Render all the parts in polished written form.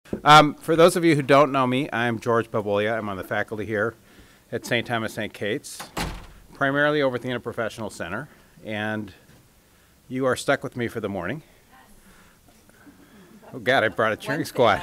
For those of you who don't know me, I'm George Babolia. I'm on the faculty here at St. Thomas St. Kate's, primarily over at the Interprofessional Center, and you are stuck with me for the morning. Oh God, I brought a cheering squad.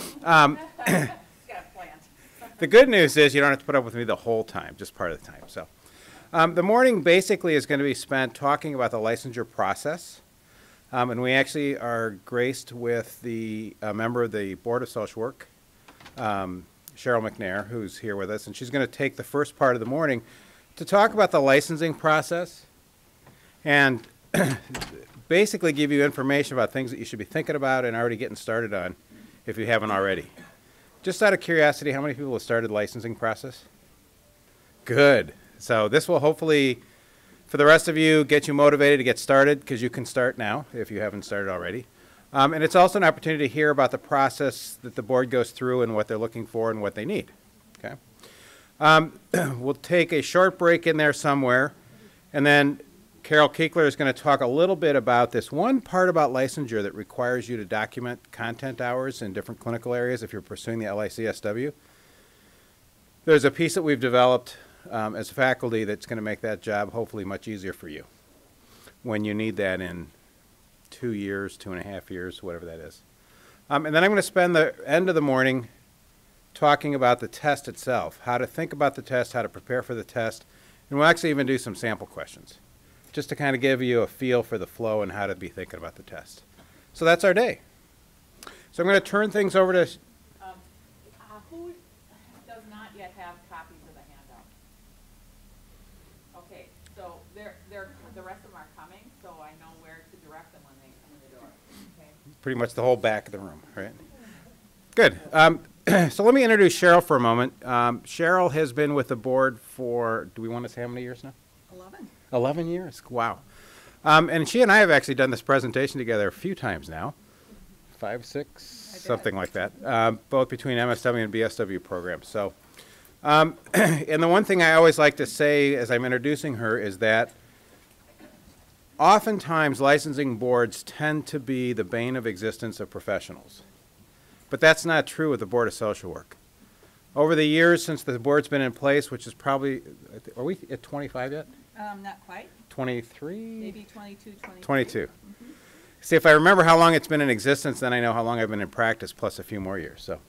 The good news is you don't have to put up with me the whole time, just part of the time. So, the morning basically is going to be spent talking about the licensure process. And we actually are graced with the member of the Board of Social Work, Cheryl McNair, who's here with us. And she's going to take the first part of the morning to talk about the licensing process and basically give you information about things that you should be thinking about and already getting started on if you haven't already. Just out of curiosity, how many people have started the licensing process? Good. So this will hopefully, for the rest of you, get you motivated to get started, because you can start now if you haven't started already. And it's also an opportunity to hear about the process that the board goes through and what they're looking for and what they need. Okay. We'll take a short break in there somewhere, and then Carol Kiekler is going to talk a little bit about this one part about licensure that requires you to document content hours in different clinical areas if you're pursuing the LICSW. There's a piece that we've developed as faculty that's going to make that job hopefully much easier for you when you need that in 2 years, 2.5 years, whatever that is. And then I'm going to spend the end of the morning talking about the test itself, how to think about the test, how to prepare for the test, and we'll actually even do some sample questions just to kind of give you a feel for the flow and how to be thinking about the test. So that's our day. So I'm going to turn things over to... Who does not yet have copies of the handout? Okay, so the rest of them are coming, so I know where to direct them when they come in the door. Okay. Pretty much the whole back of the room, right? Good. So let me introduce Cheryl for a moment. Cheryl has been with the board for, do we want to say how many years now? 11. 11 years? Wow. And she and I have actually done this presentation together a few times now. 5, 6, something like that, both between MSW and BSW programs. So, and the one thing I always like to say as I'm introducing her is that oftentimes licensing boards tend to be the bane of existence of professionals. But that's not true with the Board of Social Work. Over the years since the board's been in place, which is probably, are we at 25 yet? Not quite. 23? Maybe 22, 23. 22. Mm-hmm. See, if I remember how long it's been in existence, then I know how long I've been in practice, plus a few more years. So,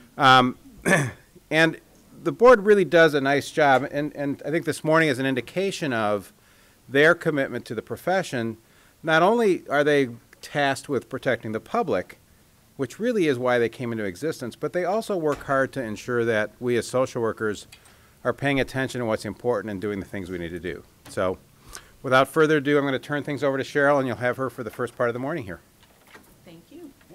and the board really does a nice job, and I think this morning is an indication of their commitment to the profession. Not only are they tasked with protecting the public, which really is why they came into existence, but they also work hard to ensure that we as social workers are paying attention to what's important and doing the things we need to do. So without further ado, I'm going to turn things over to Cheryl, and you'll have her for the first part of the morning here. Thank you. Yeah.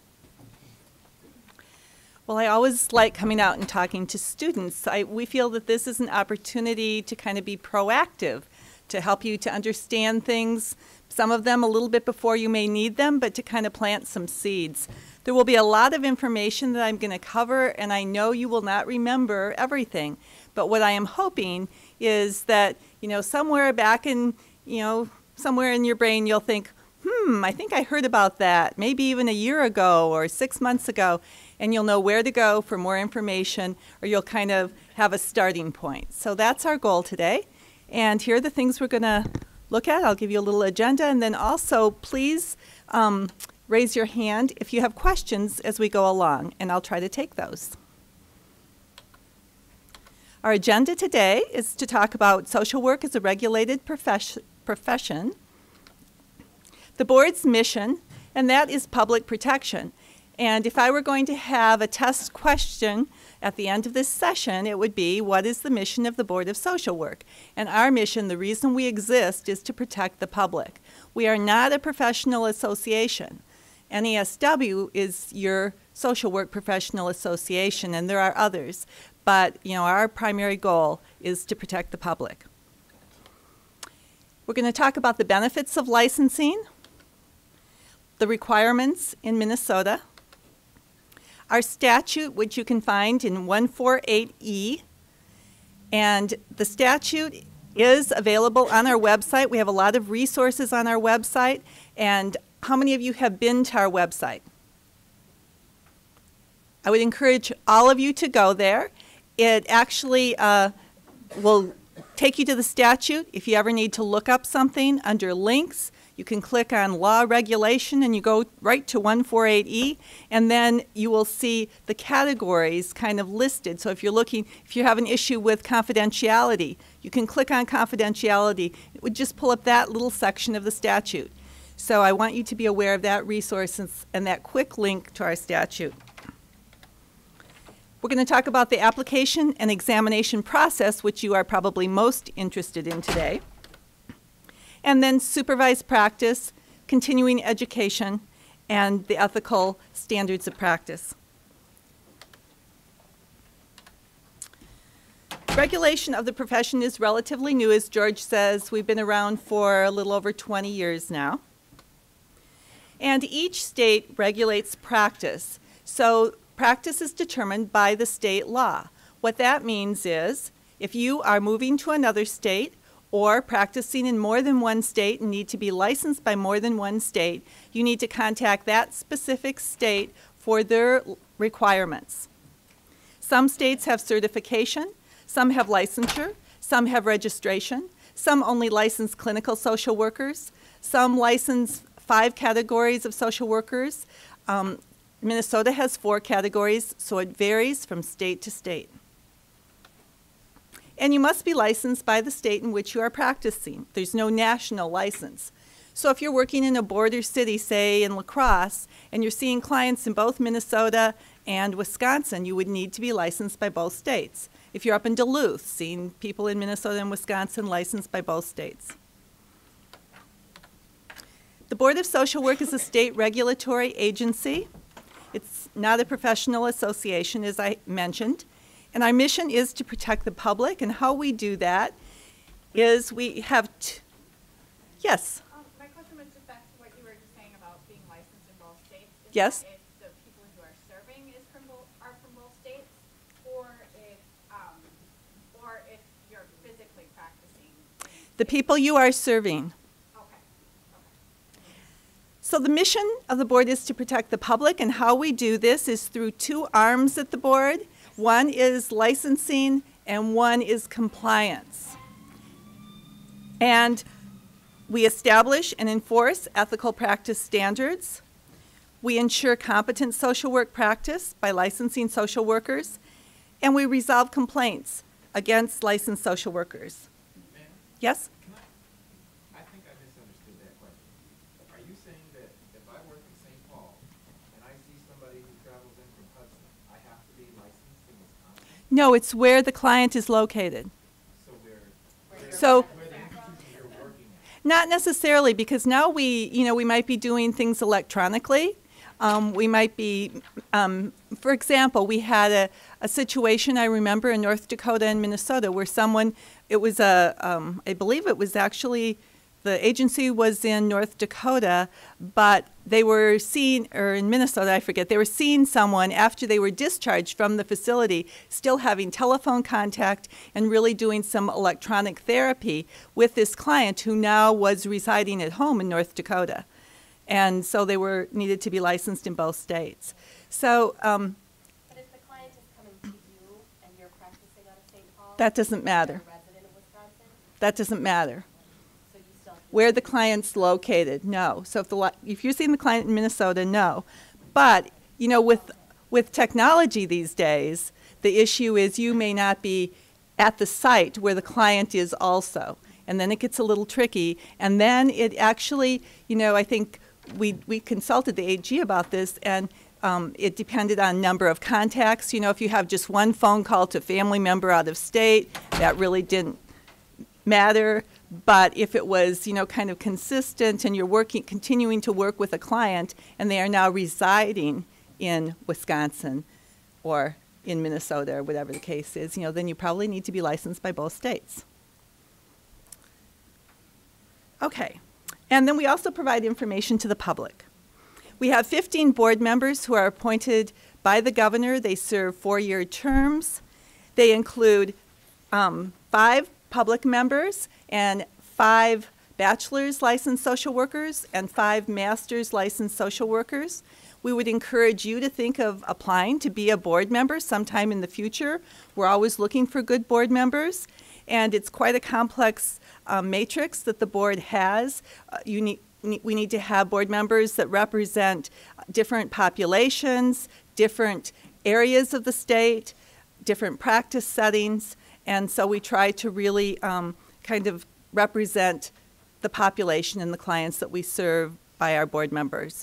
Well, I always like coming out and talking to students. We feel that this is an opportunity to kind of be proactive, to help you to understand things, some of them a little bit before you may need them, but to kind of plant some seeds. There will be a lot of information that I'm going to cover, and I know you will not remember everything. But what I am hoping is that, somewhere back in, somewhere in your brain you'll think, I think I heard about that, maybe even a year ago or 6 months ago, and you'll know where to go for more information, or you'll kind of have a starting point. So that's our goal today. And here are the things we're going to look at. I'll give you a little agenda, and then also please raise your hand if you have questions as we go along, and I'll try to take those. Our agenda today is to talk about social work as a regulated profession, the board's mission, and that is public protection. And if I were going to have a test question at the end of this session, it would be, what is the mission of the Board of Social Work? And our mission, the reason we exist, is to protect the public. We are not a professional association. NASW is your social work professional association, and there are others. But, our primary goal is to protect the public. We're going to talk about the benefits of licensing, the requirements in Minnesota, our statute, which you can find in 148E, and the statute is available on our website. We have a lot of resources on our website, and how many of you have been to our website? I would encourage all of you to go there. It actually will take you to the statute. If you ever need to look up something under links, you can click on law regulation and you go right to 148E, and then you will see the categories kind of listed. So if you have an issue with confidentiality, you can click on confidentiality. It would just pull up that little section of the statute. So I want you to be aware of that resource and that quick link to our statute. We're going to talk about the application and examination process, which you are probably most interested in today. And then supervised practice, continuing education, and the ethical standards of practice. Regulation of the profession is relatively new, as George says. We've been around for a little over 20 years now. And each state regulates practice. So practice is determined by the state law. What that means is if you are moving to another state or practicing in more than one state and need to be licensed by more than one state, you need to contact that specific state for their requirements. Some states have certification, some have licensure, some have registration, some only license clinical social workers, some license 5 categories of social workers. Minnesota has 4 categories, so it varies from state to state. And you must be licensed by the state in which you are practicing. There's no national license. So if you're working in a border city, say in La Crosse, and you're seeing clients in both Minnesota and Wisconsin, you would need to be licensed by both states. If you're up in Duluth, seeing people in Minnesota and Wisconsin, licensed by both states. The Board of Social Work is a state regulatory agency. It's not a professional association, as I mentioned. And our mission is to protect the public, and how we do that is we have yes? My question was just back to what you were just saying about being licensed in both states. Is Yes. that if the people who are serving are from both states, or if you're physically practicing? The people you are serving. Okay. So the mission of the board is to protect the public, and how we do this is through 2 arms at the board. One is licensing and one is compliance. And we establish and enforce ethical practice standards. We ensure competent social work practice by licensing social workers. And we resolve complaints against licensed social workers. Ma'am? Yes? I think I misunderstood that question. Are you saying that if I work in St. Paul and I see somebody who travels in from Hudson, I have to be licensed in Wisconsin? No, it's where the client is located. So where So the institution you're working at? not necessarily, because now we might be doing things electronically. We might be, for example, we had a situation I remember in North Dakota and Minnesota where someone, it was I believe it was actually, the agency was in North Dakota, but they were seeing, or in Minnesota, I forget, they were seeing someone after they were discharged from the facility, still having telephone contact and really doing some electronic therapy with this client who now was residing at home in North Dakota. And so they needed to be licensed in both states. So But if the client is coming to you and you're practicing out of St. Paul, that doesn't matter. you're a resident of Wisconsin, That doesn't matter. so you still have to Where the client's located, no. So if you're seeing the client in Minnesota, no. But, with technology these days, the issue is you may not be at the site where the client is also. And then it gets a little tricky. And then it actually, I think we consulted the AG about this, and it depended on number of contacts. If you have just one phone call to a family member out of state, that really didn't matter. But if it was, kind of consistent and you're continuing to work with a client and they are now residing in Wisconsin or in Minnesota or whatever the case is, then you probably need to be licensed by both states. Okay. And then we also provide information to the public. We have 15 board members who are appointed by the governor. They serve 4-year terms. They include 5 public members and 5 bachelor's licensed social workers and 5 master's licensed social workers. We would encourage you to think of applying to be a board member sometime in the future. We're always looking for good board members, and it's quite a complex matrix that the board has. We need to have board members that represent different populations, different areas of the state, different practice settings, and so we try to really kind of represent the population and the clients that we serve by our board members.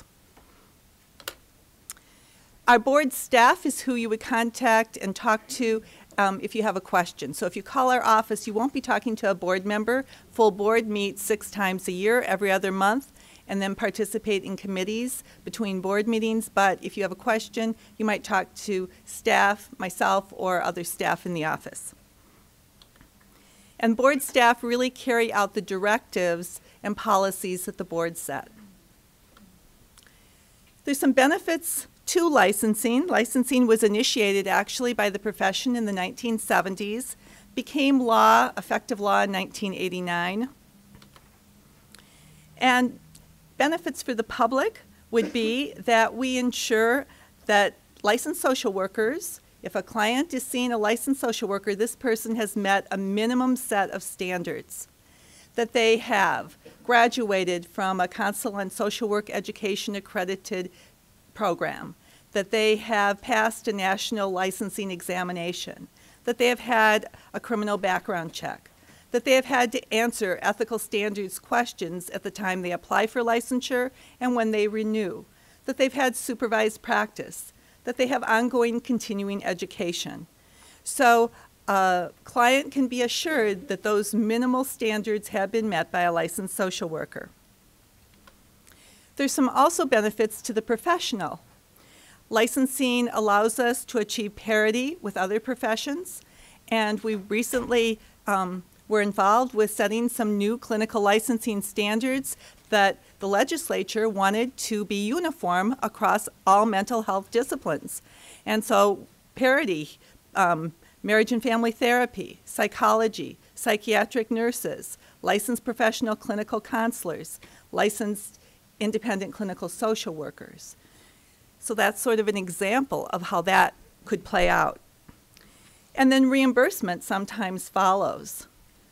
Our board staff is who you would contact and talk to if you have a question. So if you call our office, you won't be talking to a board member. Full board meets 6 times a year, every other month, and then participate in committees between board meetings. But if you have a question, you might talk to staff, myself, or other staff in the office. And board staff really carry out the directives and policies that the board set. There's some benefits to licensing. Licensing was initiated actually by the profession in the 1970s, became law, effective law in 1989. And benefits for the public would be that we ensure that licensed social workers, if a client is seeing a licensed social worker, this person has met a minimum set of standards, that they have graduated from a counsel and social work education accredited program, that they have passed a national licensing examination, that they have had a criminal background check, that they have had to answer ethical standards questions at the time they apply for licensure and when they renew, that they've had supervised practice, that they have ongoing continuing education. So a client can be assured that those minimal standards have been met by a licensed social worker. There's some also benefits to the professional. Licensing allows us to achieve parity with other professions, and we recently were involved with setting some new clinical licensing standards that the legislature wanted to be uniform across all mental health disciplines. And so parity, marriage and family therapy, psychology, psychiatric nurses, licensed professional clinical counselors, licensed independent clinical social workers. So that's sort of an example of how that could play out. And then reimbursement sometimes follows.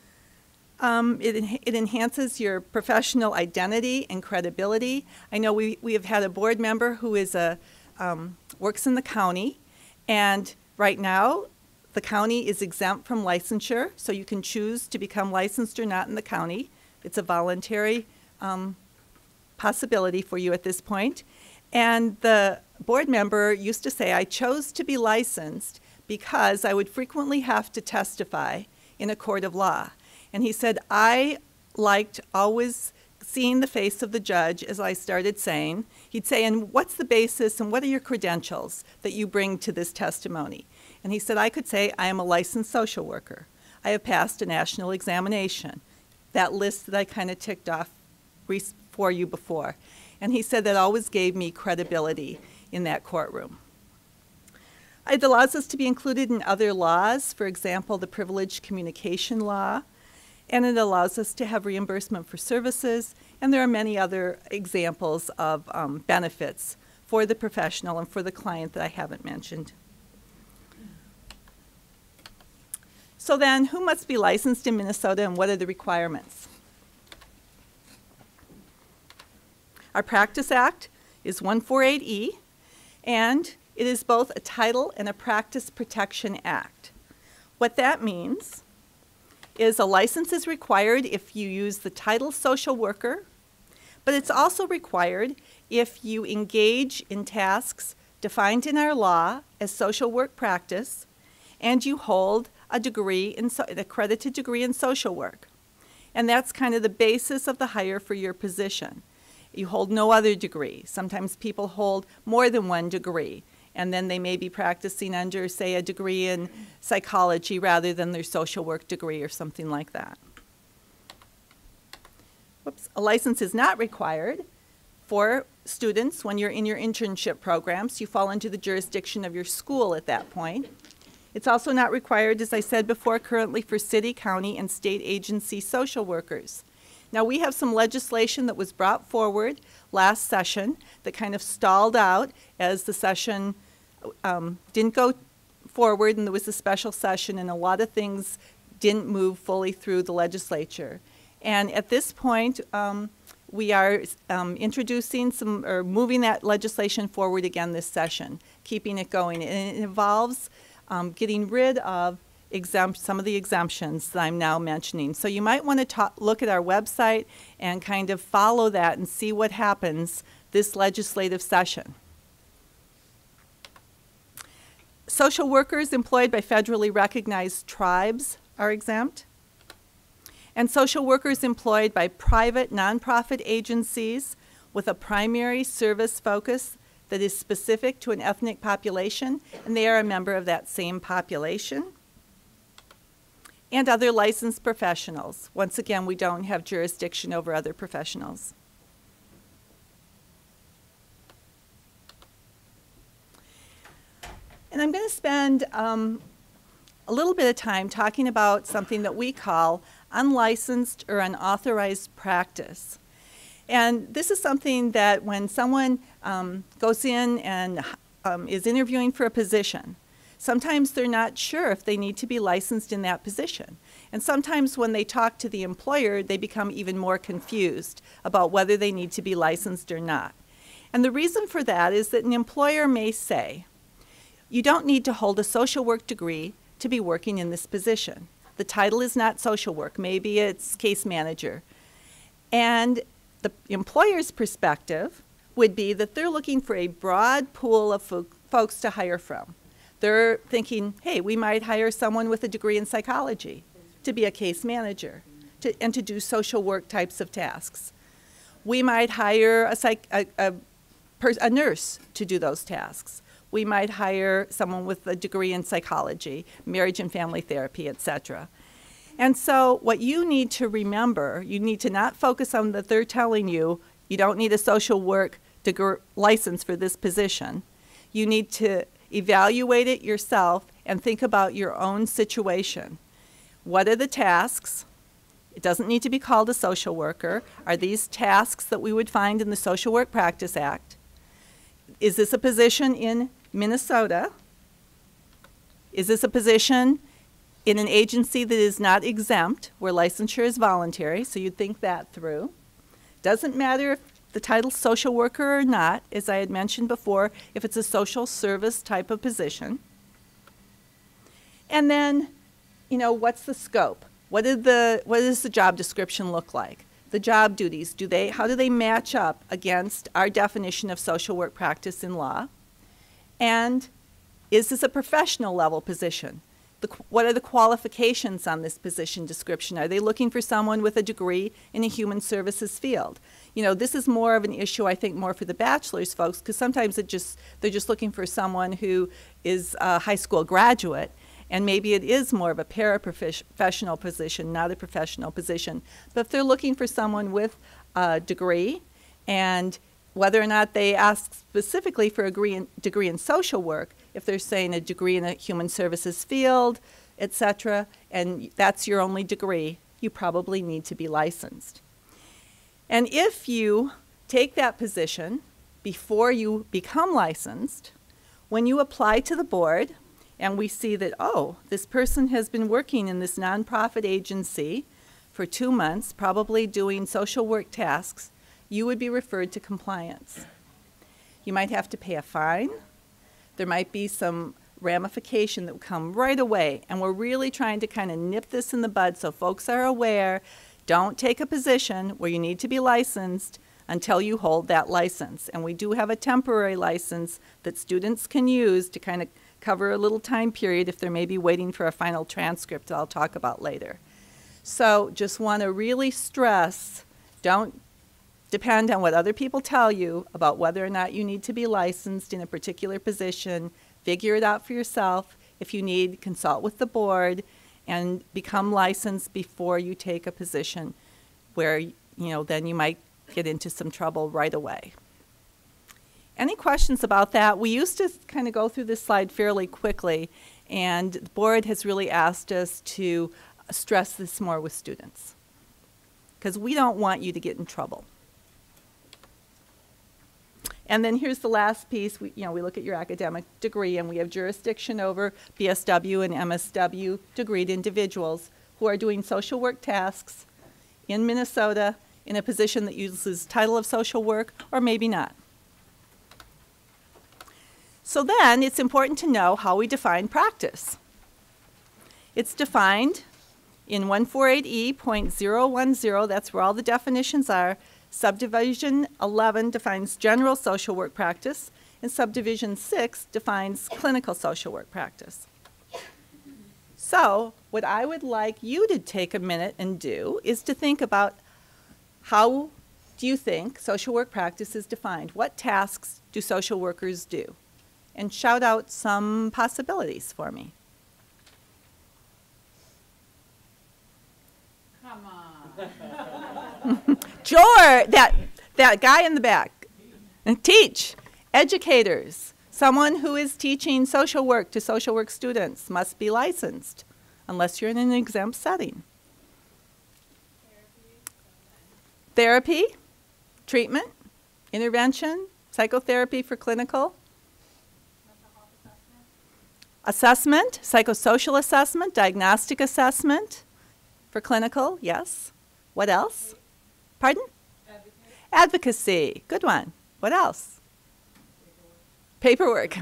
It enhances your professional identity and credibility. I know we have had a board member who is works in the county, and right now the county is exempt from licensure, so you can choose to become licensed or not in the county. It's a voluntary possibility for you at this point. And the board member used to say, I chose to be licensed because I would frequently have to testify in a court of law. And he said, I liked always seeing the face of the judge as I started saying. He'd say, and what's the basis and what are your credentials that you bring to this testimony? And he said, I could say, I am a licensed social worker. I have passed a national examination. That list that I kind of ticked off for you before. And he said that always gave me credibility in that courtroom. It allows us to be included in other laws, for example, the privileged communication law, and it allows us to have reimbursement for services, and there are many other examples of benefits for the professional and for the client that I haven't mentioned. So then, who must be licensed in Minnesota and what are the requirements? Our Practice Act is 148E, and it is both a title and a practice protection act. What that means is a license is required if you use the title social worker, but it's also required if you engage in tasks defined in our law as social work practice and you hold a degree, an accredited degree in social work. And that's kind of the basis of the hire for your position. You hold no other degree. Sometimes people hold more than one degree, and then they may be practicing under, say, a degree in psychology rather than their social work degree or something like that. Whoops. A license is not required for students when you're in your internship programs. You fall into the jurisdiction of your school at that point. It's also not required, as I said before, currently for city, county, and state agency social workers. Now, we have some legislation that was brought forward last session that kind of stalled out as the session didn't go forward and there was a special session and a lot of things didn't move fully through the legislature. And at this point, we are introducing or moving that legislation forward again this session, keeping it going. And it involves getting rid of some of the exemptions that I'm now mentioning. So you might want to look at our website and kind of follow that and see what happens this legislative session. Social workers employed by federally recognized tribes are exempt. And social workers employed by private nonprofit agencies with a primary service focus that is specific to an ethnic population, and they are a member of that same population. And other licensed professionals. Once again, we don't have jurisdiction over other professionals. And I'm going to spend a little bit of time talking about something that we call unlicensed or unauthorized practice. And this is something that when someone goes in and is interviewing for a position, sometimes they're not sure if they need to be licensed in that position. And sometimes when they talk to the employer, they become even more confused about whether they need to be licensed or not. And the reason for that is that an employer may say, you don't need to hold a social work degree to be working in this position. The title is not social work. Maybe it's case manager. And the employer's perspective would be that they're looking for a broad pool of folks to hire from. They're thinking, hey, we might hire someone with a degree in psychology to be a case manager and to do social work types of tasks. We might hire a nurse to do those tasks. We might hire someone with a degree in psychology, marriage and family therapy, etc. And so what you need to remember, you need to not focus on that they're telling you you don't need a social work license for this position. You need to evaluate it yourself and think about your own situation. What are the tasks? It doesn't need to be called a social worker. Are these tasks that we would find in the Social Work Practice Act? Is this a position in Minnesota? Is this a position in an agency that is not exempt, where licensure is voluntary? So you'd think that through. Doesn't matter if the title's social worker or not, as I had mentioned before, if it's a social service type of position. And then, you know, what's the scope? What does the job description look like? The job duties, how do they match up against our definition of social work practice in law? And is this a professional level position? What are the qualifications on this position description? Are they looking for someone with a degree in a human services field? You know, this is more of an issue, I think, more for the bachelor's folks, because sometimes they're just looking for someone who is a high school graduate, and maybe it is more of a paraprofessional position, not a professional position. But if they're looking for someone with a degree, and whether or not they ask specifically for a degree in social work, if they're saying a degree in a human services field, etc., and that's your only degree, you probably need to be licensed. And if you take that position before you become licensed, when you apply to the board, and we see that, oh, this person has been working in this nonprofit agency for 2 months, probably doing social work tasks, you would be referred to compliance. You might have to pay a fine. There might be some ramification that will come right away, and we're really trying to kind of nip this in the bud so folks are aware. Don't take a position where you need to be licensed until you hold that license. And we do have a temporary license that students can use to kind of cover a little time period if they're maybe waiting for a final transcript that I'll talk about later. So just want to really stress, don't depend on what other people tell you about whether or not you need to be licensed in a particular position. Figure it out for yourself. If you need, consult with the board and become licensed before you take a position where, you know, then you might get into some trouble right away. Any questions about that? We used to kind of go through this slide fairly quickly, and the board has really asked us to stress this more with students. because we don't want you to get in trouble. And then here's the last piece. We look at your academic degree, and we have jurisdiction over BSW and MSW degreed individuals who are doing social work tasks in Minnesota in a position that uses title of social work or maybe not. So then it's important to know how we define practice. It's defined in 148E.010, that's where all the definitions are. Subdivision 11 defines general social work practice, and subdivision 6 defines clinical social work practice. So what I would like you to take a minute and do is to think about, how do you think social work practice is defined? What tasks do social workers do? And shout out some possibilities for me. Come on. George, that guy in the back. Teach. Educators. Someone who is teaching social work to social work students must be licensed, unless you're in an exempt setting. Therapy, treatment, intervention, psychotherapy for clinical. Assessment, psychosocial assessment, diagnostic assessment for clinical, yes. What else? Pardon? Advocacy. Good one. What else? Paperwork.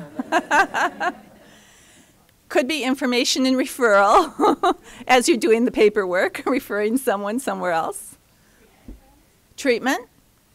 Could be information and referral as you're doing the paperwork, referring someone somewhere else. Treatment.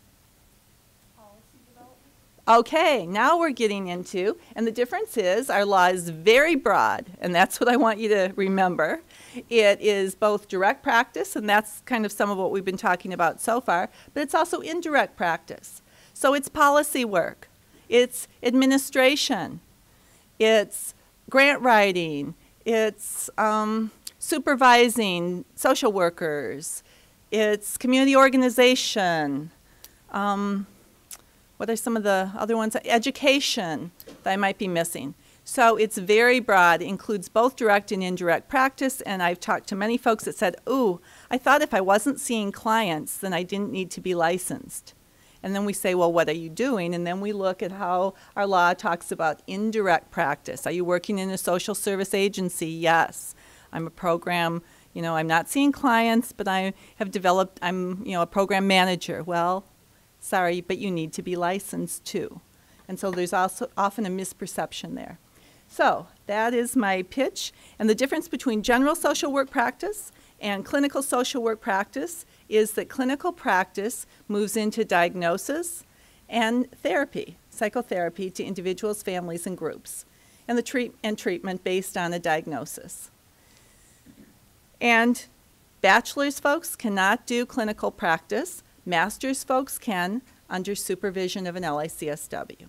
Okay, now we're getting into, and the difference is our law is very broad, and that's what I want you to remember. It is both direct practice, and that's kind of some of what we've been talking about so far, but it's also indirect practice. So it's policy work, it's administration, it's grant writing, it's supervising social workers, it's community organization, what are some of the other ones? Education that I might be missing. So it's very broad, includes both direct and indirect practice, and I've talked to many folks that said, ooh, I thought if I wasn't seeing clients, then I didn't need to be licensed. And then we say, well, what are you doing? And then we look at how our law talks about indirect practice. Are you working in a social service agency? Yes. I'm a program, I'm not seeing clients, but I have developed, I'm, a program manager. Well, sorry, but you need to be licensed too. And so there's also often a misperception there. So that is my pitch. And the difference between general social work practice and clinical social work practice is that clinical practice moves into diagnosis and therapy, psychotherapy to individuals, families, and groups, and the treatment based on a diagnosis. And bachelor's folks cannot do clinical practice. Master's folks can under supervision of an LICSW.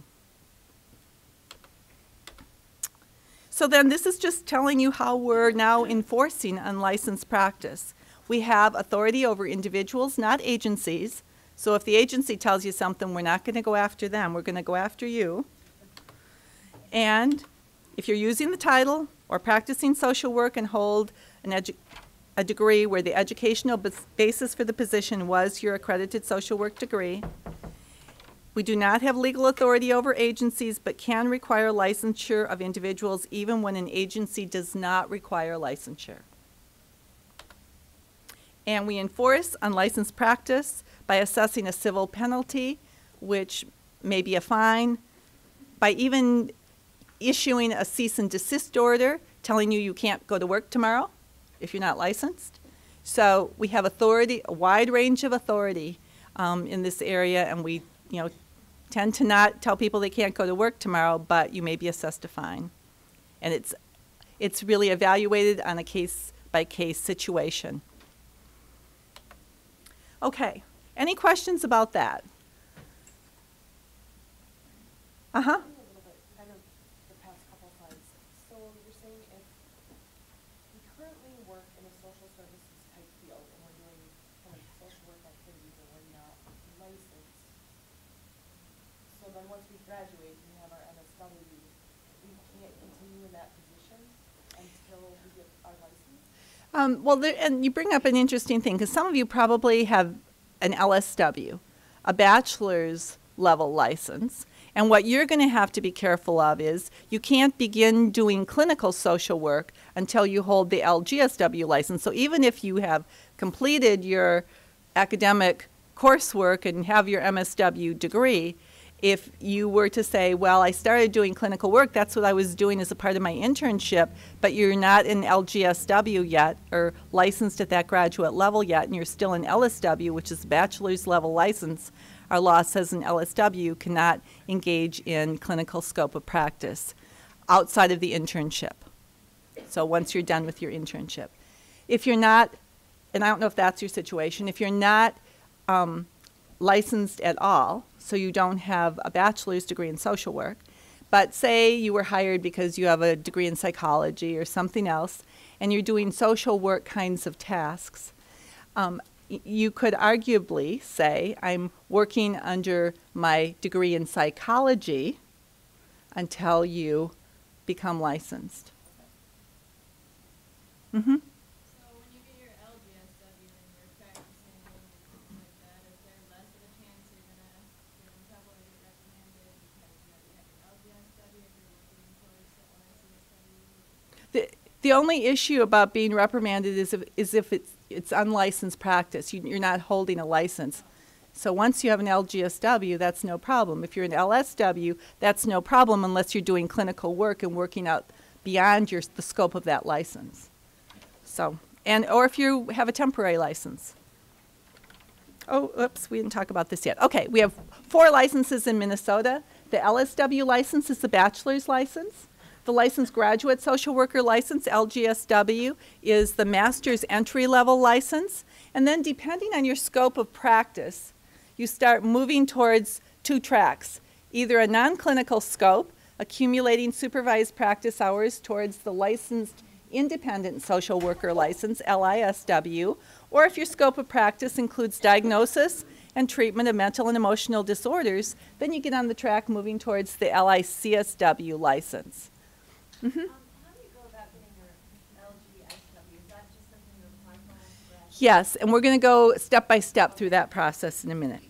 So then this is just telling you how we're now enforcing unlicensed practice. We have authority over individuals, not agencies. So if the agency tells you something, we're not going to go after them. We're going to go after you. And if you're using the title or practicing social work and hold a degree where the educational basis for the position was your accredited social work degree, we do not have legal authority over agencies, but can require licensure of individuals even when an agency does not require licensure. And we enforce unlicensed practice by assessing a civil penalty, which may be a fine, by even issuing a cease and desist order telling you can't go to work tomorrow if you're not licensed. So we have authority, a wide range of authority in this area, and we tend to not tell people they can't go to work tomorrow, but you may be assessed a fine. And it's really evaluated on a case-by-case situation. Okay, any questions about that? Uh-huh. Kind of the past couple slides. So you're saying if we currently work in a social services type field and we're doing kind of social work activities and we're not licensed, so then once we graduate and we have our MSW, we can't continue in that position until we get our license? And you bring up an interesting thing, because some of you probably have an LSW, a bachelor's level license. And what you're going to have to be careful of is you can't begin doing clinical social work until you hold the LGSW license. So even if you have completed your academic coursework and have your MSW degree, if you were to say, well, I started doing clinical work, that's what I was doing as a part of my internship, but you're not in LGSW yet or licensed at that graduate level yet, and you're still in LSW, which is bachelor's level license, our law says an LSW cannot engage in clinical scope of practice outside of the internship. So once you're done with your internship. If you're not, and I don't know if that's your situation, if you're not licensed at all, so you don't have a bachelor's degree in social work, but say you were hired because you have a degree in psychology or something else, and you're doing social work kinds of tasks, you could arguably say, I'm working under my degree in psychology until you become licensed. Mm-hmm. So when you get your LGSW and you're practicing doing something like that, is there less of a chance you're going to get in trouble or get reprimanded because you already have your LGSW if you're working towards the LSCSW? The only issue about being reprimanded is if it's unlicensed practice. You're not holding a license. So once you have an LGSW, that's no problem. If you're an LSW, that's no problem unless you're doing clinical work and working out beyond the scope of that license. So, or if you have a temporary license. Oh, oops, we didn't talk about this yet. Okay, we have 4 licenses in Minnesota. The LSW license is the bachelor's license. The licensed graduate social worker license, LGSW, is the master's entry-level license. And then depending on your scope of practice, you start moving towards 2 tracks, either a non-clinical scope, accumulating supervised practice hours towards the licensed independent social worker license, LISW, or if your scope of practice includes diagnosis and treatment of mental and emotional disorders, then you get on the track moving towards the LICSW license. Mm-hmm. How do you go about getting your LGSW? Is that just something you apply for? Yes, and we're going to go step by step through that process in a minute.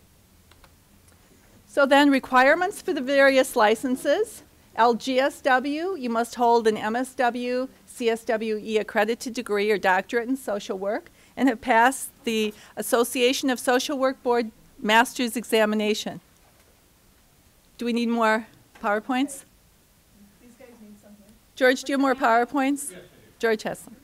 So then requirements for the various licenses. LGSW, you must hold an MSW, CSWE accredited degree or doctorate in social work and have passed the Association of Social Work Board Master's Examination. Do we need more PowerPoints? These guys need something. George, do you have more PowerPoints? Yes, George has some.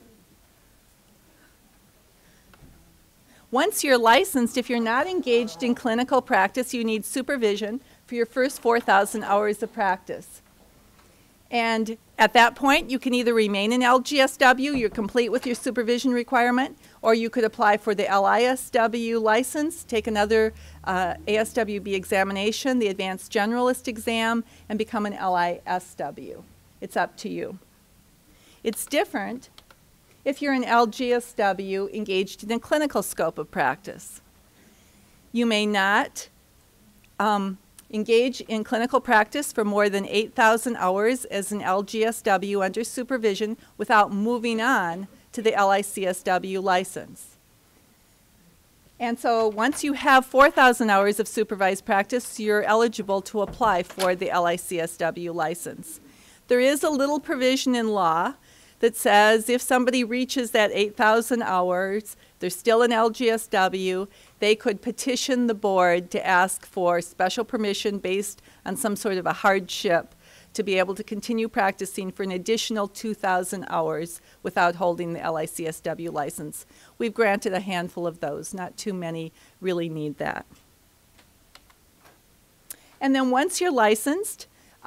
Once you're licensed, if you're not engaged in clinical practice, you need supervision for your first 4,000 hours of practice. And at that point, you can either remain in LGSW, you're complete with your supervision requirement, or you could apply for the LISW license, take another ASWB examination, the Advanced Generalist exam, and become an LISW. It's up to you. It's different if you're an LGSW engaged in a clinical scope of practice. You may not engage in clinical practice for more than 8,000 hours as an LGSW under supervision without moving on to the LICSW license. And so once you have 4,000 hours of supervised practice, you're eligible to apply for the LICSW license. There is a little provision in law that says if somebody reaches that 8,000 hours, they're still an LGSW, they could petition the board to ask for special permission based on some sort of a hardship to be able to continue practicing for an additional 2,000 hours without holding the LICSW license. We've granted a handful of those. Not too many really need that. And then once you're licensed,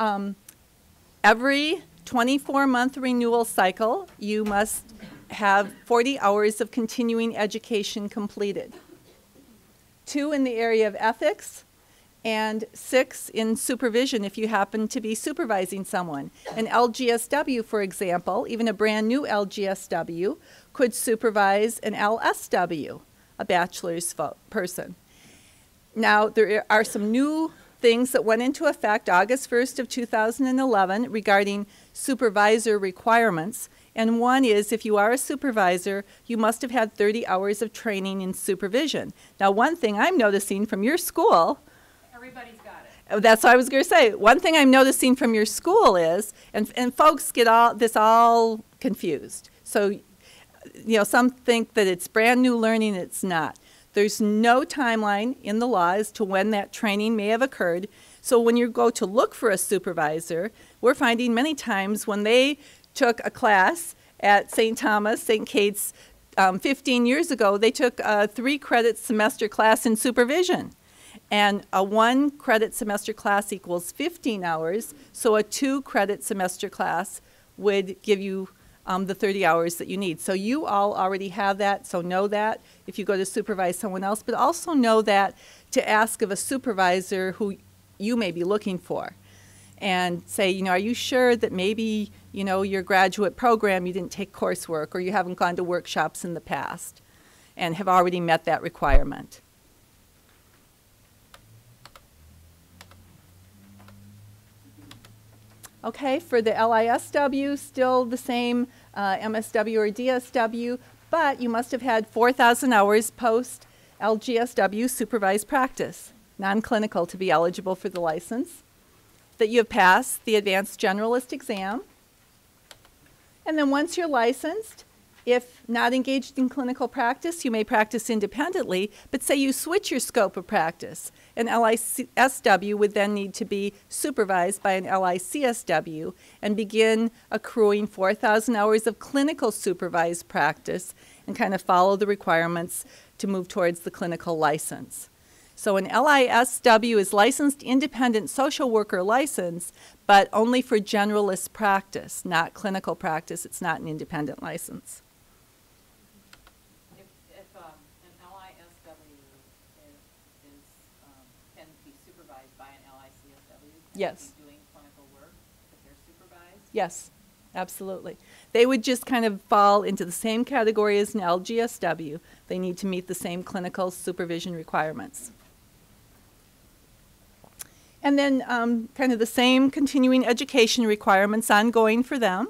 every 24-month renewal cycle, you must have 40 hours of continuing education completed. 2 in the area of ethics, and 6 in supervision if you happen to be supervising someone. An LGSW, for example, even a brand new LGSW, could supervise an LSW, a bachelor's person. Now, there are some new things that went into effect August 1st of 2011 regarding supervisor requirements. And one is, if you are a supervisor, you must have had 30 hours of training in supervision. Now, one thing I'm noticing from your school, Everybody's got it. that's what I was going to say, one thing I'm noticing from your school is, and folks get all confused. So, you know, some think that it's brand new learning. It's not. There's no timeline in the law as to when that training may have occurred. So when you go to look for a supervisor, we're finding many times when they took a class at St. Thomas, St. Kate's 15 years ago, they took a 3-credit semester class in supervision. And a 1-credit semester class equals 15 hours, so a 2-credit semester class would give you the 30 hours that you need. So you all already have that, so know that if you go to supervise someone else, but also know that to ask of a supervisor who you may be looking for. And say, you know, are you sure that maybe, you know, your graduate program, you didn't take coursework or you haven't gone to workshops in the past and have already met that requirement. Okay, for the LISW, still the same MSW or DSW, but you must have had 4,000 hours post LGSW supervised practice, non-clinical, to be eligible for the license, that you have passed the advanced generalist exam, and then once you're licensed, if not engaged in clinical practice, you may practice independently, but say you switch your scope of practice. An LISW would then need to be supervised by an LICSW and begin accruing 4,000 hours of clinical supervised practice and kind of follow the requirements to move towards the clinical license. So an LISW is licensed independent social worker license, but only for generalist practice, not clinical practice. It's not an independent license. If an LISW can be supervised by an LICSW? Can Yes. they be doing clinical work if they're supervised? Yes, absolutely. They would just kind of fall into the same category as an LGSW. They need to meet the same clinical supervision requirements. And then kind of the same continuing education requirements ongoing for them.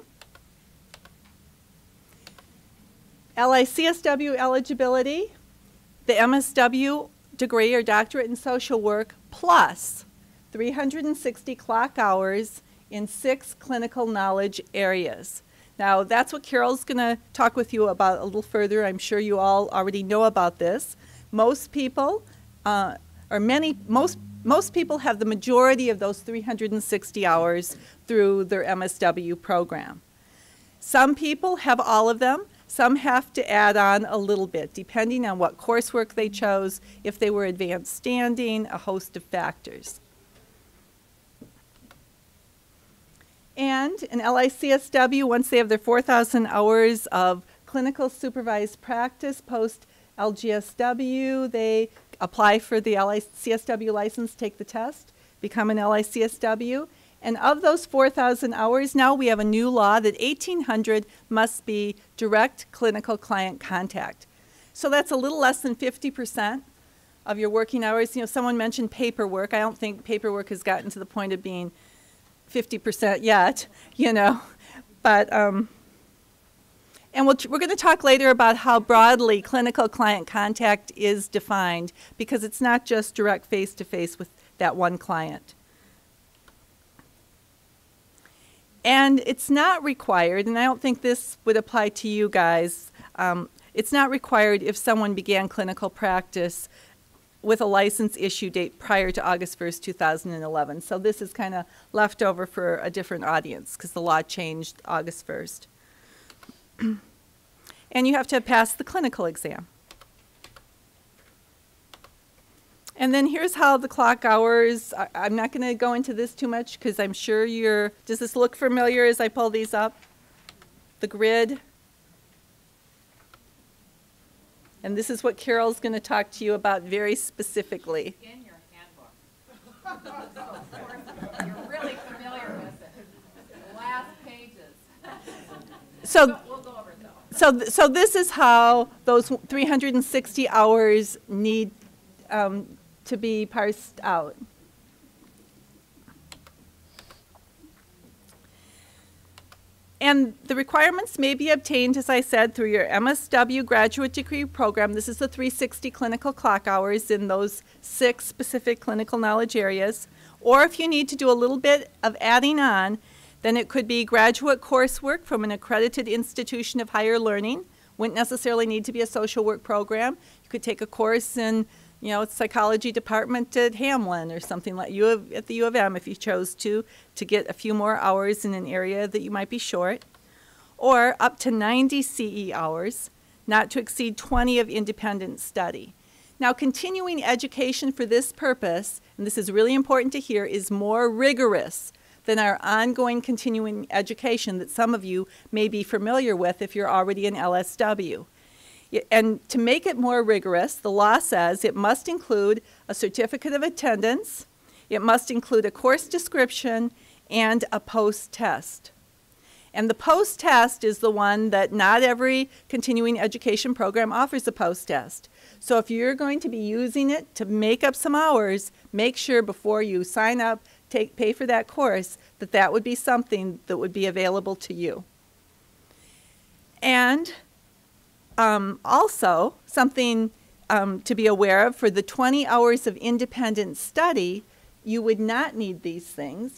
LICSW eligibility, the MSW degree or doctorate in social work plus 360 clock hours in 6 clinical knowledge areas. Now that's what Carol's going to talk with you about a little further. I'm sure you all already know about this. Most people, most people have the majority of those 360 hours through their MSW program. Some people have all of them. Some have to add on a little bit, depending on what coursework they chose, if they were advanced standing, a host of factors. And an LICSW, once they have their 4,000 hours of clinical supervised practice post LGSW, they apply for the LICSW license, take the test, become an LICSW. And of those 4,000 hours, now we have a new law that 1,800 must be direct clinical client contact. So that's a little less than 50% of your working hours. You know, someone mentioned paperwork. I don't think paperwork has gotten to the point of being 50% yet, you know. But, and we're going to talk later about how broadly clinical client contact is defined, because it's not just direct face-to-face with that one client. And it's not required, and I don't think this would apply to you guys, it's not required if someone began clinical practice with a license issue date prior to August 1st, 2011. So this is kind of left over for a different audience because the law changed August 1st. And you have to have passed the clinical exam. And then here's how the clock hours, I'm not going to go into this too much because I'm sure does this look familiar as I pull these up? The grid. And this is what Carol's going to talk to you about very specifically. In your handbook. So, of course, you're really familiar with it. The last pages. So, We'll go over it though. so this is how those 360 hours need to be parsed out. And the requirements may be obtained, as I said, through your MSW graduate degree program. This is the 360 clinical clock hours in those 6 specific clinical knowledge areas. Or if you need to do a little bit of adding on, then it could be graduate coursework from an accredited institution of higher learning. Wouldn't necessarily need to be a social work program. You could take a course in, psychology department at Hamlin or something like at the U of M if you chose to get a few more hours in an area that you might be short. Or up to 90 CE hours, not to exceed 20 of independent study. Now, continuing education for this purpose, and this is really important to hear, is more rigorous than our ongoing continuing education that some of you may be familiar with if you're already in LSW. And to make it more rigorous, the law says it must include a certificate of attendance, it must include a course description, and a post-test. And the post-test is the one that not every continuing education program offers a post-test. So if you're going to be using it to make up some hours, make sure before you sign up, pay for that course, that would be something that would be available to you. And also, something to be aware of, for the 20 hours of independent study, you would not need these things.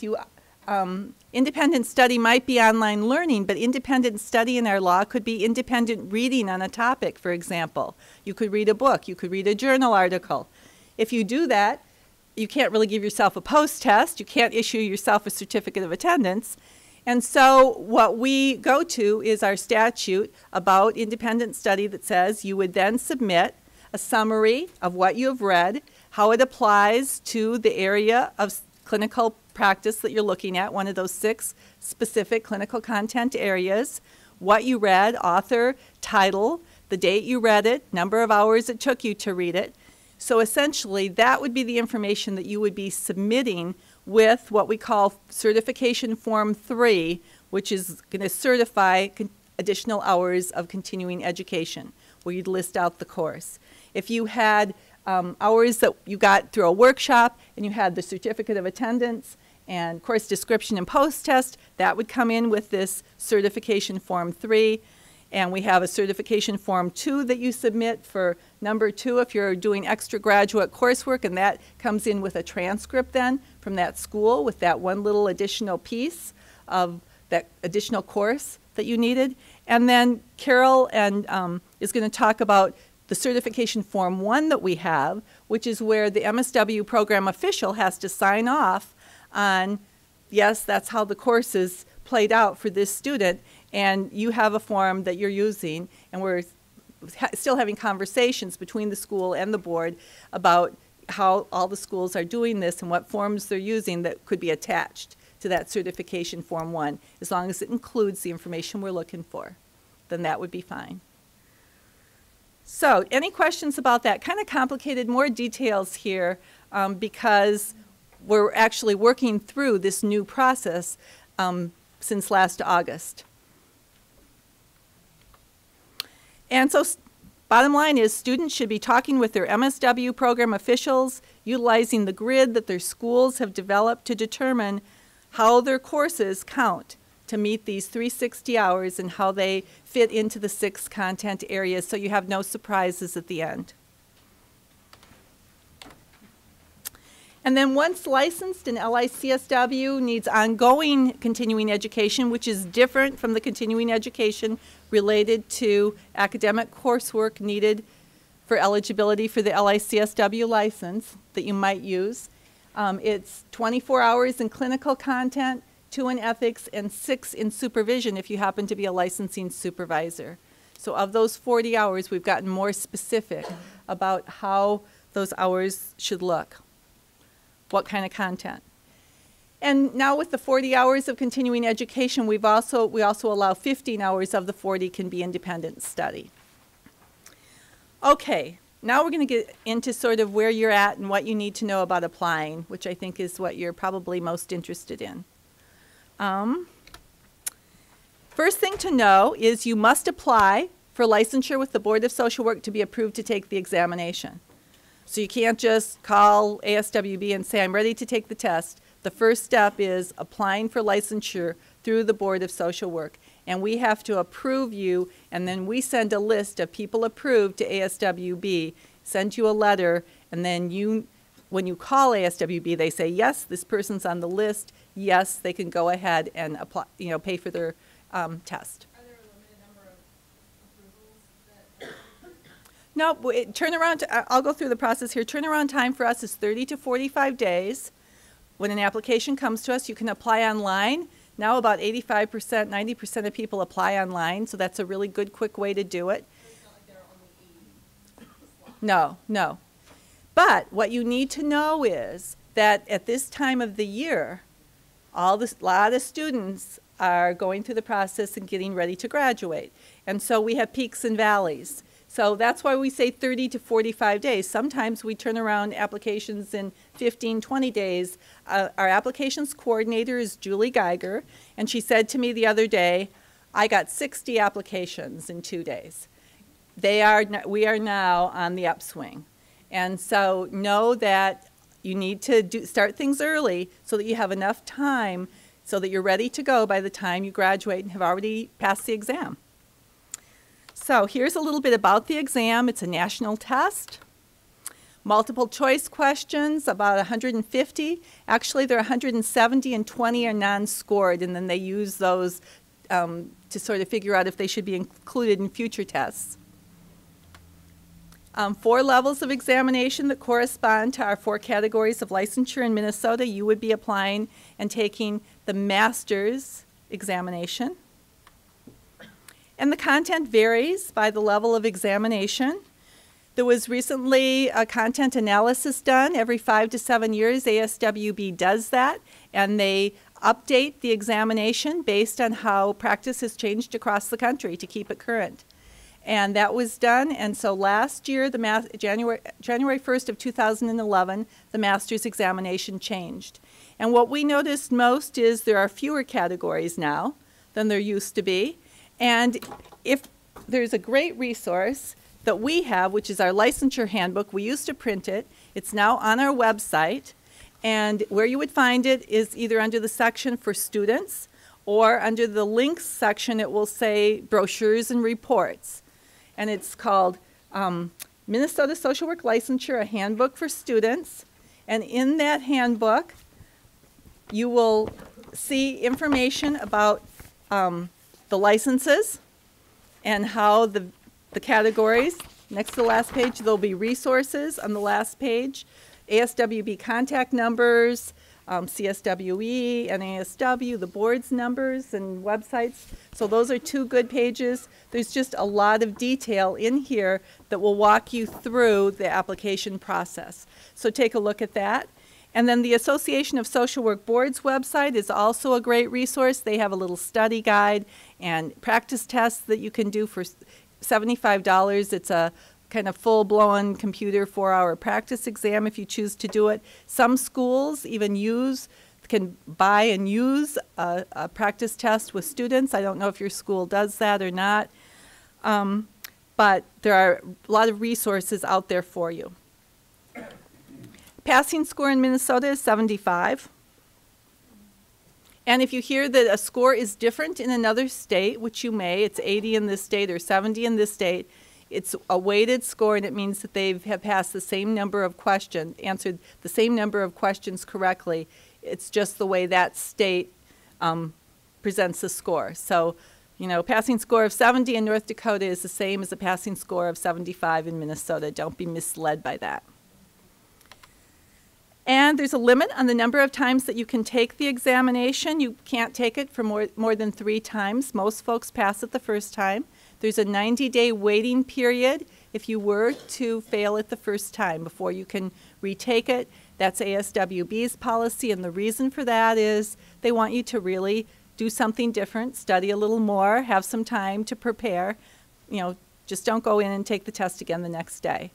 Independent study might be online learning, but independent study in our law could be independent reading on a topic, for example. You could read a book, you could read a journal article. If you do that, you can't really give yourself a post-test, you can't issue yourself a certificate of attendance. And so what we go to is our statute about independent study that says you would then submit a summary of what you have read, how it applies to the area of clinical practice that you're looking at, one of those 6 specific clinical content areas, what you read, author, title, the date you read it, number of hours it took you to read it. So essentially, that would be the information that you would be submitting with what we call Certification Form 3, which is going to certify additional hours of continuing education, where you'd list out the course. If you had hours that you got through a workshop and you had the certificate of attendance and course description and post-test, that would come in with this Certification Form 3. And we have a Certification Form 2 that you submit for number 2 if you're doing extra graduate coursework, and that comes in with a transcript then from that school with that one little additional piece of that additional course that you needed. And then Carol is going to talk about the Certification Form 1 that we have, which is where the MSW program official has to sign off on, yes, that's how the course is played out for this student, and you have a form that you're using, and we're still having conversations between the school and the board about how all the schools are doing this and what forms they're using that could be attached to that Certification Form 1. As long as it includes the information we're looking for, then that would be fine. So any questions about that? Kind of complicated, more details here because we're actually working through this new process since last August. And so bottom line is students should be talking with their MSW program officials, utilizing the grid that their schools have developed to determine how their courses count to meet these 360 hours and how they fit into the 6 content areas so you have no surprises at the end. And then once licensed, an LICSW needs ongoing continuing education, which is different from the continuing education related to academic coursework needed for eligibility for the LICSW license that you might use. It's 24 hours in clinical content, 2 in ethics, and 6 in supervision if you happen to be a licensing supervisor. So of those 40 hours, we've gotten more specific about how those hours should look. What kind of content. And now with the 40 hours of continuing education, we also allow 15 hours of the 40 can be independent study. Okay, now we're going to get into sort of where you're at and what you need to know about applying, which I think is what you're probably most interested in. First thing to know is you must apply for licensure with the Board of Social Work to be approved to take the examination. So you can't just call ASWB and say, I'm ready to take the test. The first step is applying for licensure through the Board of Social Work. And we have to approve you, and then we send a list of people approved to ASWB, send you a letter, and then you, when you call ASWB, they say, yes, this person's on the list, yes, they can go ahead and apply, you know, pay for their test. Are there a limited number of approvals that? No, turnaround, I'll go through the process here. Turnaround time for us is 30 to 45 days. When an application comes to us, you can apply online. Now about 85%, 90% of people apply online, so that's a really good, quick way to do it. It's not like there are only 80 slots. No, no. But what you need to know is that at this time of the year, a lot of students are going through the process and getting ready to graduate. And so we have peaks and valleys. So that's why we say 30 to 45 days. Sometimes we turn around applications in 15, 20 days. Our applications coordinator is Julie Geiger, and she said to me the other day, I got 60 applications in 2 days. We are now on the upswing. And so know that you need to start things early so that you have enough time so that you're ready to go by the time you graduate and have already passed the exam. So here's a little bit about the exam. It's a national test. Multiple choice questions, about 150. Actually, there are 170 and 20 are non-scored, and then they use those to sort of figure out if they should be included in future tests. 4 levels of examination that correspond to our 4 categories of licensure in Minnesota. You would be applying and taking the master's examination. And the content varies by the level of examination. There was recently a content analysis done. Every 5 to 7 years, ASWB does that, and they update the examination based on how practice has changed across the country to keep it current. And that was done, and so last year, January 1st of 2011, the master's examination changed. And what we noticed most is there are fewer categories now than there used to be. And if there's a great resource that we have, which is our licensure handbook, we used to print it. It's now on our website. And where you would find it is either under the section for students or under the links section, it will say brochures and reports. And it's called Minnesota Social Work Licensure, a handbook for students. And in that handbook, you will see information about the licenses and how the categories. Next to the last page, there'll be resources on the last page, ASWB contact numbers, CSWE, NASW, the board's numbers and websites. So those are 2 good pages. There's just a lot of detail in here that will walk you through the application process. So take a look at that. And then the Association of Social Work Boards website is also a great resource. They have a little study guide and practice tests that you can do for $75. It's a kind of full-blown computer 4-hour practice exam if you choose to do it. Some schools even can buy and use a practice test with students. I don't know if your school does that or not, but there are a lot of resources out there for you. Passing score in Minnesota is 75. And if you hear that a score is different in another state, which you may, it's 80 in this state or 70 in this state, it's a weighted score, and it means that they have passed the same number of questions, answered the same number of questions correctly. It's just the way that state presents the score. So, you know, passing score of 70 in North Dakota is the same as a passing score of 75 in Minnesota. Don't be misled by that. And there's a limit on the number of times that you can take the examination. You can't take it for more than 3 times. Most folks pass it the first time. There's a 90-day waiting period if you were to fail it the first time before you can retake it. That's ASWB's policy, and the reason for that is they want you to really do something different, study a little more, have some time to prepare. You know, just don't go in and take the test again the next day.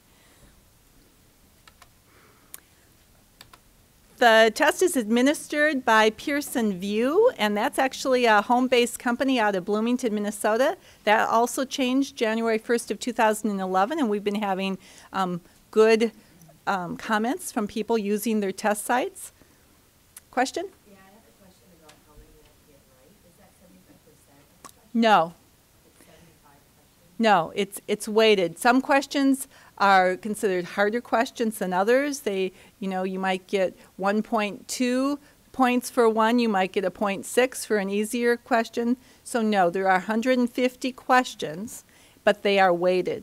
The test is administered by Pearson VUE, and that's actually a home-based company out of Bloomington, Minnesota. That also changed January 1st of 2011, and we've been having good comments from people using their test sites. Question? Yeah, I have a question about how many you have to get right. Is that No. No, it's weighted. Some questions are considered harder questions than others. You might get 1.2 points for one, you might get a 0.6 for an easier question. So no, there are 150 questions, but they are weighted.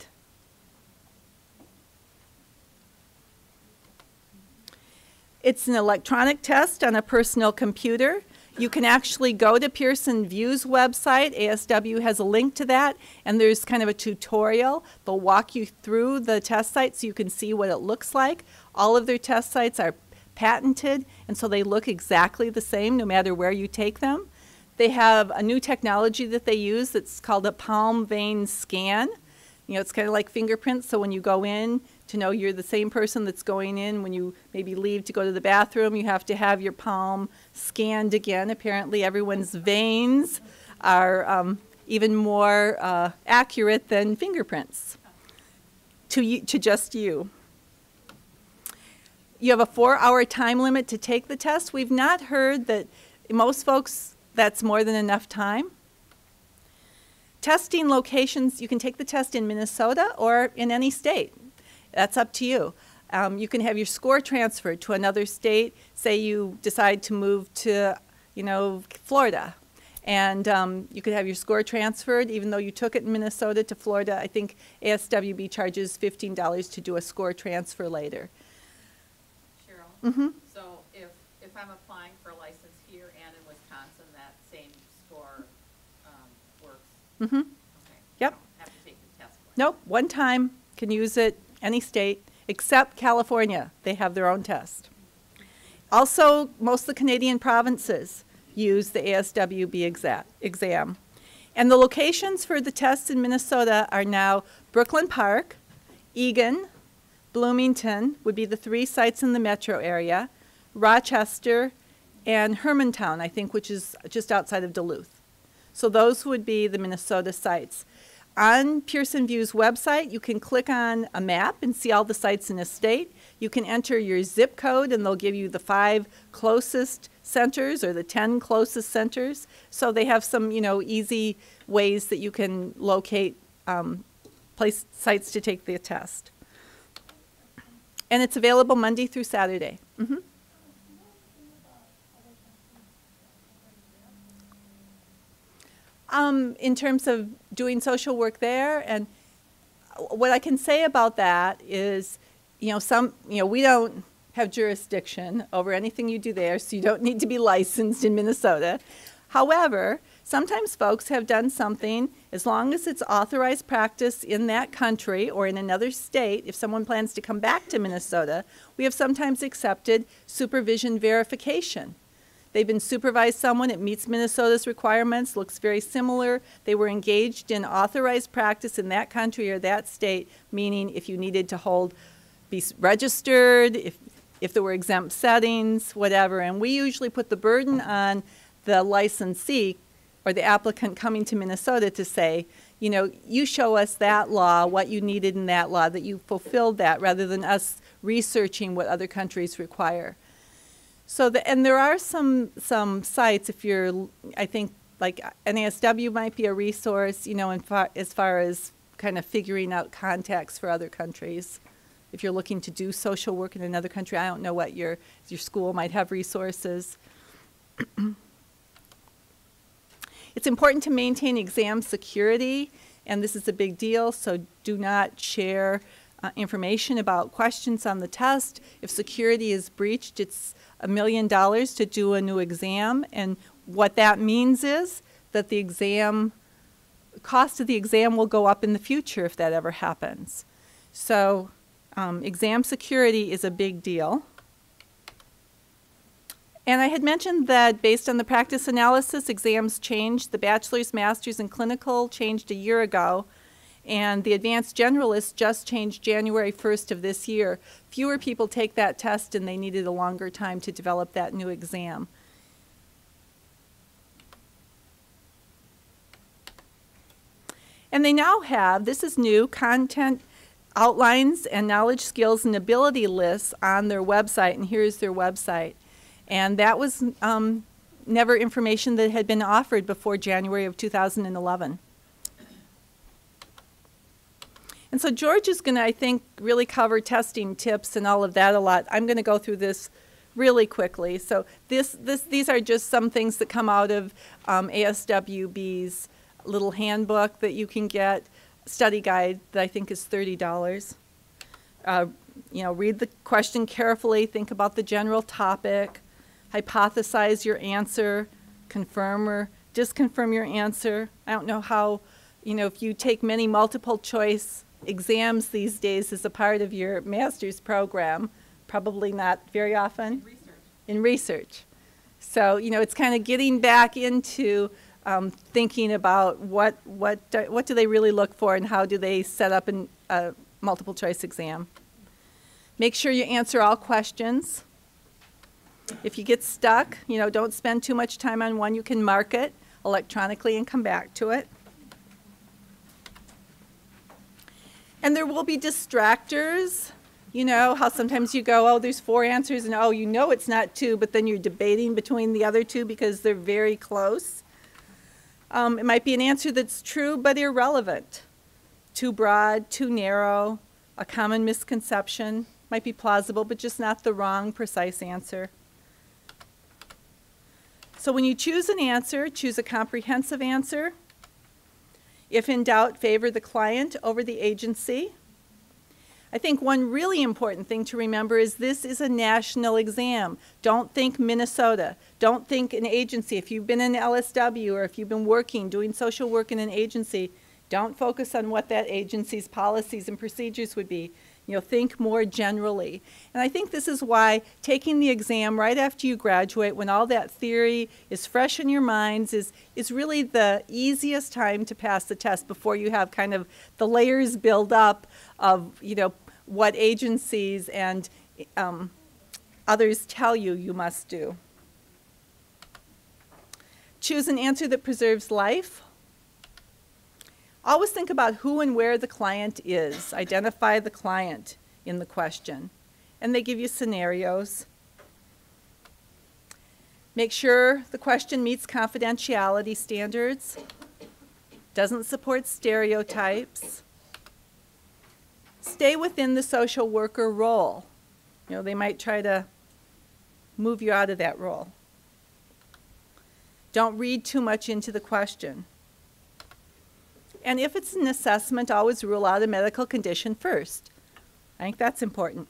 It's an electronic test on a personal computer. You can actually go to Pearson VUE's website. ASW has a link to that, and there's kind of a tutorial. They'll walk you through the test site so you can see what it looks like. All of their test sites are patented, and so they look exactly the same no matter where you take them. They have a new technology that they use that's called a palm vein scan. It's kind of like fingerprints, so when you go in, to know you're the same person that's going in, when you maybe leave to go to the bathroom, you have to have your palm scanned again. Apparently everyone's veins are even more accurate than fingerprints to just you. You have a 4-hour time limit to take the test. We've not heard that most folks, that's more than enough time. Testing locations, you can take the test in Minnesota or in any state. That's up to you. You can have your score transferred to another state. Say you decide to move to, Florida. And you could have your score transferred, even though you took it in Minnesota to Florida. I think ASWB charges $15 to do a score transfer later. Cheryl? Mm-hmm. So if I'm applying for a license here and in Wisconsin, that same score works? Mm-hmm. Okay. Yep. I don't have to take the test. Nope. One time. Can use it any state except California. They have their own test. Also, most of the Canadian provinces use the ASWB exam. And the locations for the tests in Minnesota are now Brooklyn Park, Eagan, Bloomington would be the 3 sites in the metro area, Rochester, and Hermantown, I think, which is just outside of Duluth. So those would be the Minnesota sites. On Pearson VUE's website, you can click on a map and see all the sites in a state. You can enter your zip code, and they'll give you the 5 closest centers or the 10 closest centers. So they have some, easy ways that you can locate sites to take the test. And it's available Monday through Saturday. Mm-hmm. In terms of doing social work there, and what I can say about that is, we don't have jurisdiction over anything you do there, so you don't need to be licensed in Minnesota. However, sometimes folks have done something, as long as it's authorized practice in that country or in another state, if someone plans to come back to Minnesota, we have sometimes accepted supervision verification. They've been supervised someone, it meets Minnesota's requirements, looks very similar. They were engaged in authorized practice in that country or that state, meaning if you needed to be registered, if there were exempt settings, whatever. And we usually put the burden on the licensee or the applicant coming to Minnesota to say, you show us that law, what you needed in that law, that you fulfilled that, rather than us researching what other countries require. So, and there are some sites, if you're, I think, like NASW might be a resource, as far as kind of figuring out contacts for other countries. If you're looking to do social work in another country, I don't know what your school might have resources. It's important to maintain exam security, and this is a big deal, so do not share information about questions on the test. If security is breached, it's $1 million to do a new exam, and what that means is that the cost of the exam will go up in the future if that ever happens. So exam security is a big deal. And I had mentioned that based on the practice analysis, exams changed. The bachelor's, master's, and clinical changed a year ago. And the advanced generalist just changed January 1st of this year. Fewer people take that test, and they needed a longer time to develop that new exam. And they now have, this is new, content outlines and knowledge, skills, and ability lists on their website, and here's their website. And that was never information that had been offered before January of 2011. And so George is going to, I think, really cover testing tips and all of that a lot. I'm going to go through this really quickly. So these are just some things that come out of ASWB's little handbook that you can get, study guide that I think is $30. You know, read the question carefully, think about the general topic, hypothesize your answer, confirm or disconfirm your answer. I don't know how, you know, if you take many multiple choice exams these days as a part of your master's program, probably not very often. In research. So, you know, it's kind of getting back into thinking about what do they really look for and how do they set up a multiple choice exam. Make sure you answer all questions. If you get stuck, you know, don't spend too much time on one. You can mark it electronically and come back to it. And there will be distractors. You know how sometimes you go, oh, there's 4 answers, and oh, you know it's not 2, but then you're debating between the other 2 because they're very close. It might be an answer that's true but irrelevant. Too broad, too narrow, a common misconception. Might be plausible, but just not the wrong, precise answer. So when you choose an answer, choose a comprehensive answer. If in doubt, favor the client over the agency. I think one really important thing to remember is this is a national exam. Don't think Minnesota. Don't think an agency. If you've been in LSW or if you've been working, doing social work in an agency, don't focus on what that agency's policies and procedures would be. You know, think more generally. And I think this is why taking the exam right after you graduate, when all that theory is fresh in your minds, is really the easiest time to pass the test before you have kind of the layers build up of, you know, what agencies and others tell you you must do. Choose an answer that preserves life. Always think about who and where the client is. Identify the client in the question. And they give you scenarios. Make sure the question meets confidentiality standards, doesn't support stereotypes. Stay within the social worker role. You know, they might try to move you out of that role. Don't read too much into the question. And if it's an assessment, always rule out a medical condition first. I think that's important.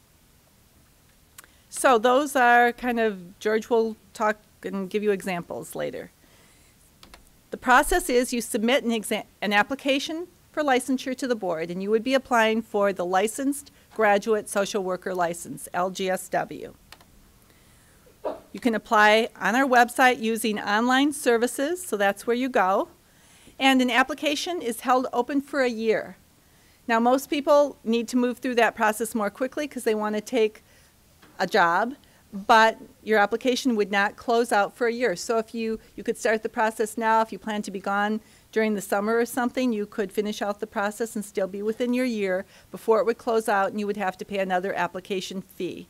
So those are kind of, George will talk and give you examples later. The process is you submit an application for licensure to the board, and you would be applying for the Licensed Graduate Social Worker License, LGSW. You can apply on our website using online services, so that's where you go. And an application is held open for a year. Now, most people need to move through that process more quickly because they want to take a job, but your application would not close out for a year. So if you could start the process now. If you plan to be gone during the summer or something, you could finish out the process and still be within your year before it would close out, and you would have to pay another application fee.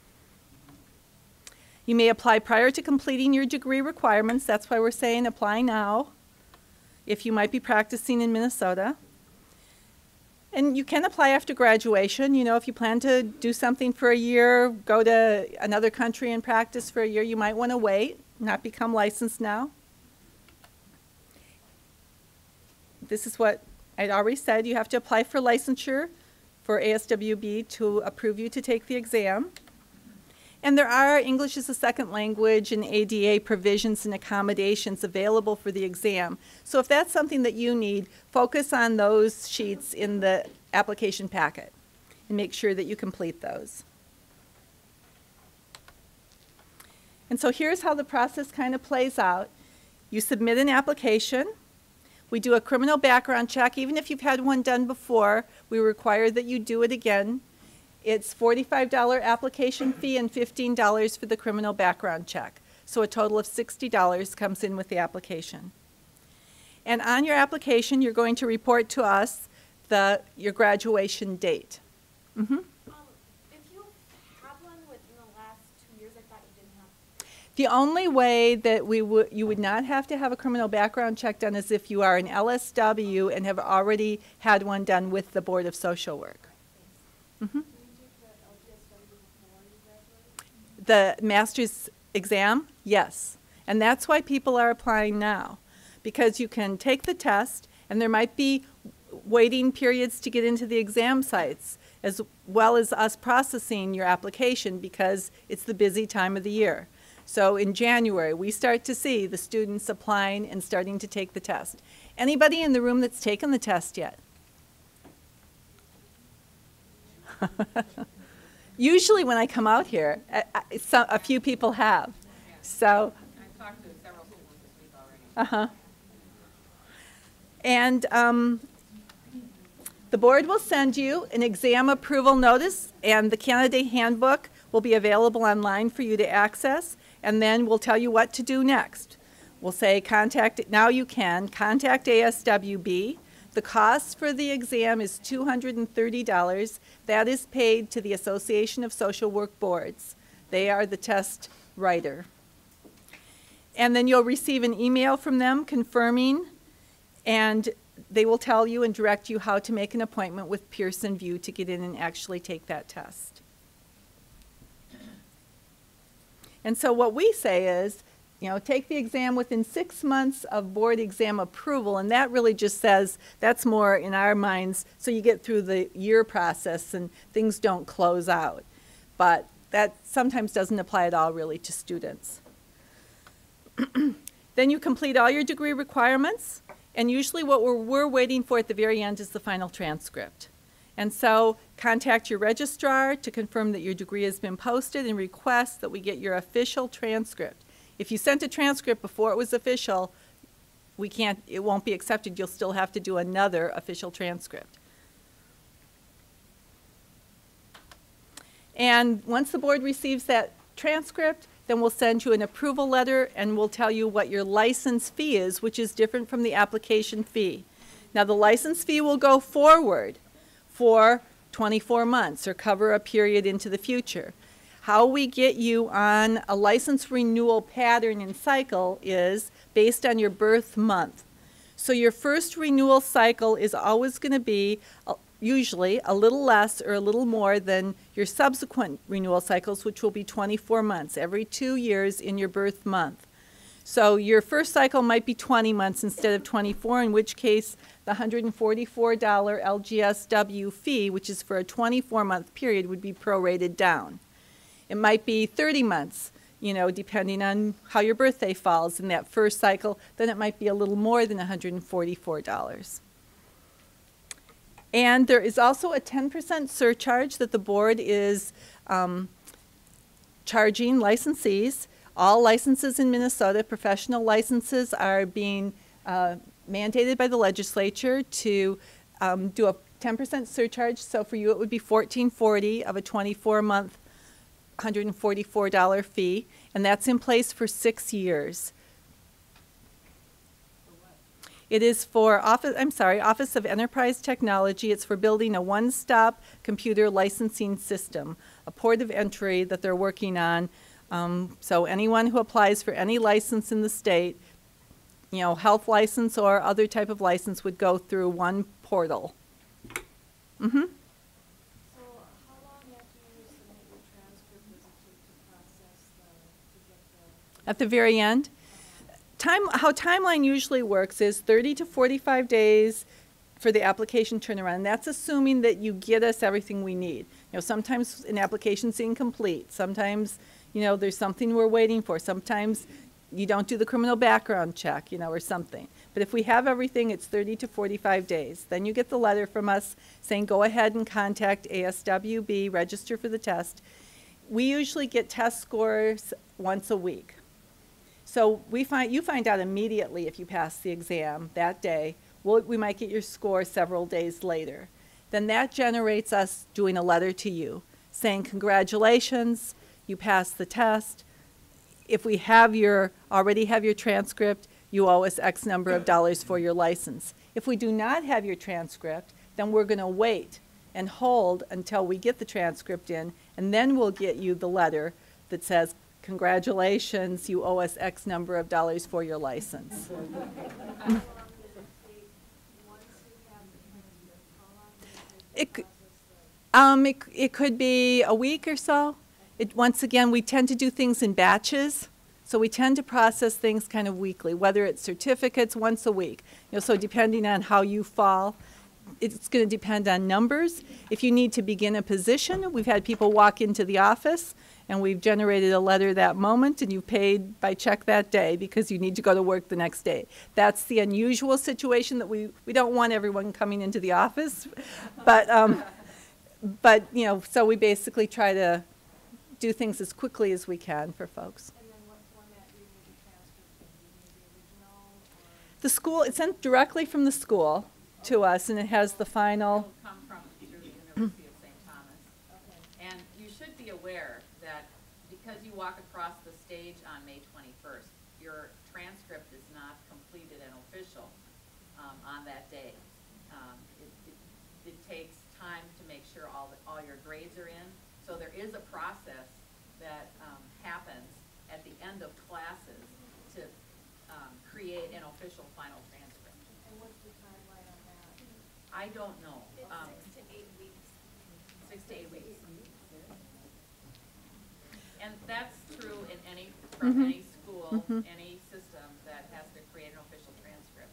You may apply prior to completing your degree requirements. That's why we're saying apply now, if you might be practicing in Minnesota. And you can apply after graduation. You know, if you plan to do something for a year, go to another country and practice for a year, you might want to wait, not become licensed now. This is what I'd already said. You have to apply for licensure for ASWB to approve you to take the exam. And there are English as a second language and ADA provisions and accommodations available for the exam. So if that's something that you need, focus on those sheets in the application packet and make sure that you complete those. And so here's how the process kind of plays out. You submit an application. We do a criminal background check. Even if you've had one done before, we require that you do it again. It's $45 application fee and $15 for the criminal background check. So a total of $60 comes in with the application. And on your application, you're going to report to us your graduation date. Mm-hmm. If you have one within the last 2 years, I thought you didn't have. The only way that you would not have to have a criminal background check done is if you are an LSW and have already had one done with the Board of Social Work. Do you take the LGSW before you graduate? The master's exam, yes. And that's why people are applying now. Because you can take the test, and there might be waiting periods to get into the exam sites, as well as us processing your application because it's the busy time of the year. So in January, we start to see the students applying and starting to take the test. Anybody in the room that's taken the test yet? Usually when I come out here, a few people have. So, I've talked to several students this week already. uh-huh. And the board will send you an exam approval notice, and the candidate handbook will be available online for you to access, and then we'll tell you what to do next. We'll say now you can contact ASWB. The cost for the exam is $230. That is paid to the Association of Social Work Boards. They are the test writer. And then you'll receive an email from them confirming, and they will tell you and direct you how to make an appointment with Pearson VUE to get in and actually take that test. And so what we say is, take the exam within 6 months of board exam approval, and that really just says, that's more in our minds, so you get through the year process and things don't close out. But that sometimes doesn't apply at all really to students. Then you complete all your degree requirements, and usually what we're waiting for at the very end is the final transcript. And so contact your registrar to confirm that your degree has been posted and request that we get your official transcript. If you sent a transcript before it was official, it won't be accepted. You'll still have to do another official transcript. And once the board receives that transcript, then we'll send you an approval letter and we'll tell you what your license fee is, which is different from the application fee. Now the license fee will go forward for 24 months or cover a period into the future. How we get you on a license renewal pattern and cycle is based on your birth month. So your first renewal cycle is always going to be usually a little less or a little more than your subsequent renewal cycles, which will be 24 months, every 2 years in your birth month. So your first cycle might be 20 months instead of 24, in which case the $144 LGSW fee, which is for a 24-month period, would be prorated down. It might be 30 months, depending on how your birthday falls in that first cycle, then it might be a little more than $144. And there is also a 10% surcharge that the board is charging licensees. All licenses in Minnesota, professional licenses, are being mandated by the legislature to do a 10% surcharge. So for you it would be $1,440 of a 24-month $144 fee, and that's in place for 6 years. It is for Office of Enterprise Technology. It's for building a one-stop computer licensing system, a port of entry that they're working on. So anyone who applies for any license in the state, health license or other type of license, would go through one portal. Mm-hmm. So how long after you submit your transcript does it take to process to get the... At the very end? How timeline usually works is 30 to 45 days for the application turnaround. And that's assuming that you get us everything we need. Sometimes an application's incomplete. Sometimes, there's something we're waiting for. Sometimes you don't do the criminal background check, or something. But if we have everything, it's 30 to 45 days. Then you get the letter from us saying, go ahead and contact ASWB, register for the test. We usually get test scores once a week. So you find out immediately if you pass the exam that day. We might get your score several days later. Then that generates us doing a letter to you saying, congratulations, you passed the test. If we already have your transcript, you owe us X number of dollars for your license. If we do not have your transcript, then we're going to wait and hold until we get the transcript in, and then we'll get you the letter that says, congratulations, you owe us X number of dollars for your license. It could be a week or so. Once again, we tend to do things in batches. So we tend to process things kind of weekly, whether it's certificates once a week. So depending on how you fall, it's going to depend on numbers. If you need to begin a position, we've had people walk into the office and we've generated a letter that moment and you paid by check that day because you need to go to work the next day. That's the unusual situation that we don't want everyone coming into the office. But so we basically try to do things as quickly as we can for folks. And then what format do you need the transcript in? Do you need the original? Or? The school, it's sent directly from the school to us, and it has the final. It'll come from through the University of St. Thomas. Okay. And you should be aware that because you walk across the stage on May 21st, your transcript is not completed and official on that day. It takes time to make sure all your grades are in. So there is a process that happens at the end of classes to create an official final transcript. And what's the timeline on that? I don't know. It's 6 to 8 weeks. 6 to 8 weeks. And that's true in from any school, any system that has to create an official transcript.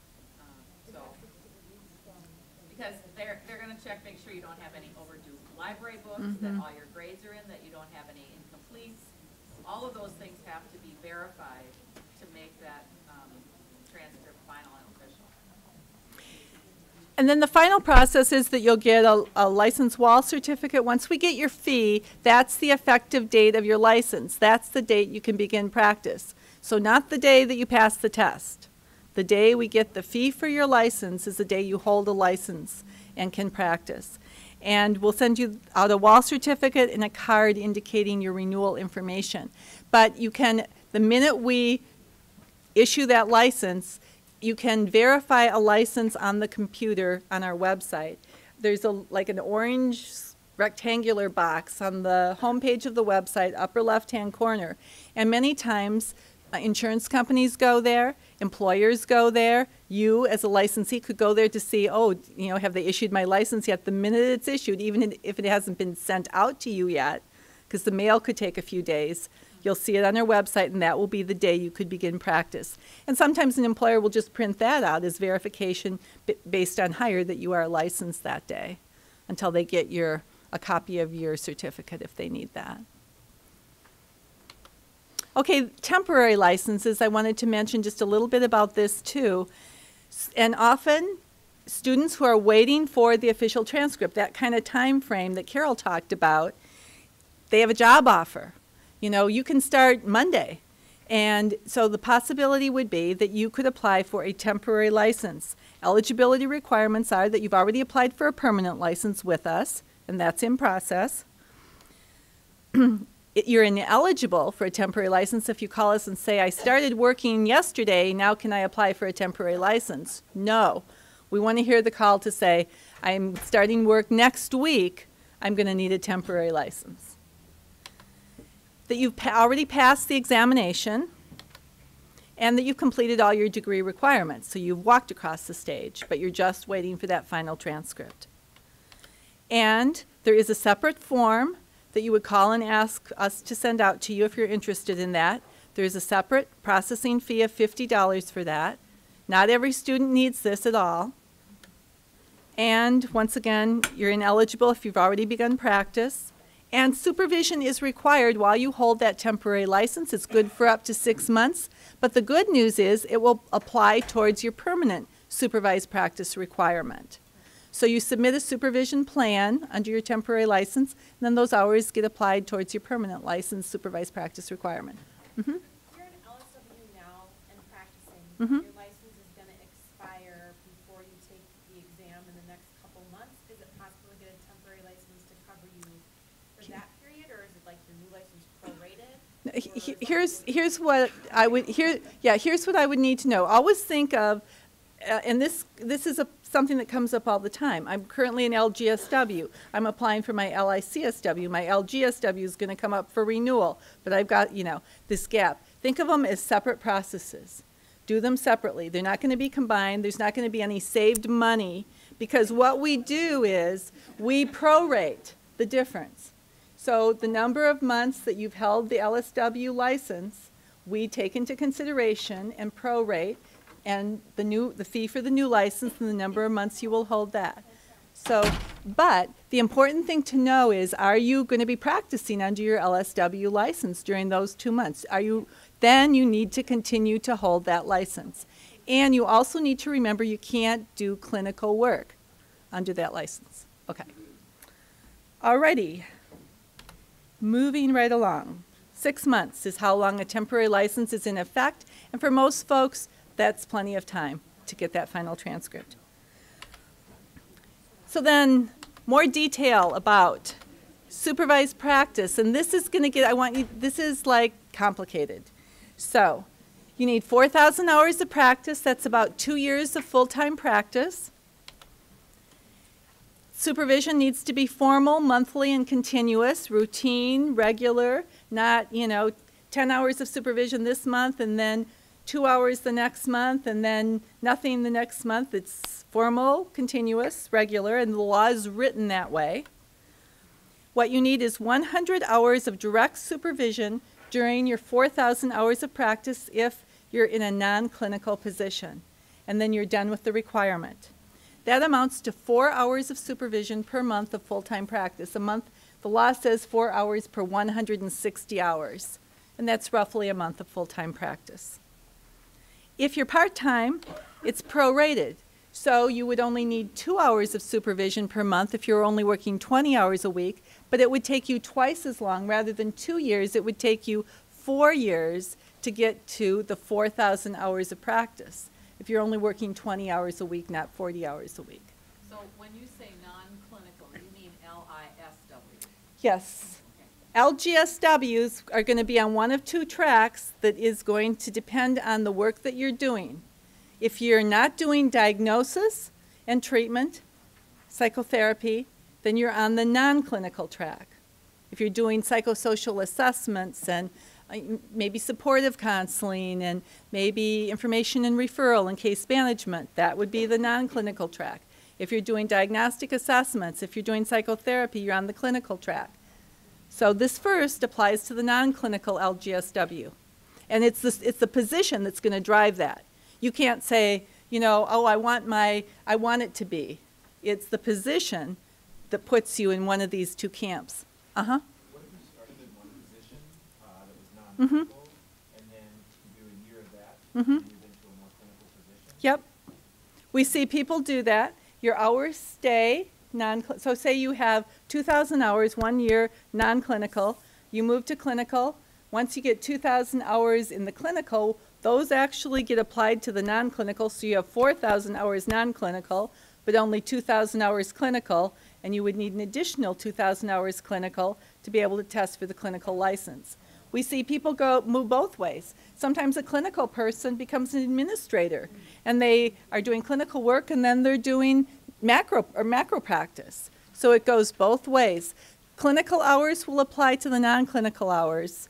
Because they're going to check, make sure you don't have any overdue library books, that all your grades are in, that you don't have any incompletes. All of those things have to be verified to make that transcript final and official. And then the final process is that you'll get a license wall certificate. Once we get your fee, that's the effective date of your license. That's the date you can begin practice. So not the day that you pass the test. The day we get the fee for your license is the day you hold a license and can practice. And we'll send you out a wall certificate and a card indicating your renewal information. But you can, the minute we issue that license, you can verify a license on the computer on our website. There's like an orange rectangular box on the home page of the website, upper left-hand corner. And many times, insurance companies go there, employers go there. You, as a licensee, could go there to see, have they issued my license yet? The minute it's issued, even if it hasn't been sent out to you yet, because the mail could take a few days, you'll see it on our website, and that will be the day you could begin practice. And sometimes an employer will just print that out as verification based on hire that you are licensed that day until they get a copy of your certificate if they need that. Okay, temporary licenses, I wanted to mention just a little bit about this too. And often, students who are waiting for the official transcript, that kind of time frame that Carol talked about, they have a job offer. You can start Monday. And so the possibility would be that you could apply for a temporary license. Eligibility requirements are that you've already applied for a permanent license with us, and that's in process. You're ineligible for a temporary license if you call us and say, I started working yesterday, now can I apply for a temporary license? No. We want to hear the call to say, I'm starting work next week, I'm going to need a temporary license. That you've already passed the examination and that you've completed all your degree requirements. So you've walked across the stage, but you're just waiting for that final transcript. And there is a separate form that you would call and ask us to send out to you if you're interested in that. There's a separate processing fee of $50 for that. Not every student needs this at all. And once again, you're ineligible if you've already begun practice. And supervision is required while you hold that temporary license. It's good for up to 6 months. But the good news is it will apply towards your permanent supervised practice requirement. So you submit a supervision plan under your temporary license, and then those hours get applied towards your permanent license supervised practice requirement. You're an LSW now and practicing. Your license is going to expire before you take the exam in the next couple months. Is it possible to get a temporary license to cover you for that period, or is it like your new license prorated? Or Here's what I would need to know. Always think of and this is something that comes up all the time. I'm currently an LGSW. I'm applying for my LICSW. My LGSW is going to come up for renewal, but I've got, this gap. Think of them as separate processes. Do them separately. They're not going to be combined. There's not going to be any saved money, because what we do is we prorate the difference. So the number of months that you've held the LSW license, we take into consideration and prorate, and the fee for the new license and the number of months you will hold that. So, but the important thing to know is, are you going to be practicing under your LSW license during those 2 months? Then you need to continue to hold that license. And you also need to remember you can't do clinical work under that license. Okay. Alrighty. Moving right along. 6 months is how long a temporary license is in effect, and for most folks, that's plenty of time to get that final transcript. So then, more detail about supervised practice, and this is going to get, this is like complicated. So, you need 4,000 hours of practice. That's about 2 years of full-time practice. Supervision needs to be formal, monthly, and continuous, routine, regular, not, 10 hours of supervision this month and then 2 hours the next month and then nothing the next month. It's formal, continuous, regular, and the law is written that way. What you need is 100 hours of direct supervision during your 4,000 hours of practice if you're in a non-clinical position, and then you're done with the requirement. That amounts to 4 hours of supervision per month of full-time practice. A month, the law says 4 hours per 160 hours, and that's roughly a month of full-time practice. If you're part-time, it's prorated. So you would only need 2 hours of supervision per month if you're only working 20 hours a week, but it would take you twice as long. Rather than 2 years, it would take you 4 years to get to the 4,000 hours of practice if you're only working 20 hours a week, not 40 hours a week. So when you say non-clinical, you mean LISW? Yes. LGSWs are going to be on one of 2 tracks that is going to depend on the work that you're doing. If you're not doing diagnosis and treatment, psychotherapy, then you're on the non-clinical track. If you're doing psychosocial assessments and maybe supportive counseling and maybe information and referral and case management, that would be the non-clinical track. If you're doing diagnostic assessments, if you're doing psychotherapy, you're on the clinical track. So this first applies to the non-clinical LGSW. And it's the position that's going to drive that. You can't say, oh, I want it to be. It's the position that puts you in one of these 2 camps. Uh-huh. What if you started in one position that was non-clinical, and then you do a year of that, and move into a more clinical position? Yep. We see people do that. Your hours stay non-clinical. So say you have 2,000 hours, 1 year non-clinical. You move to clinical. Once you get 2,000 hours in the clinical, those actually get applied to the non-clinical, so you have 4,000 hours non-clinical, but only 2,000 hours clinical, and you would need an additional 2,000 hours clinical to be able to test for the clinical license. We see people move both ways. Sometimes a clinical person becomes an administrator, and they are doing clinical work, and then they're doing macro practice. So it goes both ways. Clinical hours will apply to the non-clinical hours.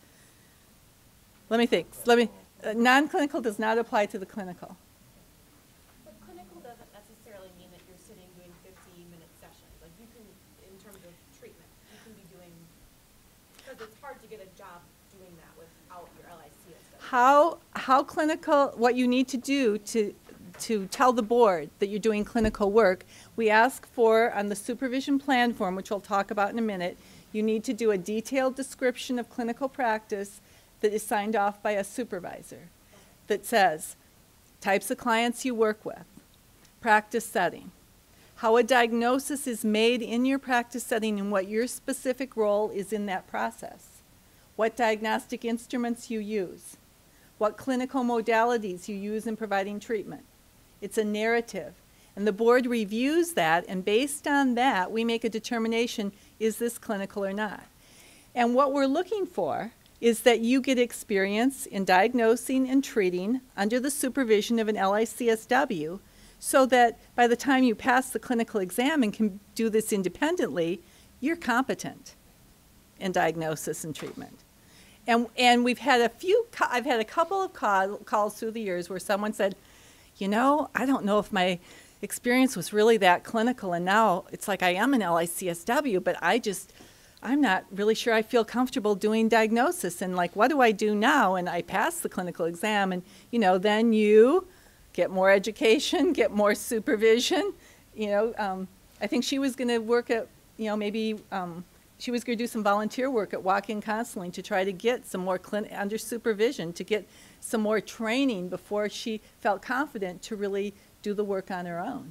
Let me think. Non-clinical does not apply to the clinical. But clinical doesn't necessarily mean that you're sitting doing 50-minute sessions. Like you can, in terms of treatment, you can be doing, because it's hard to get a job doing that without your LICSW. How clinical, what you need to do to tell the board that you're doing clinical work, we ask for on the supervision plan form, which we'll talk about in a minute, you need to do a detailed description of clinical practice that is signed off by a supervisor that says types of clients you work with, practice setting, how a diagnosis is made in your practice setting and what your specific role is in that process, what diagnostic instruments you use, what clinical modalities you use in providing treatment. It's a narrative, and the board reviews that, and based on that, we make a determination, is this clinical or not? And what we're looking for is that you get experience in diagnosing and treating under the supervision of an LICSW so that by the time you pass the clinical exam and can do this independently, you're competent in diagnosis and treatment. And we've had I've had a couple of calls through the years where someone said, you know, I don't know if my experience was really that clinical, and now it's like I am an LICSW, but I'm not really sure I feel comfortable doing diagnosis, and like, what do I do now? And I pass the clinical exam, and you know, then you get more education, get more supervision. You know, I think she was going to work at, you know, maybe she was going to do some volunteer work at walk-in counseling to try to get some more under supervision, to get some more training before she felt confident to really do the work on her own.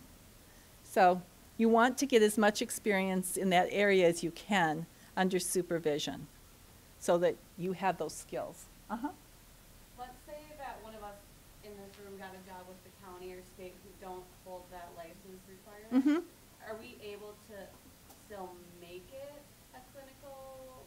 So you want to get as much experience in that area as you can under supervision so that you have those skills. Let's say that one of us in this room got a job with the county or state who don't hold that license requirement. Are we able to still make it a clinical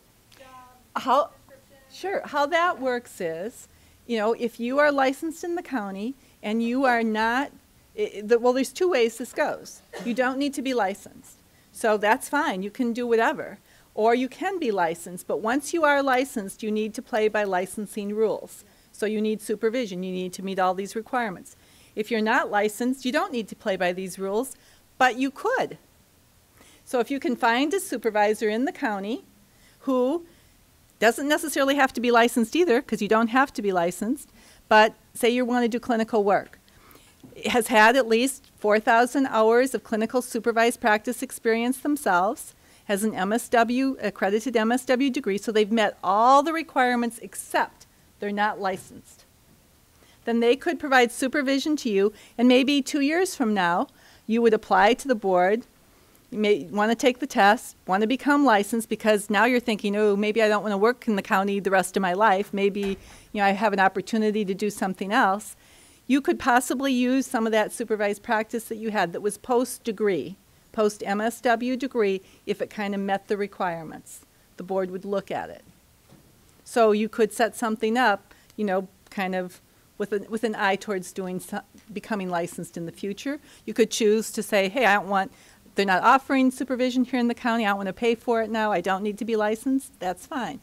job description? Sure. How that works is, you know, if you are licensed in the county and you are not, well, there's two ways this goes. You don't need to be licensed. So that's fine. You can do whatever. Or you can be licensed, but once you are licensed, you need to play by licensing rules. So you need supervision. You need to meet all these requirements. If you're not licensed, you don't need to play by these rules, but you could. So if you can find a supervisor in the county who doesn't necessarily have to be licensed either, because you don't have to be licensed, but say you want to do clinical work, has had at least 4,000 hours of clinical supervised practice experience themselves, has an MSW, accredited MSW degree, so they've met all the requirements except they're not licensed. Then they could provide supervision to you, and maybe 2 years from now, you would apply to the board. You may want to take the test, want to become licensed, because now you're thinking, oh, maybe I don't want to work in the county the rest of my life. Maybe, you know, I have an opportunity to do something else. You could possibly use some of that supervised practice that you had that was post-degree, post-MSW degree, if it kind of met the requirements. The board would look at it. So you could set something up, you know, kind of with an eye towards becoming licensed in the future. You could choose to say, hey, they're not offering supervision here in the county. I don't want to pay for it now. I don't need to be licensed. That's fine.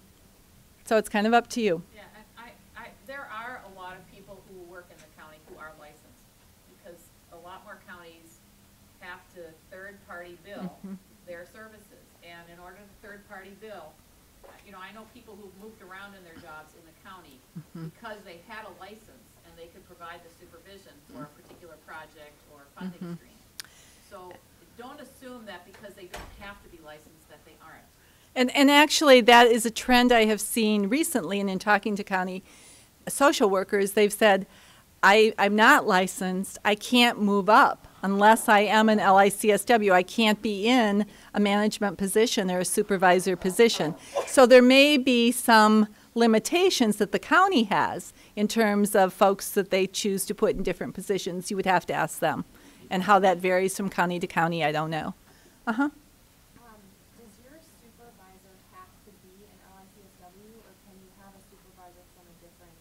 So it's kind of up to you. Yeah, and there are a lot of people who work in the county who are licensed, because a lot more counties have to third-party bill their services. And in order to third-party bill, you know, I know people who've moved around in their jobs in the county because they had a license and they could provide the supervision for a particular project or funding stream. So don't assume that because they don't have to be licensed that they aren't. And actually, that is a trend I have seen recently, and in talking to county social workers, they've said, I'm not licensed, I can't move up unless I am an LICSW. I can't be in a management position or a supervisor position. So there may be some limitations that the county has in terms of folks that they choose to put in different positions. You would have to ask them. And how that varies from county to county, I don't know. Does your supervisor have to be an LICSW, or can you have a supervisor from a different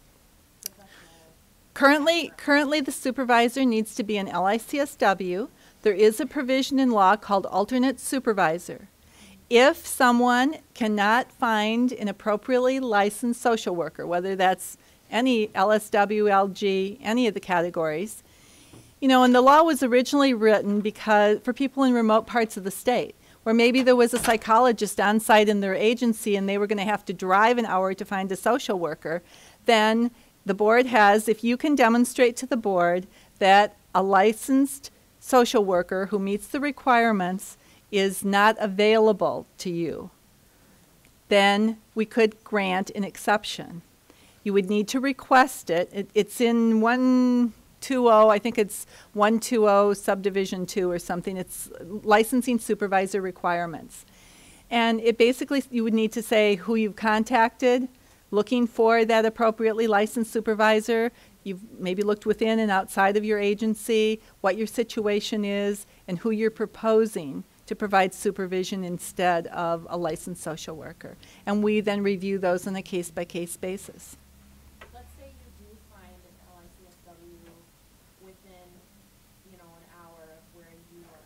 professional? Currently, the supervisor needs to be an LICSW. There is a provision in law called alternate supervisor. If someone cannot find an appropriately licensed social worker, whether that's any LSW, LG, any of the categories, you know, and the law was originally written for people in remote parts of the state, where maybe there was a psychologist on site in their agency and they were going to have to drive an hour to find a social worker. Then the board has, if you can demonstrate to the board that a licensed social worker who meets the requirements is not available to you, then we could grant an exception. You would need to request it. It's in 120, I think it's 120 subdivision 2 or something. It's licensing supervisor requirements. And it basically, you would need to say who you've contacted, looking for that appropriately licensed supervisor. You've maybe looked within and outside of your agency, what your situation is, and who you're proposing to provide supervision instead of a licensed social worker. And we then review those on a case-by-case basis. Let's say you do find an LICSW within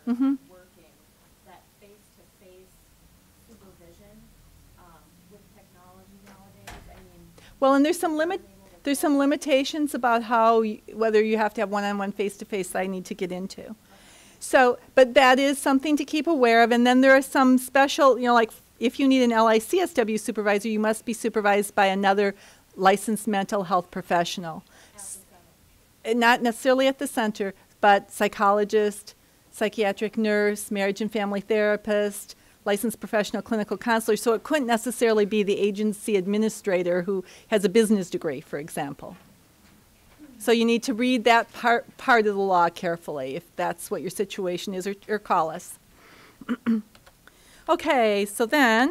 working, that face-to-face supervision, with technology nowadays, I mean. Well, and there's some limitations about how, whether you have to have one-on-one face-to-face that I need to get into. So, but that is something to keep aware of. And then there are some special, like if you need an LICSW supervisor, you must be supervised by another licensed mental health professional. Not necessarily at the center, but psychologist, psychiatric nurse, marriage and family therapist, licensed professional clinical counselor. So it couldn't necessarily be the agency administrator who has a business degree, for example. So you need to read that part of the law carefully if that's what your situation is, or call us. Okay, so then,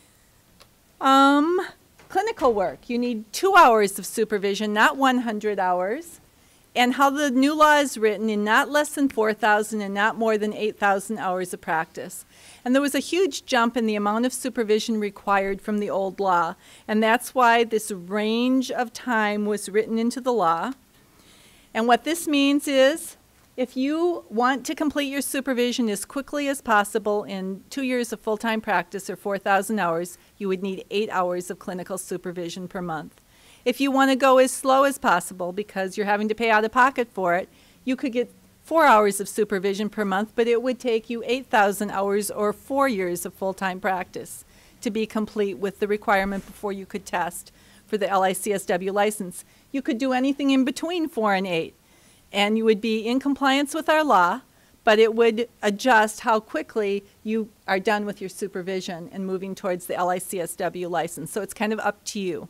clinical work. You need 2 hours of supervision, not 100 hours. And how the new law is written, in not less than 4,000 and not more than 8,000 hours of practice. And there was a huge jump in the amount of supervision required from the old law. And that's why this range of time was written into the law. And what this means is, if you want to complete your supervision as quickly as possible in 2 years of full-time practice or 4,000 hours, you would need 8 hours of clinical supervision per month. If you want to go as slow as possible because you're having to pay out of pocket for it, you could get 4 hours of supervision per month, but it would take you 8,000 hours or 4 years of full-time practice to be complete with the requirement before you could test for the LICSW license. You could do anything in between 4 and 8, and you would be in compliance with our law, but it would adjust how quickly you are done with your supervision and moving towards the LICSW license. So it's kind of up to you.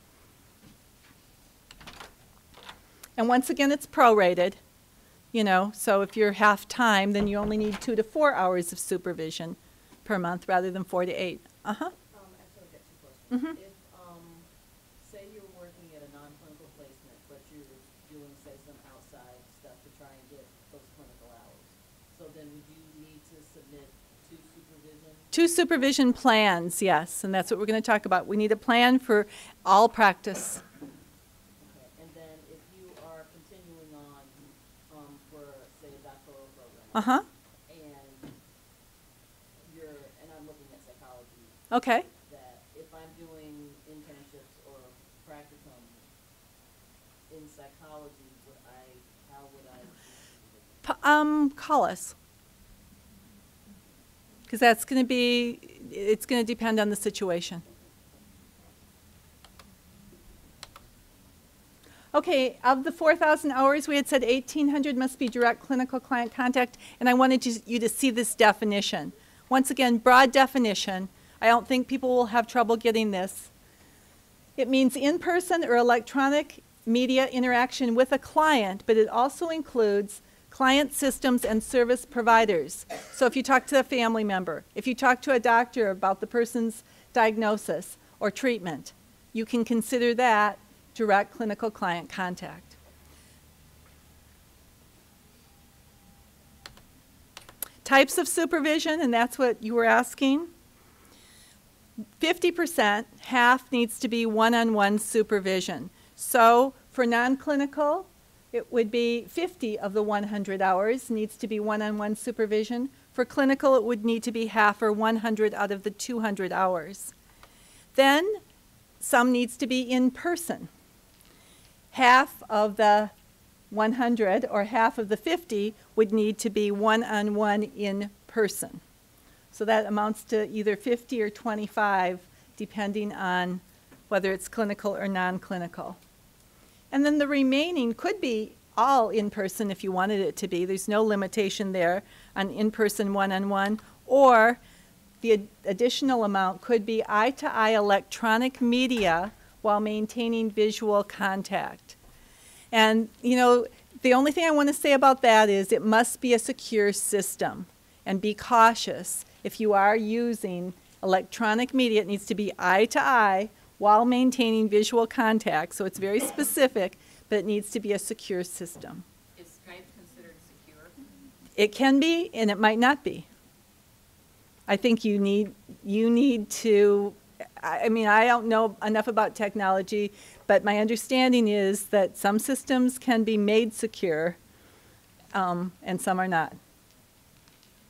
And once again, it's prorated, so if you're half-time, then you only need 2 to 4 hours of supervision per month rather than 4 to 8. Actually, I've got 2 questions. Mhm. If, say you're working at a non-clinical placement, but you're doing, say, some outside stuff to try and get those clinical hours, so then would you need to submit 2 supervision? 2 supervision plans, yes, and that's what we're going to talk about. We need a plan for all practice. Okay, and then if you are continuing on, for, say, a doctoral program. Uh-huh. And I'm looking at psychology. Okay. That if I'm doing internships or practicum in psychology, how would I? Call us. Because that's going to be, it's going to depend on the situation. Okay, of the 4,000 hours, we had said 1,800 must be direct clinical client contact, and I wanted you to see this definition. Once again, broad definition. I don't think people will have trouble getting this. It means in-person or electronic media interaction with a client, but it also includes client systems and service providers. So if you talk to a family member, if you talk to a doctor about the person's diagnosis or treatment, you can consider that direct clinical client contact. Types of supervision, and that's what you were asking. 50%, half needs to be one-on-one supervision. So for non-clinical, it would be 50 of the 100 hours needs to be one-on-one supervision. For clinical, it would need to be half or 100 out of the 200 hours. Then some needs to be in person. Half of the 100 or half of the 50 would need to be one-on-one in person. So that amounts to either 50 or 25, depending on whether it's clinical or non-clinical. And then the remaining could be all in-person if you wanted it to be. There's no limitation there on in-person one-on-one. Or the additional amount could be eye-to-eye electronic media while maintaining visual contact. And, the only thing I want to say about that is it must be a secure system. And be cautious. If you are using electronic media, it needs to be eye-to-eye while maintaining visual contact. So it's very specific, but it needs to be a secure system. Is Skype considered secure? It can be, and it might not be. I think you need to, I don't know enough about technology, but my understanding is that some systems can be made secure, and some are not.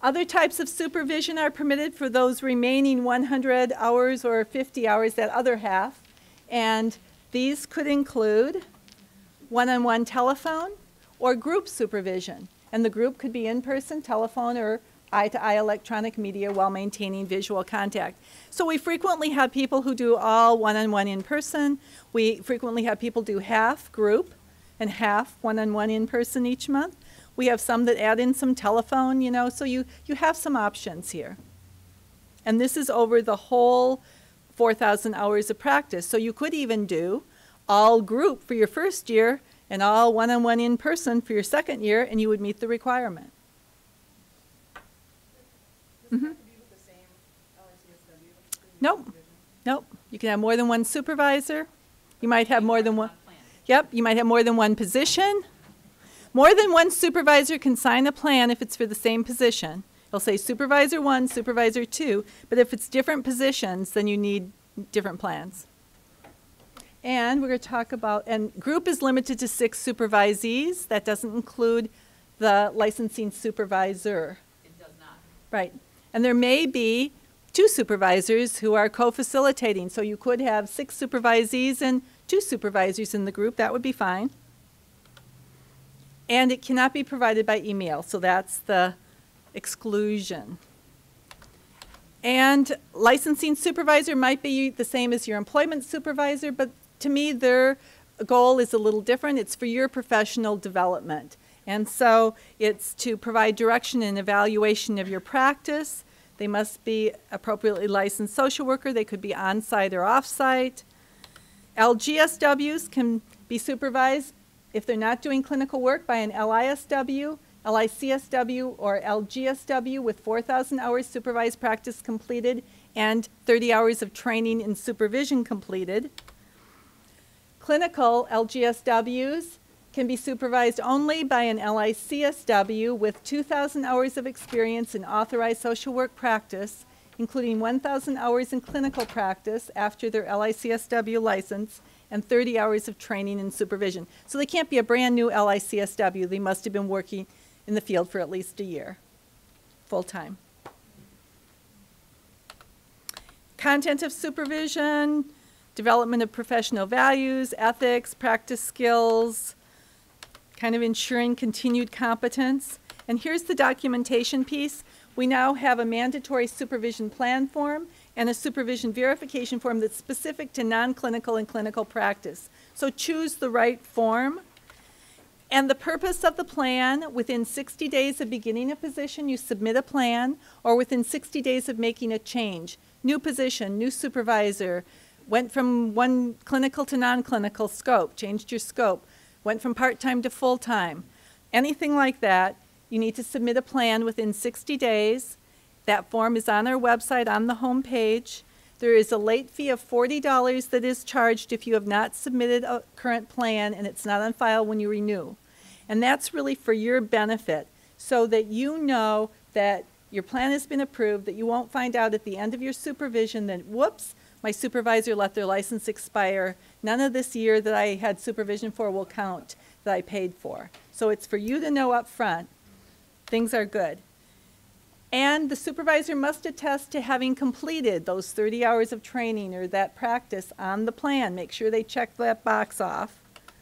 Other types of supervision are permitted for those remaining 100 hours or 50 hours, that other half. And these could include one-on-one telephone or group supervision. And the group could be in-person, telephone, or eye-to-eye electronic media while maintaining visual contact. So we frequently have people who do all one-on-one in person. We frequently have people do half group and half one-on-one in person each month. We have some that add in some telephone, you know, so you have some options here. And this is over the whole 4,000 hours of practice. So you could even do all group for your first year and all one-on-one in person for your second year, and you would meet the requirement. Does it have to be with the same LRCSW? Nope. Nope. You can have more than one supervisor. You might have more than one. Yep. You might have more than one position. More than one supervisor can sign a plan if it's for the same position. It'll say supervisor 1, supervisor 2, but if it's different positions, then you need different plans. And we're going to talk about, and group is limited to 6 supervisees. That doesn't include the licensing supervisor. It does not. Right. And there may be 2 supervisors who are co-facilitating. So you could have 6 supervisees and 2 supervisors in the group. That would be fine. And it cannot be provided by email. So that's the exclusion. And licensing supervisor might be the same as your employment supervisor, but to me their goal is a little different. It's for your professional development. And so it's to provide direction and evaluation of your practice. They must be appropriately licensed social worker. They could be on-site or off-site. LGSWs can be supervised if they're not doing clinical work by an LISW, LICSW, or LGSW with 4,000 hours supervised practice completed and 30 hours of training and supervision completed. Clinical LGSWs can be supervised only by an LICSW with 2,000 hours of experience in authorized social work practice, including 1,000 hours in clinical practice after their LICSW license and 30 hours of training and supervision. So they can't be a brand new LICSW. They must have been working in the field for at least a year, full-time. Content of supervision, development of professional values, ethics, practice skills, kind of ensuring continued competence. And here's the documentation piece. We now have a mandatory supervision plan form and a supervision verification form that's specific to non-clinical and clinical practice. So choose the right form. And the purpose of the plan, within 60 days of beginning a position, you submit a plan, or within 60 days of making a change. New position, new supervisor, went from one clinical to non-clinical scope, changed your scope, went from part-time to full-time. Anything like that, you need to submit a plan within 60 days. That form is on our website on the home page. There is a late fee of $40 that is charged if you have not submitted a current plan and it's not on file when you renew. And that's really for your benefit, so that you know that your plan has been approved, that you won't find out at the end of your supervision that, whoops, my supervisor let their license expire. None of this year that I had supervision for will count that I paid for. So it's for you to know up front things are good. And the supervisor must attest to having completed those 30 hours of training or that practice on the plan. Make sure they check that box off.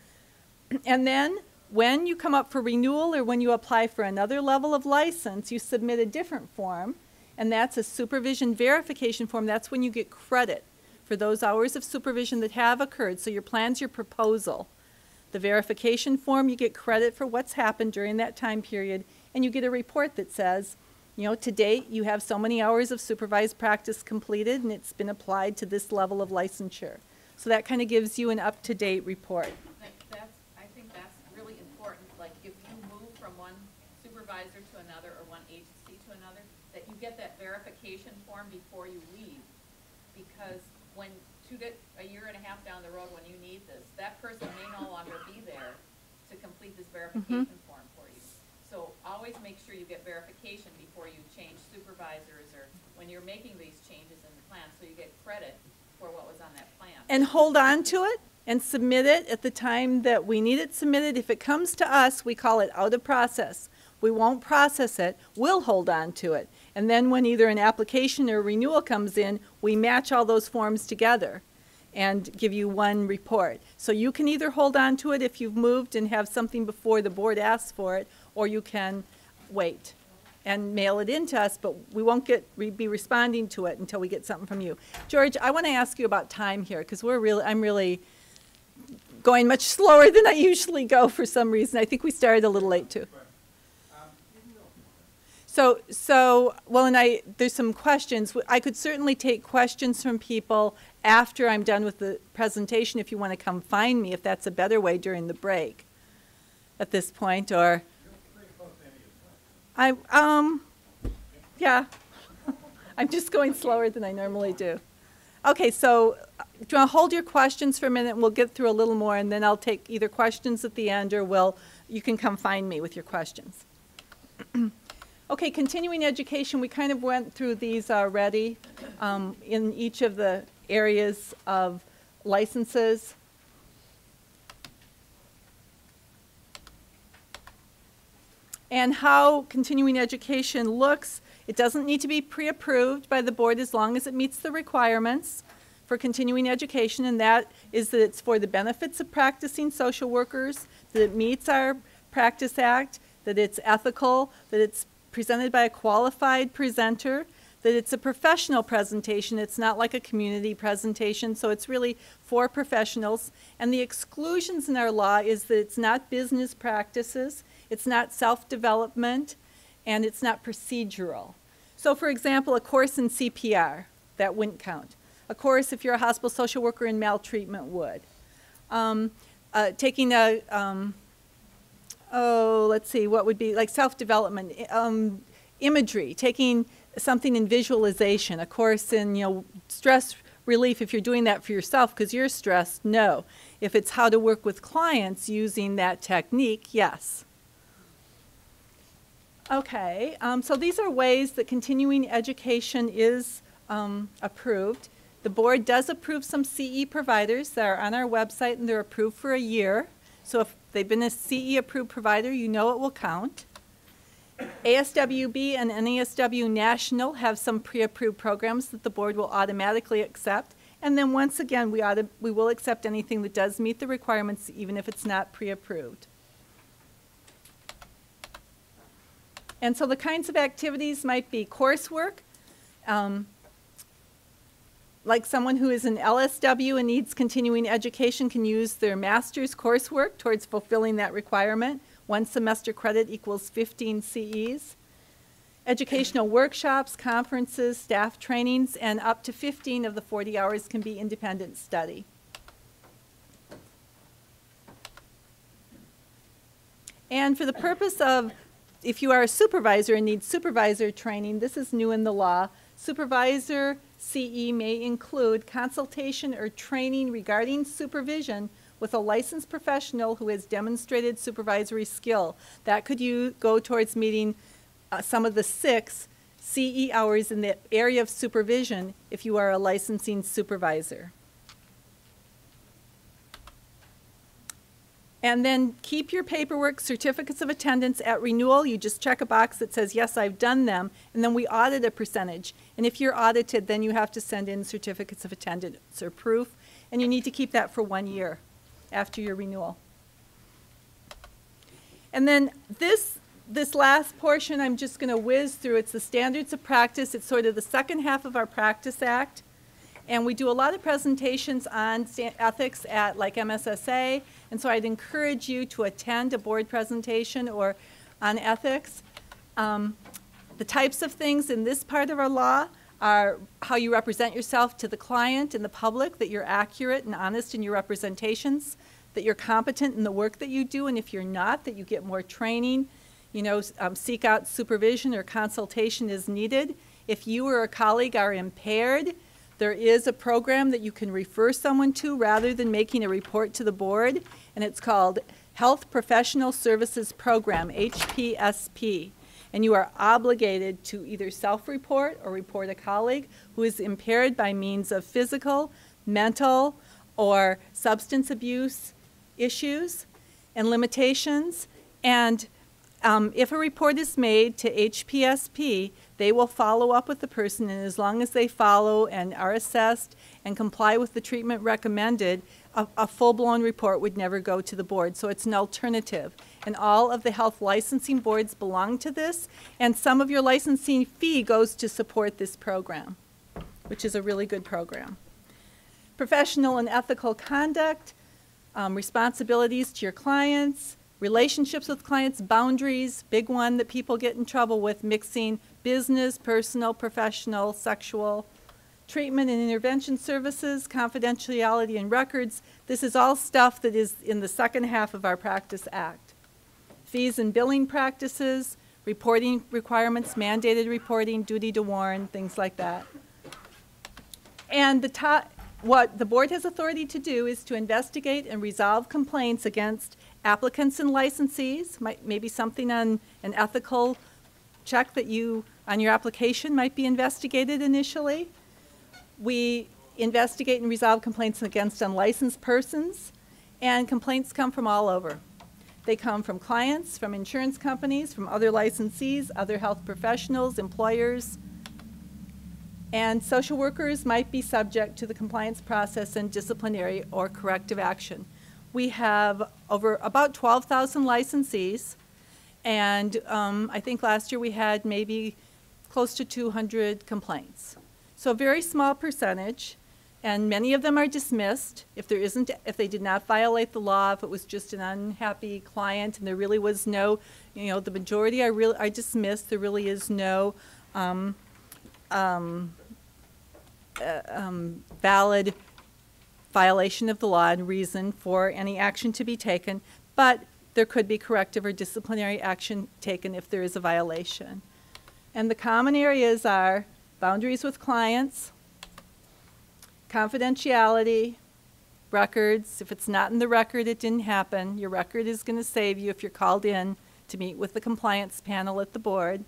And then when you come up for renewal or when you apply for another level of license, you submit a different form, and that's a supervision verification form. That's when you get credit for those hours of supervision that have occurred. So your plan's your proposal. The verification form, you get credit for what's happened during that time period, and you get a report that says, you know, to date you have so many hours of supervised practice completed and it's been applied to this level of licensure. So that kind of gives you an up-to-date report. I think that's really important, like if you move from one supervisor to another or one agency to another, that you get that verification form before you leave. Because when a year and a half down the road when you need this, that person may no longer be there to complete this verification form for you. So always make sure you get verification before you change supervisors or when you're making these changes in the plan, so you get credit for what was on that plan. And hold on to it and submit it at the time that we need it submitted. If it comes to us, we call it out of process. We won't process it. We'll hold on to it. And then when either an application or renewal comes in, we match all those forms together and give you one report. So you can either hold on to it if you've moved and have something before the board asks for it, or you can wait and mail it in to us, but we won't be responding to it until we get something from you. George, I want to ask you about time here, because I'm really going much slower than I usually go for some reason. I think we started a little late too. Well, and there's some questions. I could certainly take questions from people after I'm done with the presentation if you want to come find me, if that's a better way during the break at this point, or yeah. I'm just going slower than I normally do. Okay, so do you want to hold your questions for a minute and we'll get through a little more, and then I'll take either questions at the end or you can come find me with your questions. Okay, continuing education, we kind of went through these already in each of the areas of licenses. And how continuing education looks, it doesn't need to be pre-approved by the board as long as it meets the requirements for continuing education, and that is that it's for the benefits of practicing social workers, that it meets our Practice Act, that it's ethical, that it's presented by a qualified presenter, that it's a professional presentation. It's not like a community presentation, so it's really for professionals. And the exclusions in our law is that it's not business practices, it's not self-development, and it's not procedural. So for example, a course in CPR, that wouldn't count. A course if you're a hospital social worker in maltreatment would. Taking a let's see, what would be like self-development, imagery, taking something in visualization, a course in, stress relief if you're doing that for yourself because you're stressed, no. If it's how to work with clients using that technique, yes. Okay, so these are ways that continuing education is approved. The board does approve some CE providers that are on our website, and they're approved for a year. So if they've been a CE approved provider, you know it will count. ASWB and NASW National have some pre-approved programs that the board will automatically accept. And then once again, we will accept anything that does meet the requirements, even if it's not pre-approved. And so the kinds of activities might be coursework, like someone who is an LSW and needs continuing education can use their master's coursework towards fulfilling that requirement. 1 semester credit equals 15 CEs. Educational workshops, conferences, staff trainings, and up to 15 of the 40 hours can be independent study. And for the purpose of, if you are a supervisor and need supervisor training, this is new in the law. Supervisor CE may include consultation or training regarding supervision with a licensed professional who has demonstrated supervisory skill. That could go towards meeting some of the 6 CE hours in the area of supervision if you are a licensing supervisor. And then keep your paperwork, certificates of attendance at renewal. You just check a box that says, yes, I've done them, and then we audit a percentage. And if you're audited, then you have to send in certificates of attendance or proof, and you need to keep that for 1 year after your renewal. And then this last portion I'm just going to whiz through. It's the standards of practice. It's sort of the second half of our Practice Act. And we do a lot of presentations on ethics at like MSSA, and so I'd encourage you to attend a board presentation or on ethics. The types of things in this part of our law are how you represent yourself to the client and the public, that you're accurate and honest in your representations, that you're competent in the work that you do, and if you're not, that you get more training, seek out supervision or consultation as needed. If you or a colleague are impaired, there is a program that you can refer someone to rather than making a report to the board, and it's called Health Professional Services Program, HPSP. And you are obligated to either self-report or report a colleague who is impaired by means of physical, mental, or substance abuse issues and limitations. And If a report is made to HPSP, they will follow up with the person, and as long as they follow and are assessed and comply with the treatment recommended, a full-blown report would never go to the board. So it's an alternative. And all of the health licensing boards belong to this, and some of your licensing fee goes to support this program, which is a really good program. Professional and ethical conduct, responsibilities to your clients, relationships with clients, boundaries, big one that people get in trouble with, mixing business, personal, professional, sexual, treatment and intervention services, confidentiality and records. This is all stuff that is in the second half of our Practice Act. Fees and billing practices, reporting requirements, mandated reporting, duty to warn, things like that. And what the board has authority to do is to investigate and resolve complaints against applicants and licensees, maybe something on an ethical check that on your application might be investigated initially. We investigate and resolve complaints against unlicensed persons, and complaints come from all over. They come from clients, from insurance companies, from other licensees, other health professionals, employers, and social workers might be subject to the compliance process and disciplinary or corrective action. We have over about 12,000 licensees, and I think last year we had maybe close to 200 complaints. So a very small percentage, and many of them are dismissed if they did not violate the law, if it was just an unhappy client and there really was no, the majority are dismissed. There really is no valid violation of the law and reason for any action to be taken, but there could be corrective or disciplinary action taken if there is a violation. And the common areas are boundaries with clients, confidentiality, records. If it's not in the record, it didn't happen. Your record is going to save you if you're called in to meet with the compliance panel at the board.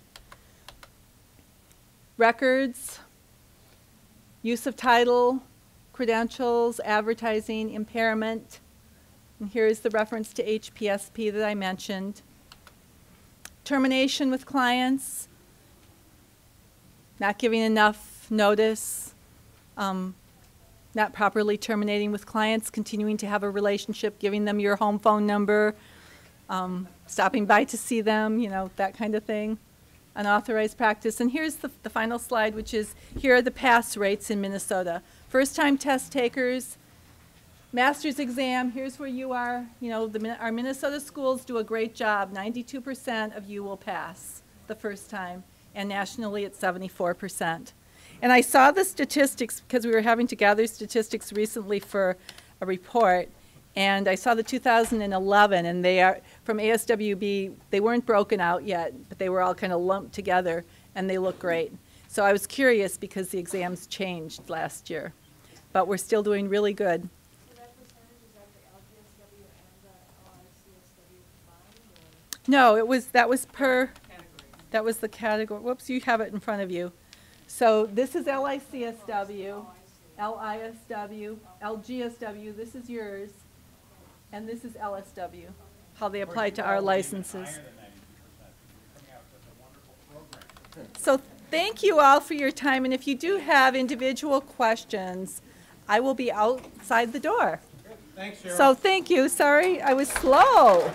Records, use of title, credentials, advertising, impairment. And here's the reference to HPSP that I mentioned. Termination with clients, not giving enough notice, not properly terminating with clients, continuing to have a relationship, giving them your home phone number, stopping by to see them, that kind of thing. Unauthorized practice. And here's the final slide, which is, here are the pass rates in Minnesota. First-time test takers, master's exam, here's where you are. Our Minnesota schools do a great job. 92% of you will pass the first time, and nationally it's 74%. And I saw the statistics because we were having to gather statistics recently for a report, and I saw the 2011, and they are from ASWB. They weren't broken out yet, but they were all kind of lumped together, and they look great. So I was curious because the exams changed last year, but we're still doing really good. So that percentage, is that the LGSW and the LICSW combined? No, that was the category. Whoops, you have it in front of you. So this is LICSW, LISW, LGSW, this is yours, and this is LSW, how they apply to our licenses. So thank you all for your time, and if you do have individual questions, I will be outside the door. Good. Thanks, Cheryl. So thank you. Sorry, I was slow.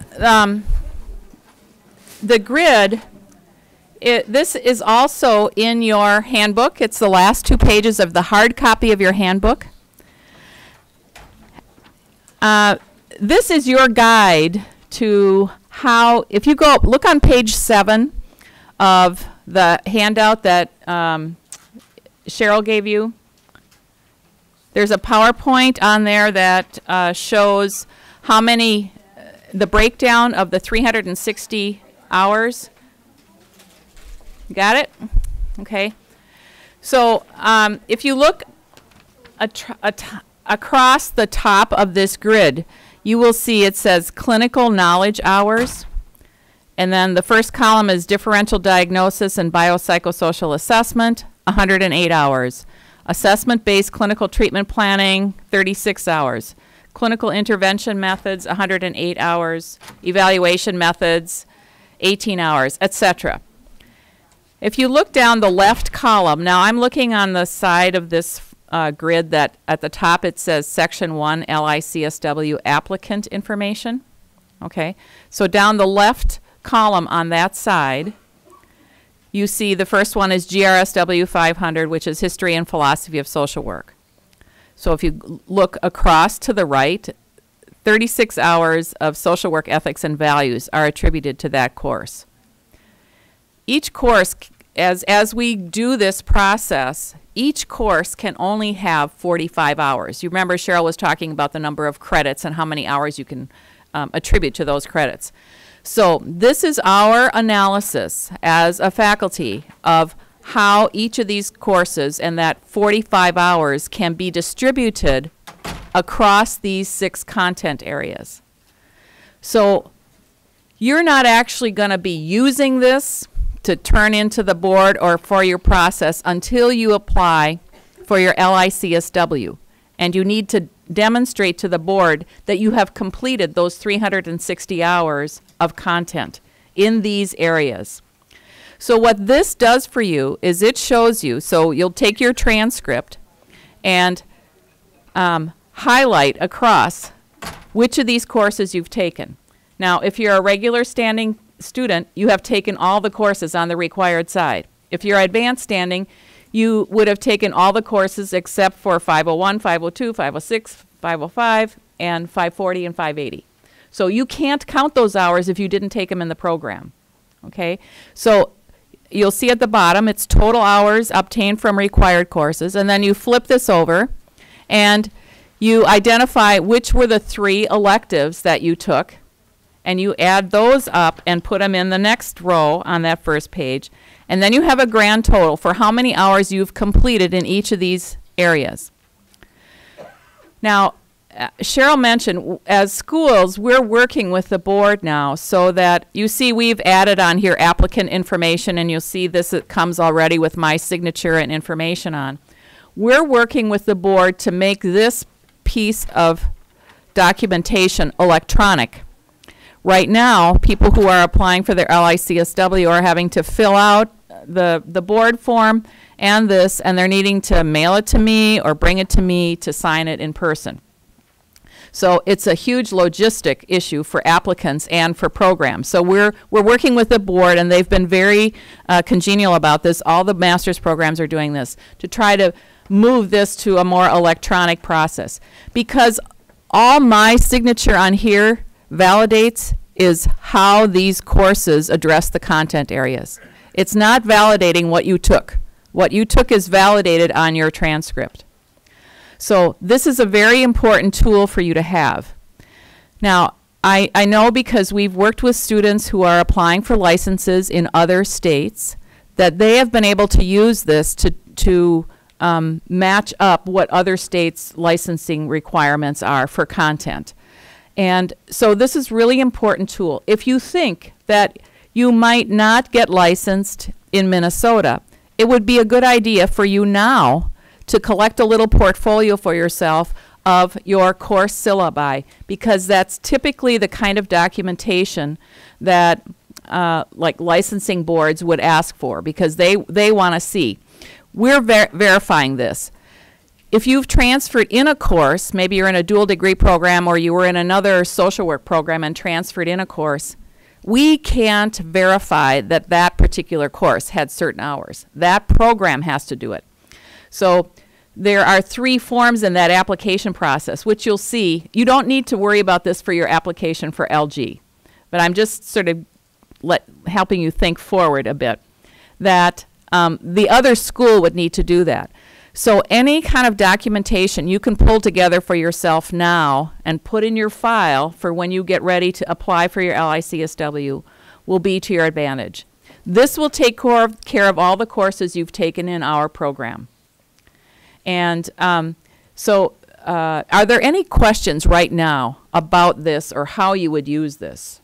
The grid, this is also in your handbook. It's the last 2 pages of the hard copy of your handbook. This is your guide to how, if you go look on page 7 of the handout that Cheryl gave you. There's a PowerPoint on there that shows how many, the breakdown of the 360 hours. Got it? Okay. So if you look across the top of this grid, you will see it says clinical knowledge hours. And then the first column is differential diagnosis and biopsychosocial assessment, 108 hours. Assessment-based clinical treatment planning, 36 hours. Clinical intervention methods, 108 hours. Evaluation methods, 18 hours, etc. If you look down the left column, now I'm looking on the side of this grid that at the top it says Section 1 LICSW applicant information. Okay, so down the left column on that side, you see the first one is GRSW 500, which is History and Philosophy of Social Work. So if you look across to the right, 36 hours of social work ethics and values are attributed to that course. Each course, as we do this process, each course can only have 45 hours. You remember Cheryl was talking about the number of credits and how many hours you can attribute to those credits. So this is our analysis as a faculty of how each of these courses and that 45 hours can be distributed across these 6 content areas. So you're not actually going to be using this to turn into the board or for your process until you apply for your LICSW. And you need to demonstrate to the board that you have completed those 360 hours of content in these areas. So what this does for you is it shows you, so you'll take your transcript and highlight across which of these courses you've taken. Now, if you're a regular standing student, you have taken all the courses on the required side. If you're advanced standing, you would have taken all the courses except for 501, 502, 506, 505, and 540 and 580. So you can't count those hours if you didn't take them in the program. Okay? So you'll see at the bottom, it's total hours obtained from required courses, and then you flip this over, and you identify which were the 3 electives that you took, and you add those up and put them in the next row on that first page, and then you have a grand total for how many hours you've completed in each of these areas. Now, Cheryl mentioned, as schools, we're working with the board now so that, you see we've added on here applicant information, and you'll see this, it comes already with my signature and information on. We're working with the board to make this piece of documentation electronic. Right now, people who are applying for their LICSW are having to fill out the board form and this, and they're needing to mail it to me or bring it to me to sign it in person. So it's a huge logistic issue for applicants and for programs. So we're working with the board, and they've been very congenial about this. All the master's programs are doing this to try to move this to a more electronic process. Because all my signature on here validates is how these courses address the content areas. It's not validating what you took. What you took is validated on your transcript. So this is a very important tool for you to have. Now, I know because we've worked with students who are applying for licenses in other states that they have been able to use this to match up what other states' licensing requirements are for content. And so this is really important tool. If you think that you might not get licensed in Minnesota, it would be a good idea for you now to collect a little portfolio for yourself of your course syllabi, because that's typically the kind of documentation that like licensing boards would ask for, because they want to see. We're verifying this. If you've transferred in a course, maybe you're in a dual degree program or you were in another social work program and transferred in a course, we can't verify that that particular course had certain hours. That program has to do it. So there are 3 forms in that application process, which you'll see. You don't need to worry about this for your application for LG, but I'm just sort of helping you think forward a bit, that the other school would need to do that. So any kind of documentation you can pull together for yourself now and put in your file for when you get ready to apply for your LICSW will be to your advantage. This will take care of all the courses you've taken in our program. And so are there any questions right now about this or how you would use this?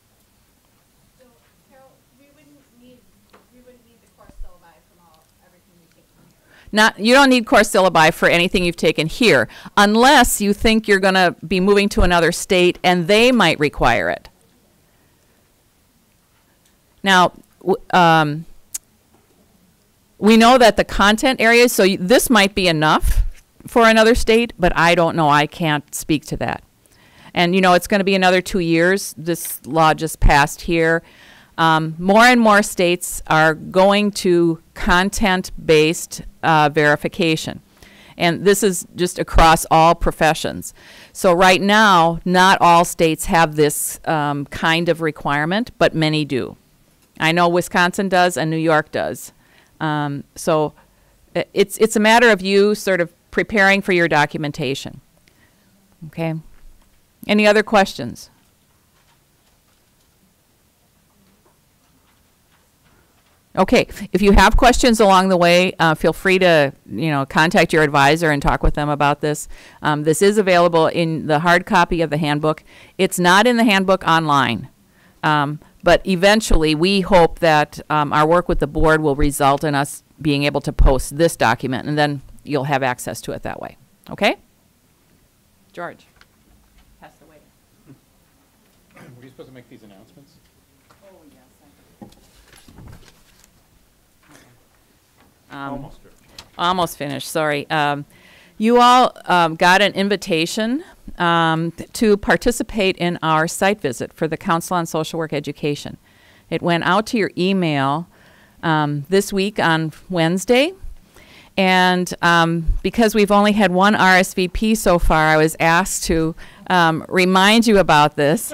So, Carol, we wouldn't need the course syllabi from everything we take from here. You don't need course syllabi for anything you've taken here, unless you think you're going to be moving to another state and they might require it. Now, we know that the content areas, so this might be enough for another state, but I don't know. I can't speak to that. And, you know, it's going to be another 2 years. This law just passed here. More and more states are going to content-based verification. And this is just across all professions. So right now, not all states have this kind of requirement, but many do. I know Wisconsin does and New York does. So it's a matter of you sort of preparing for your documentation. Okay? Any other questions? Okay, if you have questions along the way, feel free to, you know, contact your advisor and talk with them about this. This is available in the hard copy of the handbook. It's not in the handbook online, but eventually we hope that our work with the board will result in us being able to post this document, and then you'll have access to it that way. Okay? George, pass the way. Were you supposed to make these announcements? Oh, yes. Almost. Almost finished, sorry. You all got an invitation to participate in our site visit for the Council on Social Work Education. It went out to your email this week on Wednesday. And because we've only had one RSVP so far, I was asked to remind you about this.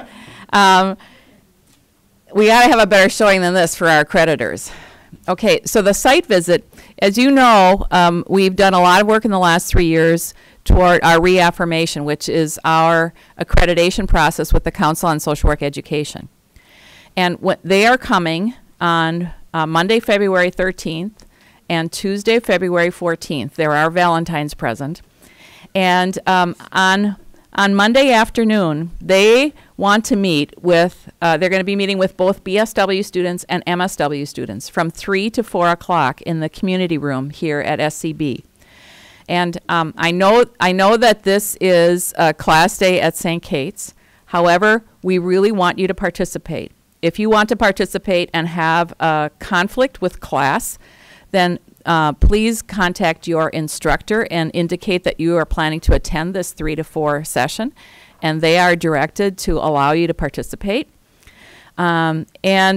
We got to have a better showing than this for our accreditors. Okay, so the site visit, as you know, we've done a lot of work in the last 3 years toward our reaffirmation, which is our accreditation process with the Council on Social Work Education. And they are coming on Monday, February 13th, and Tuesday, February 14th. There are Valentines present. And on Monday afternoon, they want to meet with, they're going to be meeting with both BSW students and MSW students from 3 to 4 o'clock in the community room here at SCB. And I know that this is a class day at St. Kate's. However, we really want you to participate. If you want to participate and have a conflict with class, then please contact your instructor and indicate that you are planning to attend this 3 to 4 session, and they are directed to allow you to participate. The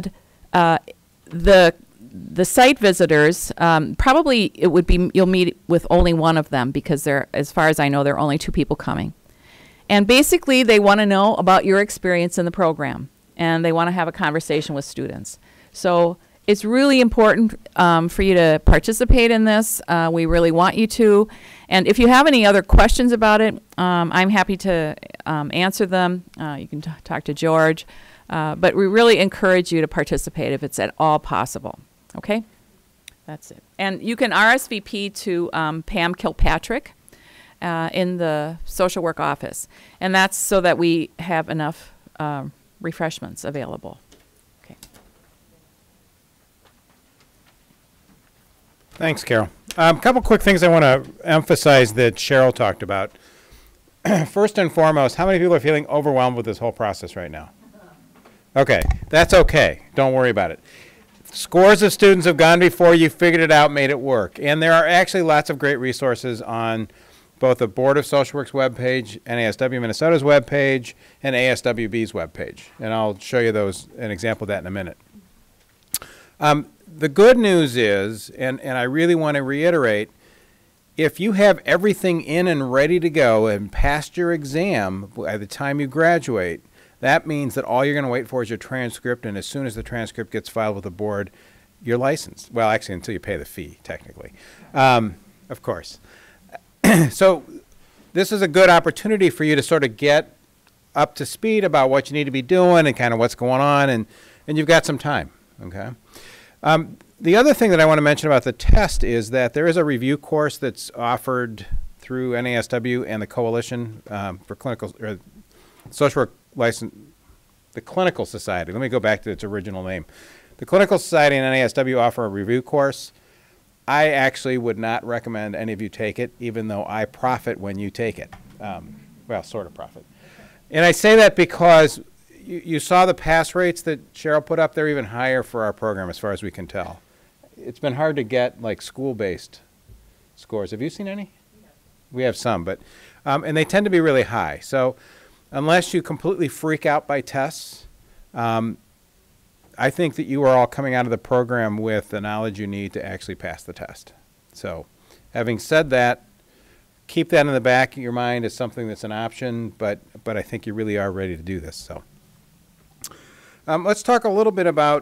site visitors, probably it would be, you'll meet with only one of them because there, as far as I know, there are only 2 people coming. And basically they want to know about your experience in the program, and they want to have a conversation with students. So it's really important for you to participate in this. We really want you to. And if you have any other questions about it, I'm happy to answer them. You can talk to George. But we really encourage you to participate if it's at all possible. Okay? That's it. And you can RSVP to Pam Kilpatrick in the social work office. And that's so that we have enough refreshments available. Okay. Thanks, Carol. A couple quick things I want to emphasize that Cheryl talked about. First and foremost, how many people are feeling overwhelmed with this whole process right now? Okay, that's okay. Don't worry about it. Scores of students have gone before you, figured it out, made it work. And there are actually lots of great resources on both the Board of Social Work's webpage, NASW Minnesota's webpage, and ASWB's webpage. And I'll show you an example of that in a minute. The good news is, and I really want to reiterate, if you have everything in and ready to go and passed your exam by the time you graduate, that means that all you're going to wait for is your transcript, and as soon as the transcript gets filed with the board, you're licensed. Well, actually, until you pay the fee, technically, of course. So this is a good opportunity for you to sort of get up to speed about what you need to be doing and kind of what's going on, and you've got some time, okay? The other thing that I want to mention about the test is that there is a review course that's offered through NASW and the Coalition for Clinical, or Social Work License, the Clinical Society. Let me go back to its original name. The Clinical Society and NASW offer a review course. I actually would not recommend any of you take it, even though I profit when you take it. Well, sort of profit. And I say that because you saw the pass rates that Cheryl put up. They're even higher for our program as far as we can tell. It's been hard to get like school-based scores. Have you seen any? We have some, but, and they tend to be really high. So unless you completely freak out by tests, I think that you are all coming out of the program with the knowledge you need to actually pass the test. So having said that, keep that in the back of your mind as something that's an option, but I think you really are ready to do this. So let's talk a little bit about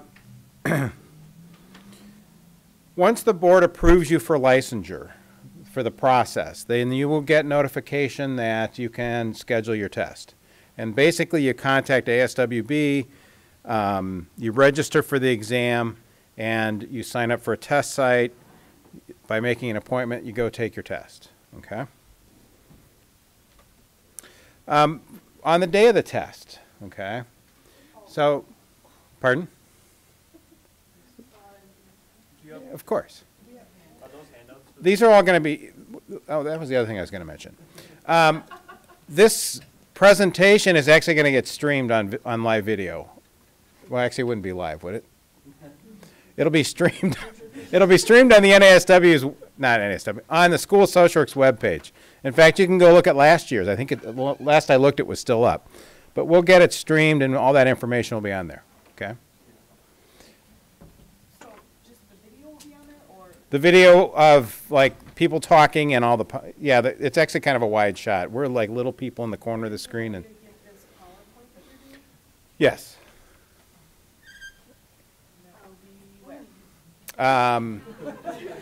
once the board approves you for licensure, for the process, then you will get notification that you can schedule your test. And basically you contact ASWB, you register for the exam, and you sign up for a test site. By making an appointment, you go take your test, okay? On the day of the test, okay? So, pardon? Of course. These are all going to be, oh, that was the other thing I was going to mention. This presentation is actually going to get streamed on live video. Well, actually, it wouldn't be live, would it? It'll be streamed. It'll be streamed on the NASW's, not NASW, on the School Social Works webpage. In fact, you can go look at last year's. I think last I looked, it was still up. But we'll get it streamed, and all that information will be on there. Okay. So just the video will be on there, or? The video of like people talking and all the, yeah, it's actually kind of a wide shot. We're like little people in the corner of the screen, and Are you gonna give this PowerPoint that you're doing? yes. That'll be where?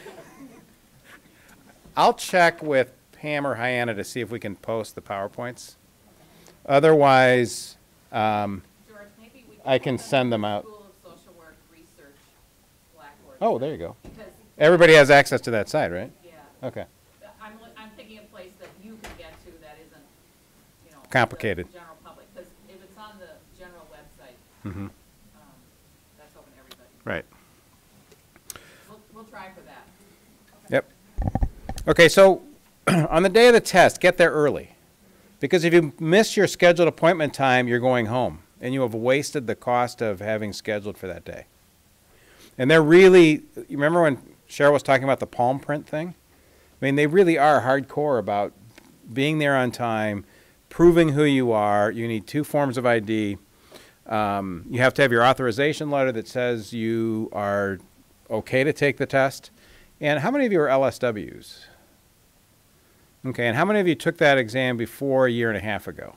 I'll check with Pam or Hyanna to see if we can post the PowerPoints. Otherwise, George, maybe we I can send them out. School of Social Work Research Blackboard. Oh, there you go. Because, Everybody has access to that site, right? yeah, Okay. I'm thinking a place that you can get to that isn't, you know, Complicated. the general public. Because if it's on the general website, Mm-hmm. that's open to everybody. Right. We'll try for that. Yep. Okay, so on the day of the test, get there early. Because if you miss your scheduled appointment time, you're going home. And you have wasted the cost of having scheduled for that day. And they're really, you remember when Cheryl was talking about the palm print thing? I mean, they really are hardcore about being there on time, proving who you are. You need 2 forms of ID. You have to have your authorization letter that says you are okay to take the test. And how many of you are LSWs? Okay, and how many of you took that exam before a year and a half ago?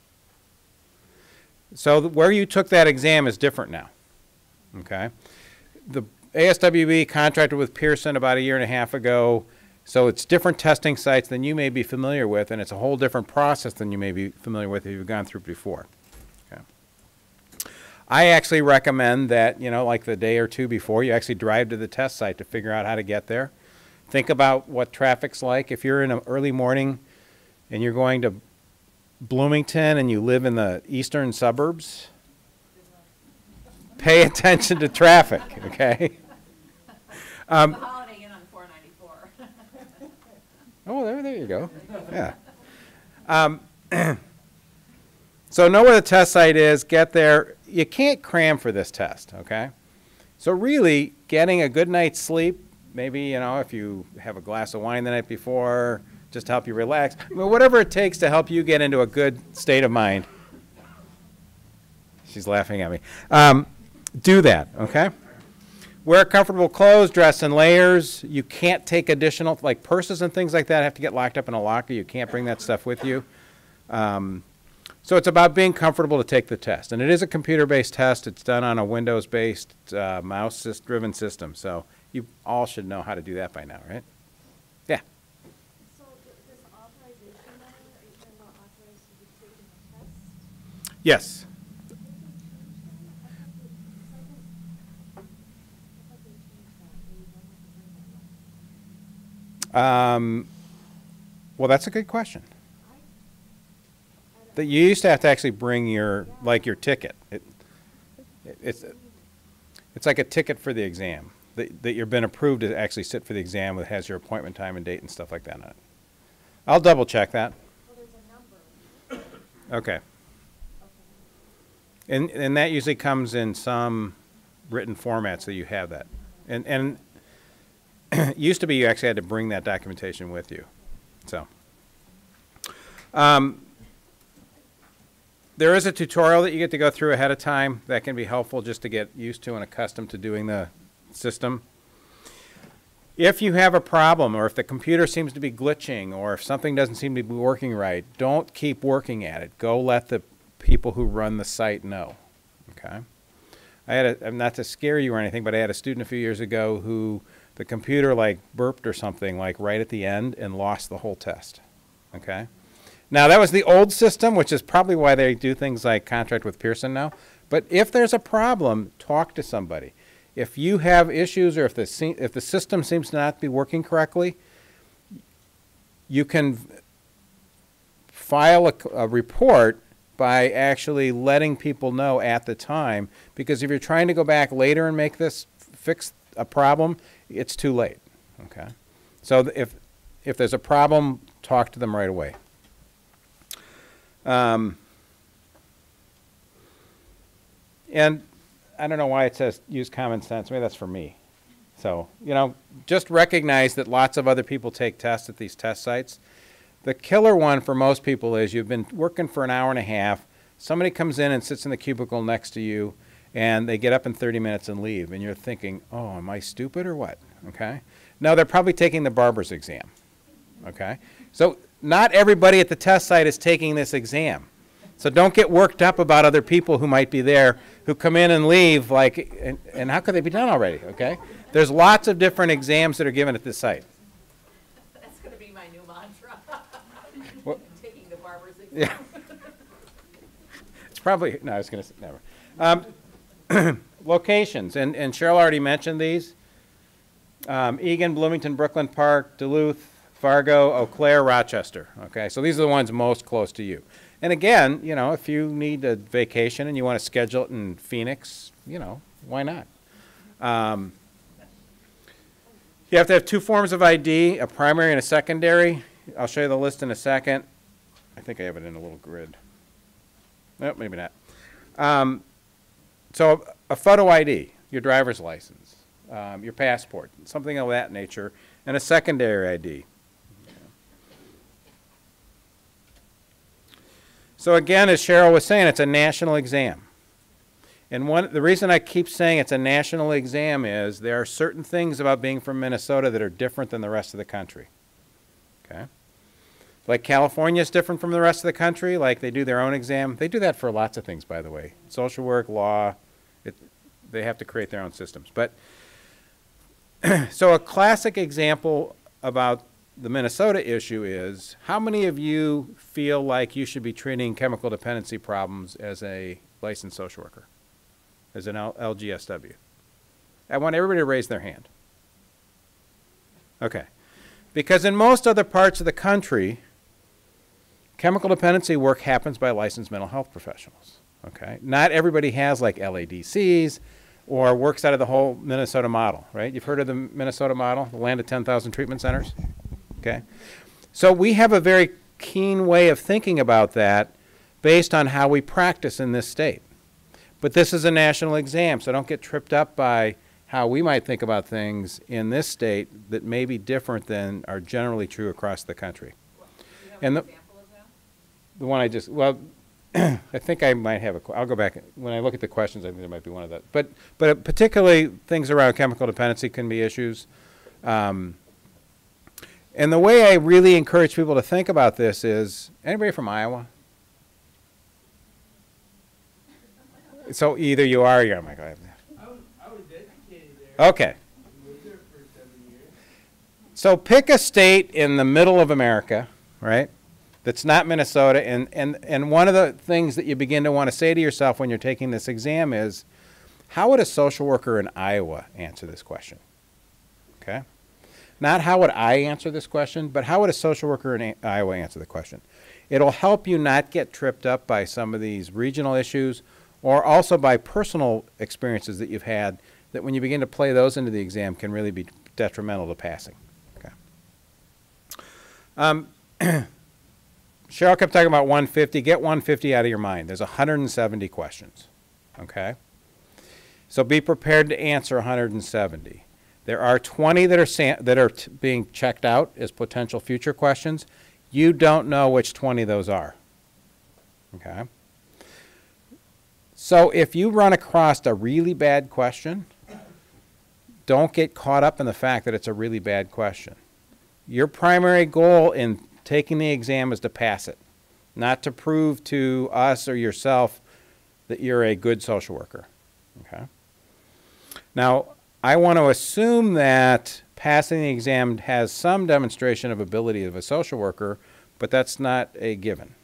So where you took that exam is different now. Okay? The ASWB contracted with Pearson about a year and a half ago, so it's different testing sites than you may be familiar with, and it's a whole different process than you may be familiar with if you've gone through before. Okay. I actually recommend that, you know, like the day or two before, you actually drive to the test site to figure out how to get there. Think about what traffic's like. If you're in an early morning and you're going to Bloomington and you live in the eastern suburbs, pay attention to traffic, okay? The Holiday Inn on 494. Oh, there you go. Yeah. So know where the test site is, get there. You can't cram for this test, okay? So really, getting a good night's sleep, maybe, you know, if you have a glass of wine the night before, just to help you relax. I mean, whatever it takes to help you get into a good state of mind. She's laughing at me. Do that, okay? Wear comfortable clothes, dress in layers. You can't take additional, like purses and things like that have to get locked up in a locker. You can't bring that stuff with you. So it's about being comfortable to take the test. And it is a computer-based test. It's done on a Windows-based, mouse-driven system. So you all should know how to do that by now, right? Yeah. So this authorization letter, are you talking about authorized to be taking the test? Yes. Well, that's a good question. That you used to have to actually bring your, like your ticket. It's like a ticket for the exam. That you've been approved to actually sit for the exam that has your appointment time and date and stuff like that on it. I'll double check that. Well, there's a number. Okay. And that usually comes in some written formats that you have that. And it used to be you actually had to bring that documentation with you. So there is a tutorial that you get to go through ahead of time that can be helpful just to get used to and accustomed to doing the system. If you have a problem, or if the computer seems to be glitching, or if something doesn't seem to be working right, don't keep working at it. Go let the people who run the site know. Okay? Not to scare you or anything, but I had a student a few years ago who the computer like burped or something like right at the end and lost the whole test. Okay? Now that was the old system, which is probably why they do things like contract with Pearson now. But if there's a problem, talk to somebody. If you have issues, or if the system seems to not be working correctly, you can file a report by actually letting people know at the time, because if you're trying to go back later and make this fix a problem, it's too late. Okay, so if there's a problem, talk to them right away. And I don't know why it says use common sense. Maybe that's for me. So, you know, just recognize that lots of other people take tests at these test sites. The killer one for most people is you've been working for an hour and a half, somebody comes in and sits in the cubicle next to you, and they get up in 30 minutes and leave, and you're thinking, oh, am I stupid or what? Okay? No, they're probably taking the barber's exam. Okay? So not everybody at the test site is taking this exam. So don't get worked up about other people who might be there who come in and leave, like, and how could they be done already, okay? There's lots of different exams that are given at this site. That's gonna be my new mantra. What? Taking the barber's exam. Yeah. It's probably, no, I was gonna say, never. Locations, and Cheryl already mentioned these. Eagan, Bloomington, Brooklyn Park, Duluth, Fargo, Eau Claire, Rochester, okay? So these are the ones most close to you. And again, you know, if you need a vacation and you want to schedule it in Phoenix, you know, why not? You have to have two forms of ID, a primary and a secondary. I'll show you the list in a second. I think I have it in a little grid. Nope, maybe not. So a photo ID, your driver's license, your passport, something of that nature, and a secondary ID. So again, as Cheryl was saying, it's a national exam. And the reason I keep saying it's a national exam is there are certain things about being from Minnesota that are different than the rest of the country. Okay? Like California is different from the rest of the country, like they do their own exam. They do that for lots of things, by the way. Social work, law, they have to create their own systems. But so a classic example about the Minnesota issue is, how many of you feel like you should be treating chemical dependency problems as a licensed social worker, as an LGSW? I want everybody to raise their hand. Okay. Because in most other parts of the country, chemical dependency work happens by licensed mental health professionals. Okay. Not everybody has like LADCs or works out of the whole Minnesota model, right? You've heard of the Minnesota model, the land of 10,000 treatment centers? Okay. So we have a very keen way of thinking about that based on how we practice in this state. But this is a national exam, so don't get tripped up by how we might think about things in this state that may be different than are generally true across the country. Do you have And an example of that? The one I just, well, I think I might have I'll go back. When I look at the questions, I think there might be one of that. But particularly things around chemical dependency can be issues. And the way I really encourage people to think about this is, anybody from Iowa? So either you are or you're, oh my God. I was educated there. Okay. I lived there for 7 years. So pick a state in the middle of America, right, that's not Minnesota, and one of the things that you begin to want to say to yourself when you're taking this exam is, how would a social worker in Iowa answer this question? Okay? Not how would I answer this question, but how would a social worker in Iowa answer the question? It'll help you not get tripped up by some of these regional issues or also by personal experiences that you've had that when you begin to play those into the exam can really be detrimental to passing. Okay. Cheryl kept talking about 150. Get 150 out of your mind. There's 170 questions. okay? So be prepared to answer 170. There are 20 that are being checked out as potential future questions. You don't know which 20 those are, okay? So if you run across a really bad question, don't get caught up in the fact that it's a really bad question. Your primary goal in taking the exam is to pass it, not to prove to us or yourself that you're a good social worker, okay? Now, I want to assume that passing the exam has some demonstration of ability of a social worker, but that's not a given.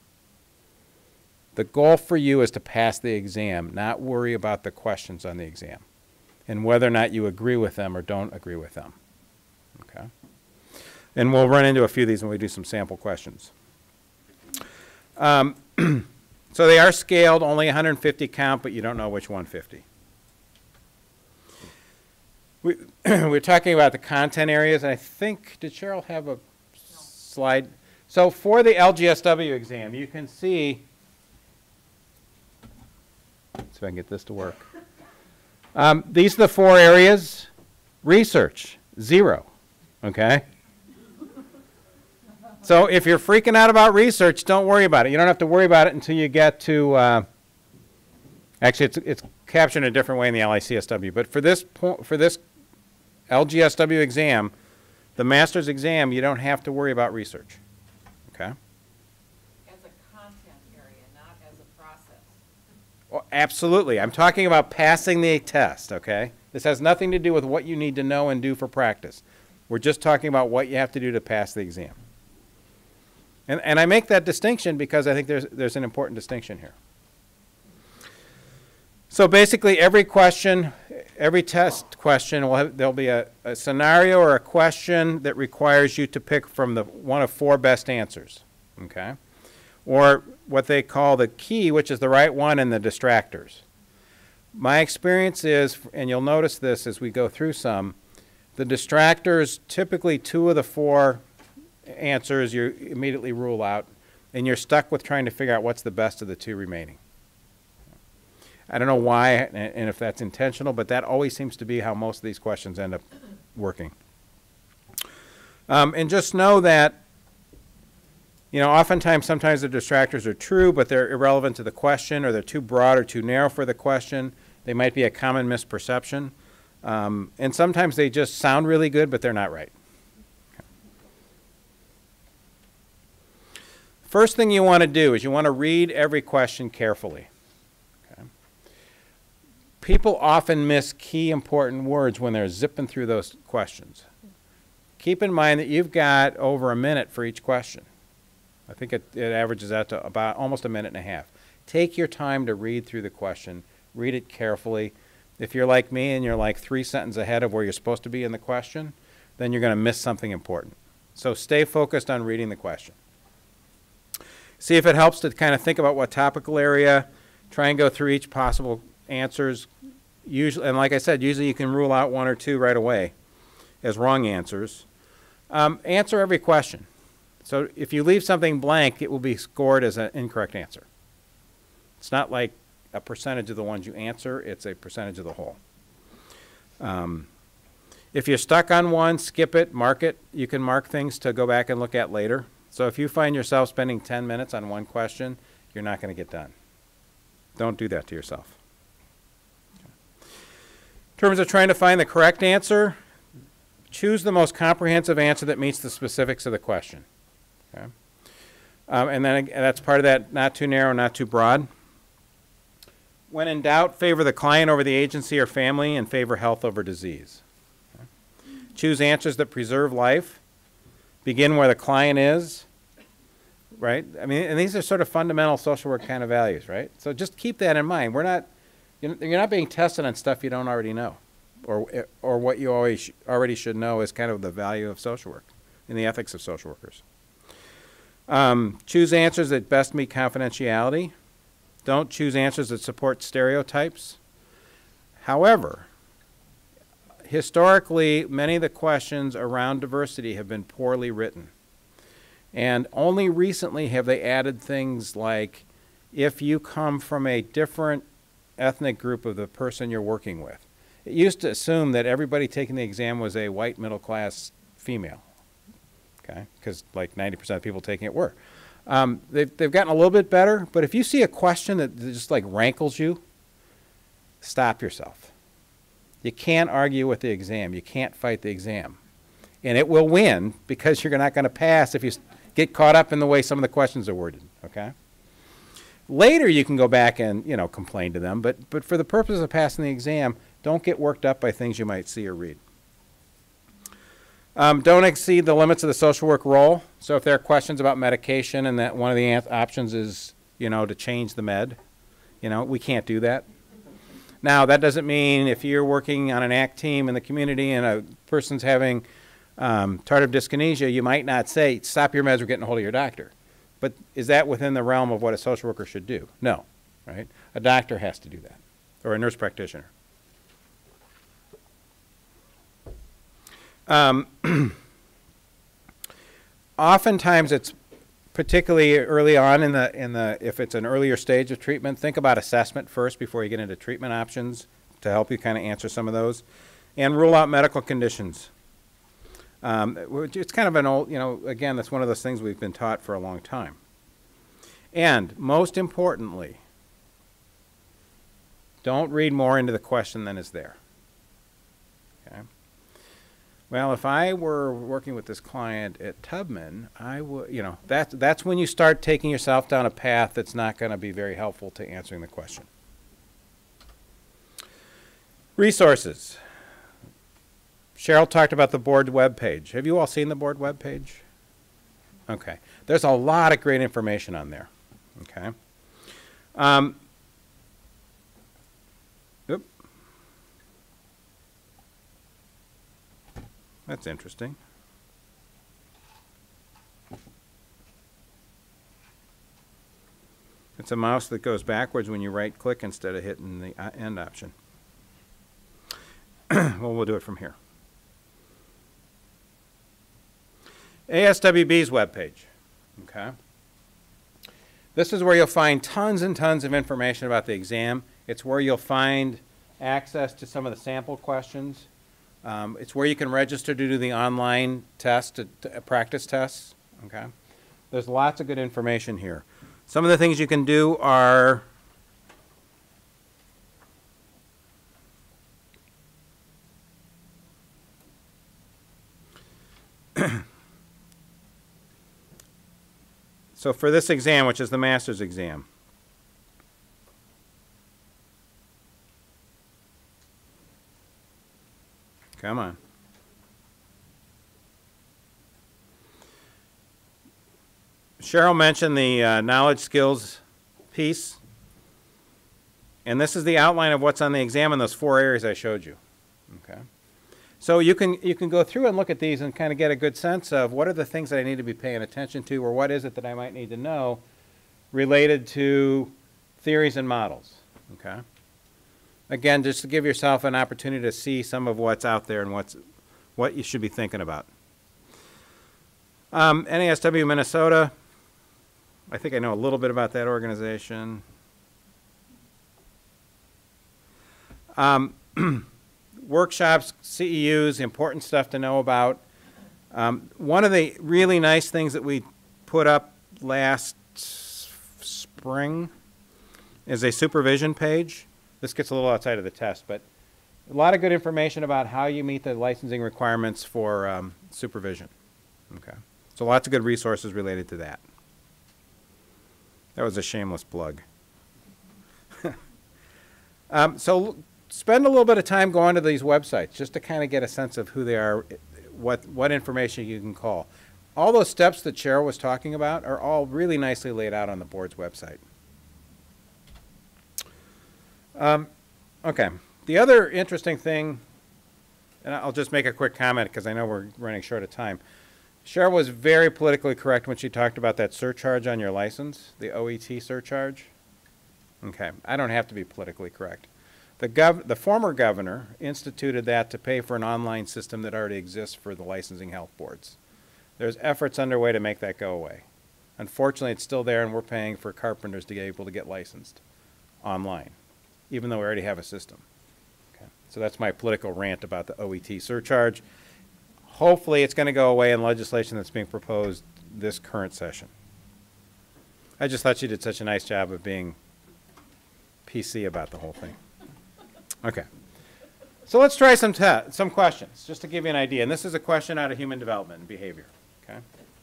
The goal for you is to pass the exam, not worry about the questions on the exam and whether or not you agree with them or don't agree with them, okay? And we'll run into a few of these when we do some sample questions. So they are scaled, only 150 count, but you don't know which 150. We're talking about the content areas, and I think, did Cheryl have a slide? So for the LGSW exam, you can see, let's see if I can get this to work. These are the 4 areas. Research, 0, okay? So if you're freaking out about research, don't worry about it. You don't have to worry about it until you get to, actually it's captured in a different way in the LICSW, but for this LGSW exam, the master's exam, you don't have to worry about research, okay? As a content area, not as a process. Well, absolutely. I'm talking about passing the test, okay? This has nothing to do with what you need to know and do for practice. We're just talking about what you have to do to pass the exam. And I make that distinction because I think there's an important distinction here. So basically every question, every test question, there'll be a scenario or a question that requires you to pick from one of 4 best answers, okay? Or what they call the key, which is the right one, and the distractors. My experience is, and you'll notice this as we go through some, the distractors, typically 2 of the 4 answers you immediately rule out, and you're stuck with trying to figure out what's the best of the 2 remaining. I don't know why and if that's intentional, but that always seems to be how most of these questions end up working. And just know that, you know, oftentimes, sometimes the distractors are true, but they're irrelevant to the question, or they're too broad or too narrow for the question. They might be a common misperception. And sometimes they just sound really good, but they're not right. First thing you want to do is you want to read every question carefully. Okay? People often miss key important words when they're zipping through those questions. Keep in mind that you've got over a minute for each question. I think it averages out to about almost a minute and a half. Take your time to read through the question. Read it carefully. If you're like me and you're like 3 sentences ahead of where you're supposed to be in the question, then you're going to miss something important. So stay focused on reading the question. See if it helps to kind of think about what topical area, try and go through each possible answers. Usually, and like I said, usually you can rule out 1 or 2 right away as wrong answers. Answer every question. So if you leave something blank, it will be scored as an incorrect answer. It's not like a percentage of the ones you answer, it's a percentage of the whole. If you're stuck on one, skip it, mark it. You can mark things to go back and look at later. So if you find yourself spending 10 minutes on one question, you're not going to get done. Don't do that to yourself. In terms of trying to find the correct answer, choose the most comprehensive answer that meets the specifics of the question. Okay? And then that's part of that, not too narrow, not too broad. When in doubt, favor the client over the agency or family and favor health over disease. Okay? Choose answers that preserve life. Begin where the client is, right? I mean, and these are sort of fundamental social work kind of values, right? So just keep that in mind. We're not, you're not being tested on stuff you don't already know, or what you already should know is kind of the value of social work and the ethics of social workers. Choose answers that best meet confidentiality. Don't choose answers that support stereotypes. However, historically, many of the questions around diversity have been poorly written. And only recently have they added things like, if you come from a different ethnic group of the person you're working with. It used to assume that everybody taking the exam was a white middle-class female, okay, because like 90% of people taking it were. They've gotten a little bit better, but if you see a question that just like rankles you, stop yourself. You can't argue with the exam. You can't fight the exam. And it will win because you're not going to pass if you get caught up in the way some of the questions are worded, okay? Later you can go back and, you know, complain to them, but for the purpose of passing the exam, don't get worked up by things you might see or read. Don't exceed the limits of the social work role. So if there are questions about medication and that one of the options is, you know, to change the med, you know, we can't do that. Now, that doesn't mean if you're working on an ACT team in the community and a person's having tardive dyskinesia, you might not say, stop your meds, we're getting a hold of your doctor. But is that within the realm of what a social worker should do? No, right? A doctor has to do that, or a nurse practitioner. Oftentimes it's particularly early on if it's an earlier stage of treatment, think about assessment first before you get into treatment options to help you kind of answer some of those. And rule out medical conditions. It's kind of an old, you know, again, that's one of those things we've been taught for a long time. And most importantly, don't read more into the question than is there. Okay? Well, if I were working with this client at Tubman, I would, you know, that's when you start taking yourself down a path that's not going to be very helpful to answering the question. Resources. Cheryl talked about the board webpage. Have you all seen the board webpage? Okay. There's a lot of great information on there. Okay. Oop. That's interesting. It's a mouse that goes backwards when you right-click instead of hitting the end option. Well, we'll do it from here. ASWB's webpage. Okay. This is where you'll find tons and tons of information about the exam. It's where you'll find access to some of the sample questions. It's where you can register to do the online test, practice tests. Okay. There's lots of good information here. Some of the things you can do are so for this exam, which is the master's exam, come on. Cheryl mentioned the knowledge skills piece, and this is the outline of what's on the exam in those 4 areas I showed you. Okay. So you can go through and look at these and kind of get a good sense of what are the things that I need to be paying attention to, or what is it that I might need to know related to theories and models. Okay. Again, just to give yourself an opportunity to see some of what's out there and what you should be thinking about. NASW Minnesota. I think I know a little bit about that organization. Workshops, CEUs, important stuff to know about. One of the really nice things that we put up last spring is a supervision page. This gets a little outside of the test, but a lot of good information about how you meet the licensing requirements for supervision. Okay, so lots of good resources related to that. That was a shameless plug. So spend a little bit of time going to these websites just to kind of get a sense of who they are, what information you can call. All those steps that Cheryl was talking about are all really nicely laid out on the board's website. Okay. The other interesting thing, and I'll just make a quick comment because I know we're running short of time. Cheryl was very politically correct when she talked about that surcharge on your license, the OET surcharge. Okay, I don't have to be politically correct. The former governor instituted that to pay for an online system that already exists for the licensing health boards. There's efforts underway to make that go away. Unfortunately, it's still there, and we're paying for carpenters to be able to get licensed online. even though we already have a system. Okay. So that's my political rant about the OET surcharge. Hopefully it's going to go away in legislation that's being proposed this current session. I just thought you did such a nice job of being PC about the whole thing. Okay. So let's try some questions, just to give you an idea. And this is a question out of human development and behavior. Okay.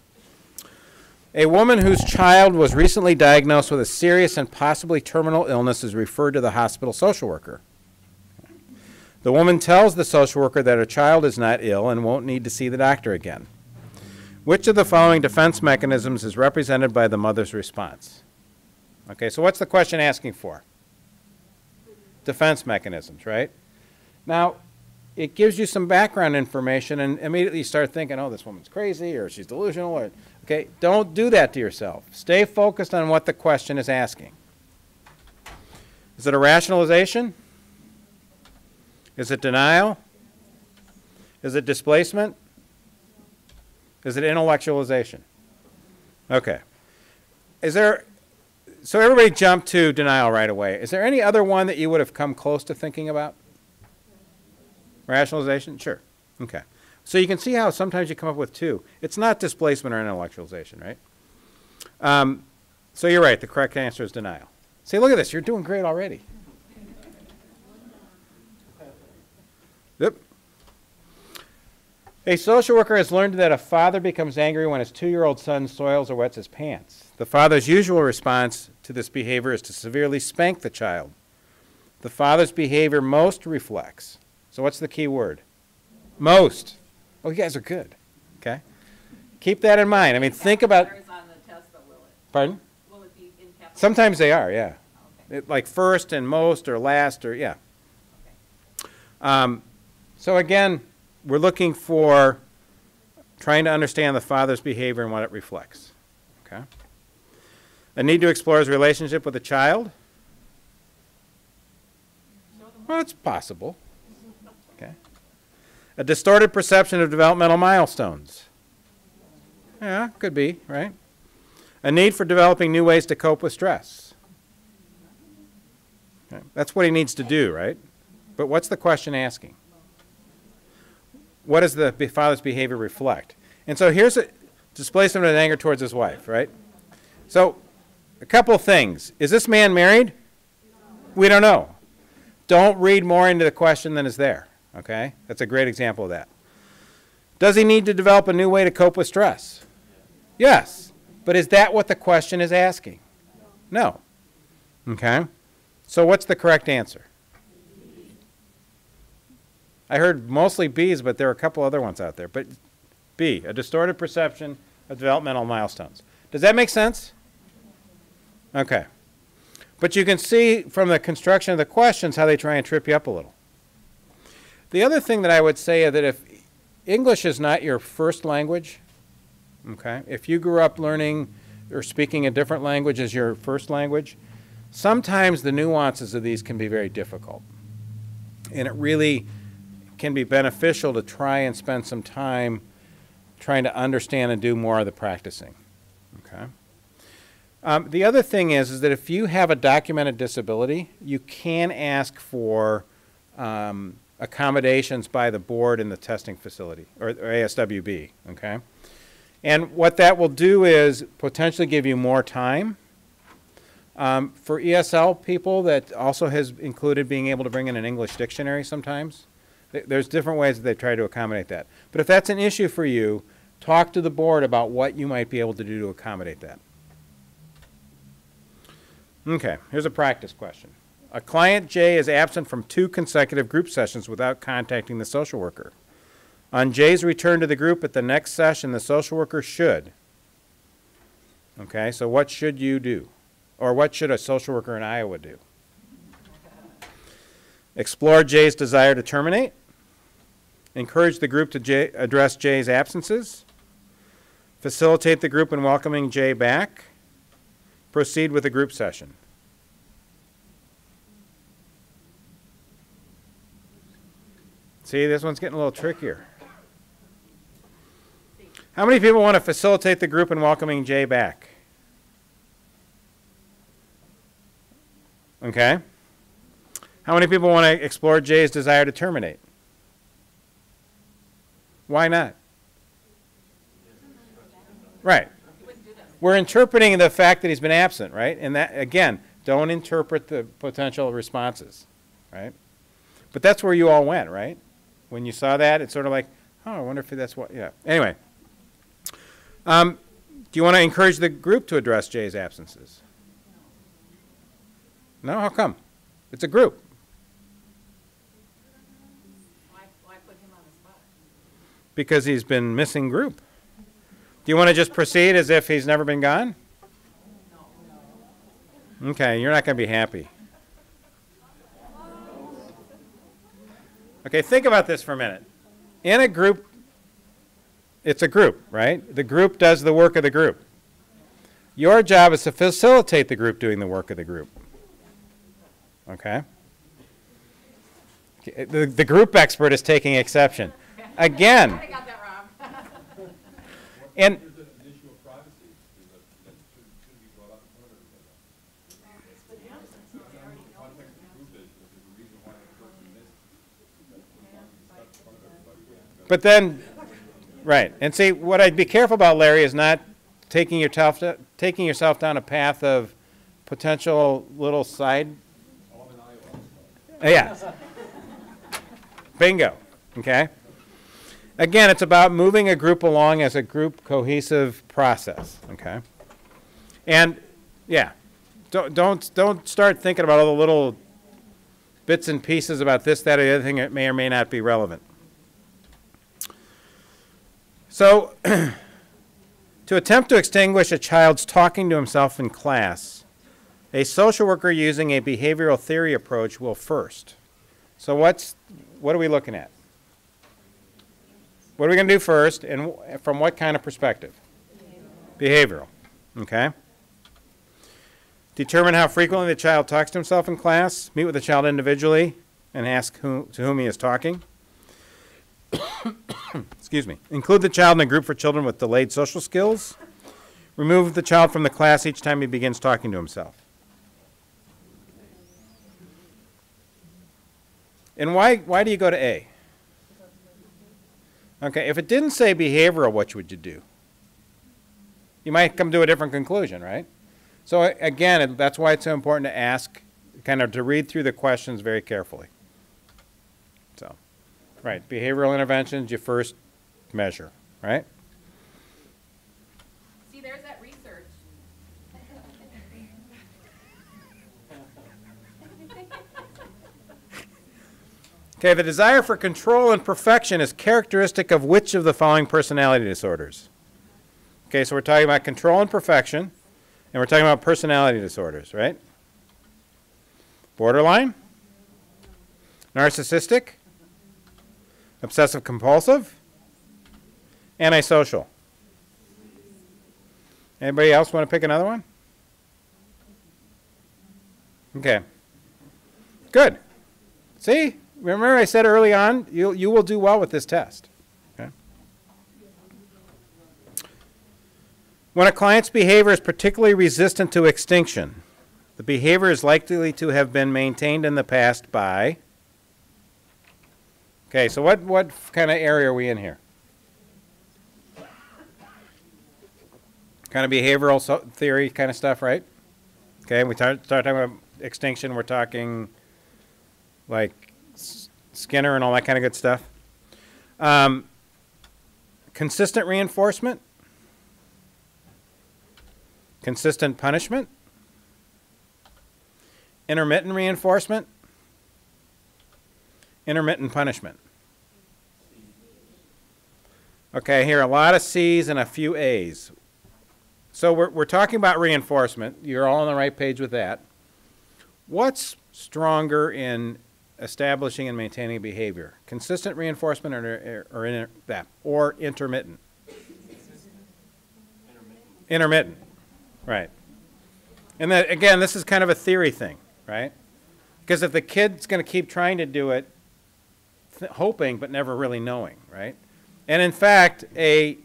A woman whose child was recently diagnosed with a serious and possibly terminal illness is referred to the hospital social worker. The woman tells the social worker that her child is not ill and won't need to see the doctor again. Which of the following defense mechanisms is represented by the mother's response? Okay, so what's the question asking for? Defense mechanisms, right? Now, it gives you some background information, and immediately you start thinking, oh, this woman's crazy, or she's delusional, or, okay, don't do that to yourself. Stay focused on what the question is asking. Is it a rationalization? Is it denial? Is it displacement? Is it intellectualization? Okay. So everybody jumped to denial right away. Is there any other one that you would have come close to thinking about? Rationalization? Sure. Okay. So you can see how sometimes you come up with two. It's not displacement or intellectualization, right? So you're right. The correct answer is denial. See, look at this. You're doing great already. Yep. A social worker has learned that a father becomes angry when his 2-year-old son soils or wets his pants. The father's usual response to this behavior is to severely spank the child. The father's behavior most reflects. So what's the key word? Most. Oh, you guys are good. Okay. Keep that in mind. I mean, think about. On the test, though, will it? Pardon? Will it be in capital? Sometimes they are, yeah. Okay. Like first and most or last or, yeah. Okay. So again, we're looking for trying to understand the father's behavior and what it reflects. Okay. A need to explore his relationship with the child. Well, it's possible. Okay. A distorted perception of developmental milestones. Yeah, could be, right? A need for developing new ways to cope with stress. Okay. That's what he needs to do, right? But what's the question asking? What does the father's behavior reflect? And so here's a displacement and anger towards his wife, right? So a couple of things. Is this man married? We don't know. Don't read more into the question than is there, okay? That's a great example of that. Does he need to develop a new way to cope with stress? Yes. But is that what the question is asking? No. Okay? So what's the correct answer? I heard mostly B's, but there are a couple other ones out there. But B, a distorted perception of developmental milestones. Does that make sense? Okay. But you can see from the construction of the questions how they try and trip you up a little. The other thing that I would say is that if English is not your first language, okay, if you grew up learning or speaking a different language as your first language, sometimes the nuances of these can be very difficult. And it really can be beneficial to try and spend some time trying to understand and do more of the practicing. Okay. The other thing is that if you have a documented disability, you can ask for accommodations by the board in the testing facility, or ASWB, okay? And what that will do is potentially give you more time. For ESL people, that also has included being able to bring in an English dictionary sometimes. There's different ways that they try to accommodate that. But if that's an issue for you, talk to the board about what you might be able to do to accommodate that. Okay, here's a practice question. A client J is absent from 2 consecutive group sessions without contacting the social worker. On J's return to the group at the next session, the social worker should. Okay, so what should you do? Or what should a social worker in Iowa do? Explore J's desire to terminate. Encourage the group to address J's absences. Facilitate the group in welcoming J back. Proceed with the group session. See, this one's getting a little trickier. How many people want to facilitate the group in welcoming Jay back? Okay. How many people want to explore Jay's desire to terminate? Why not? Right. We're interpreting the fact that he's been absent, right? And that, again, don't interpret the potential responses, right? But that's where you all went, right? When you saw that, it's sort of like, oh, I wonder if that's what, yeah. Anyway, do you want to encourage the group to address Jay's absences? No? How come? It's a group. Why put him on the spot? Because he's been missing group. Do you want to just proceed as if he's never been gone? Okay, you're not going to be happy. Okay, think about this for a minute. In a group, it's a group, right? The group does the work of the group. Your job is to facilitate the group doing the work of the group. Okay? The group expert is taking exception. Again. I got that wrong. And There's an issue of privacy that should be brought up in front of everybody. The context of the group is that there's a reason why the person missed. That's discussed in front of everybody. But then, right. And see, what I'd be careful about, Larry, is not taking yourself down a path of potential little side. Yeah. Bingo. Okay. Again, it's about moving a group along as a group cohesive process. Okay. And yeah, don't start thinking about all the little bits and pieces about this, that, or the other thing that may or may not be relevant. So, to attempt to extinguish a child's talking to himself in class, a social worker using a behavioral theory approach will first. So what are we looking at? What are we going to do first, and from what kind of perspective? Behavioral. Okay. Determine how frequently the child talks to himself in class. Meet with the child individually and ask to whom he is talking. Excuse me. Include the child in a group for children with delayed social skills. Remove the child from the class each time he begins talking to himself. And why do you go to A? Okay, if it didn't say behavioral, what would you do? You might come to a different conclusion, right? So again, that's why it's so important to ask, kind of to read through the questions very carefully. So, right, behavioral interventions you first measure, right? See, there's that research. Okay, the desire for control and perfection is characteristic of which of the following personality disorders? Okay, so we're talking about control and perfection, and we're talking about personality disorders, right? Borderline? Narcissistic? Obsessive compulsive? Antisocial? Anybody else want to pick another one? Okay. Good. See? Remember I said early on, you will do well with this test. Okay? When a client's behavior is particularly resistant to extinction, the behavior is likely to have been maintained in the past by... Okay, so what kind of area are we in here? Kind of behavioral theory kind of stuff, right? Okay, we start talking about extinction, we're talking like Skinner and all that kind of good stuff. Consistent reinforcement, consistent punishment, intermittent reinforcement, intermittent punishment. Okay, here a lot of C's and a few A's. So we're talking about reinforcement. You're all on the right page with that. What's stronger in establishing and maintaining behavior? Consistent reinforcement or intermittent? Intermittent, right. And then, again, this is kind of a theory thing, right? Because if the kid's going to keep trying to do it, hoping but never really knowing, right? And in fact, a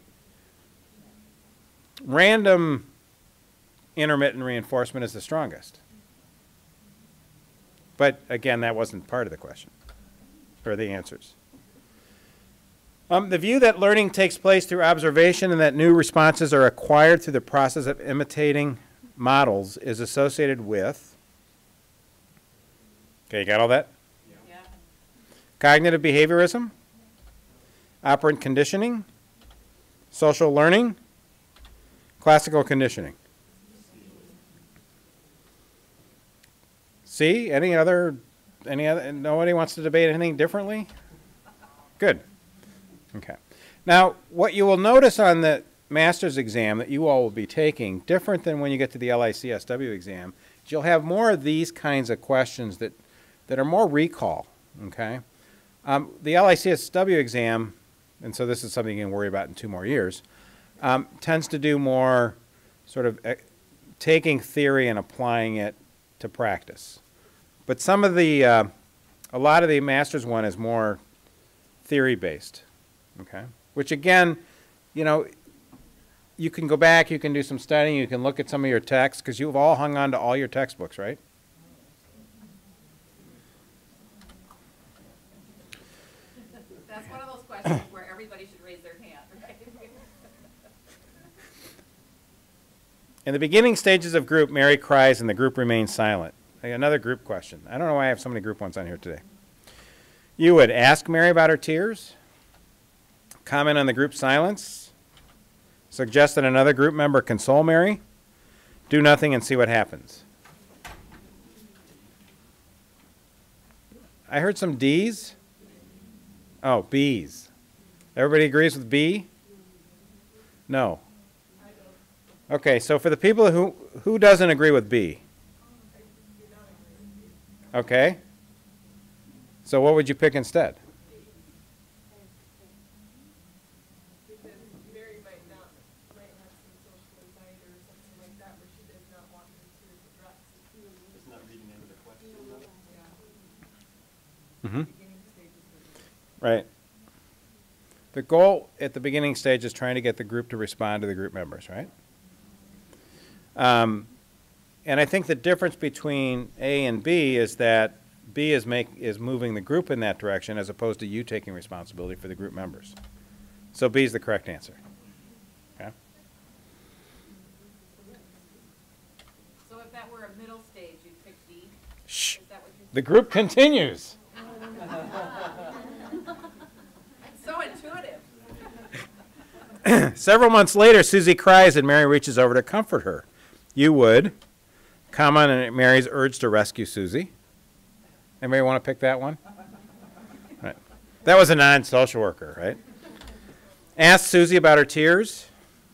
random intermittent reinforcement is the strongest. But again, that wasn't part of the question, or the answers. The view that learning takes place through observation and that new responses are acquired through the process of imitating models is associated with, okay, you got all that? Yeah. Cognitive behaviorism, operant conditioning, social learning, classical conditioning. See, any other, nobody wants to debate anything differently? Good. Okay. Now, what you will notice on the master's exam that you all will be taking, different than when you get to the LICSW exam, is you'll have more of these kinds of questions that are more recall, okay? The LICSW exam, and so this is something you can worry about in 2 more years, tends to do more sort of taking theory and applying it to practice. But some of the, a lot of the master's one is more theory-based, okay? Which again, you know, you can go back, you can do some studying, you can look at some of your texts, because you've all hung on to all your textbooks, right? That's one of those questions where everybody should raise their hand, right? In the beginning stages of group, Mary cries and the group remains silent. Another group question. I don't know why I have so many group ones on here today. You would ask Mary about her tears, comment on the group silence, suggest that another group member console Mary, do nothing and see what happens. I heard some D's. Oh, B's. Everybody agrees with B? No. Okay, so for the people who doesn't agree with B? Okay. So what would you pick instead? Because Mary might have some social anxiety or something like that where she does not want me to address. It's not reading into the question, Mm-hmm. Right. The goal at the beginning stage is trying to get the group to respond to the group members, right? And I think the difference between A and B is that B is moving the group in that direction as opposed to you taking responsibility for the group members. So B is the correct answer. Okay? So if that were a middle stage, you'd pick D? Shh. Is that what you're The group continues. It's so intuitive. Several months later, Susie cries and Mary reaches over to comfort her. You would comment on Mary's urge to rescue Susie. Anybody want to pick that one? Right. That was a non-social worker, right? Ask Susie about her tears.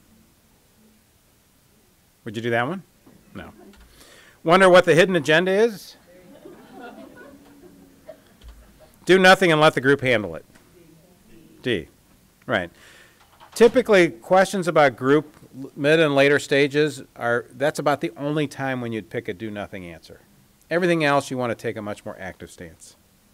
Would you do that one? No. Wonder what the hidden agenda is? Do nothing and let the group handle it. D. Right. Typically, questions about group mid and later stages that's about the only time when you'd pick a do nothing answer. Everything else you want to take a much more active stance.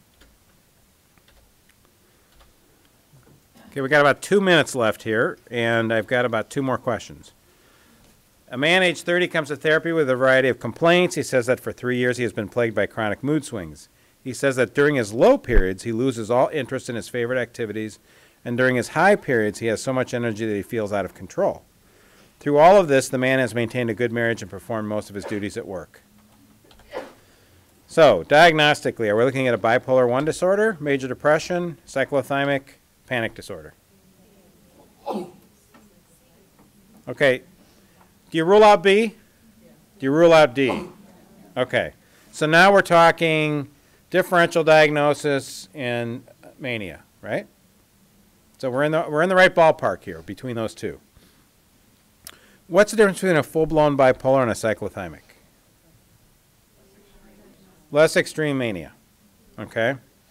Okay, we got about 2 minutes left here, and I've got about 2 more questions. A man age 30 comes to therapy with a variety of complaints. He says that for 3 years he has been plagued by chronic mood swings. He says that during his low periods he loses all interest in his favorite activities, and during his high periods he has so much energy that he feels out of control. Through all of this, the man has maintained a good marriage and performed most of his duties at work. So, diagnostically, are we looking at a bipolar 1 disorder, major depression, cyclothymic, panic disorder? Okay. Do you rule out B? Do you rule out D? Okay. So now we're talking differential diagnosis and mania, right? So we're in the right ballpark here between those two. What's the difference between a full-blown bipolar and a cyclothymic? Less extreme mania. Okay.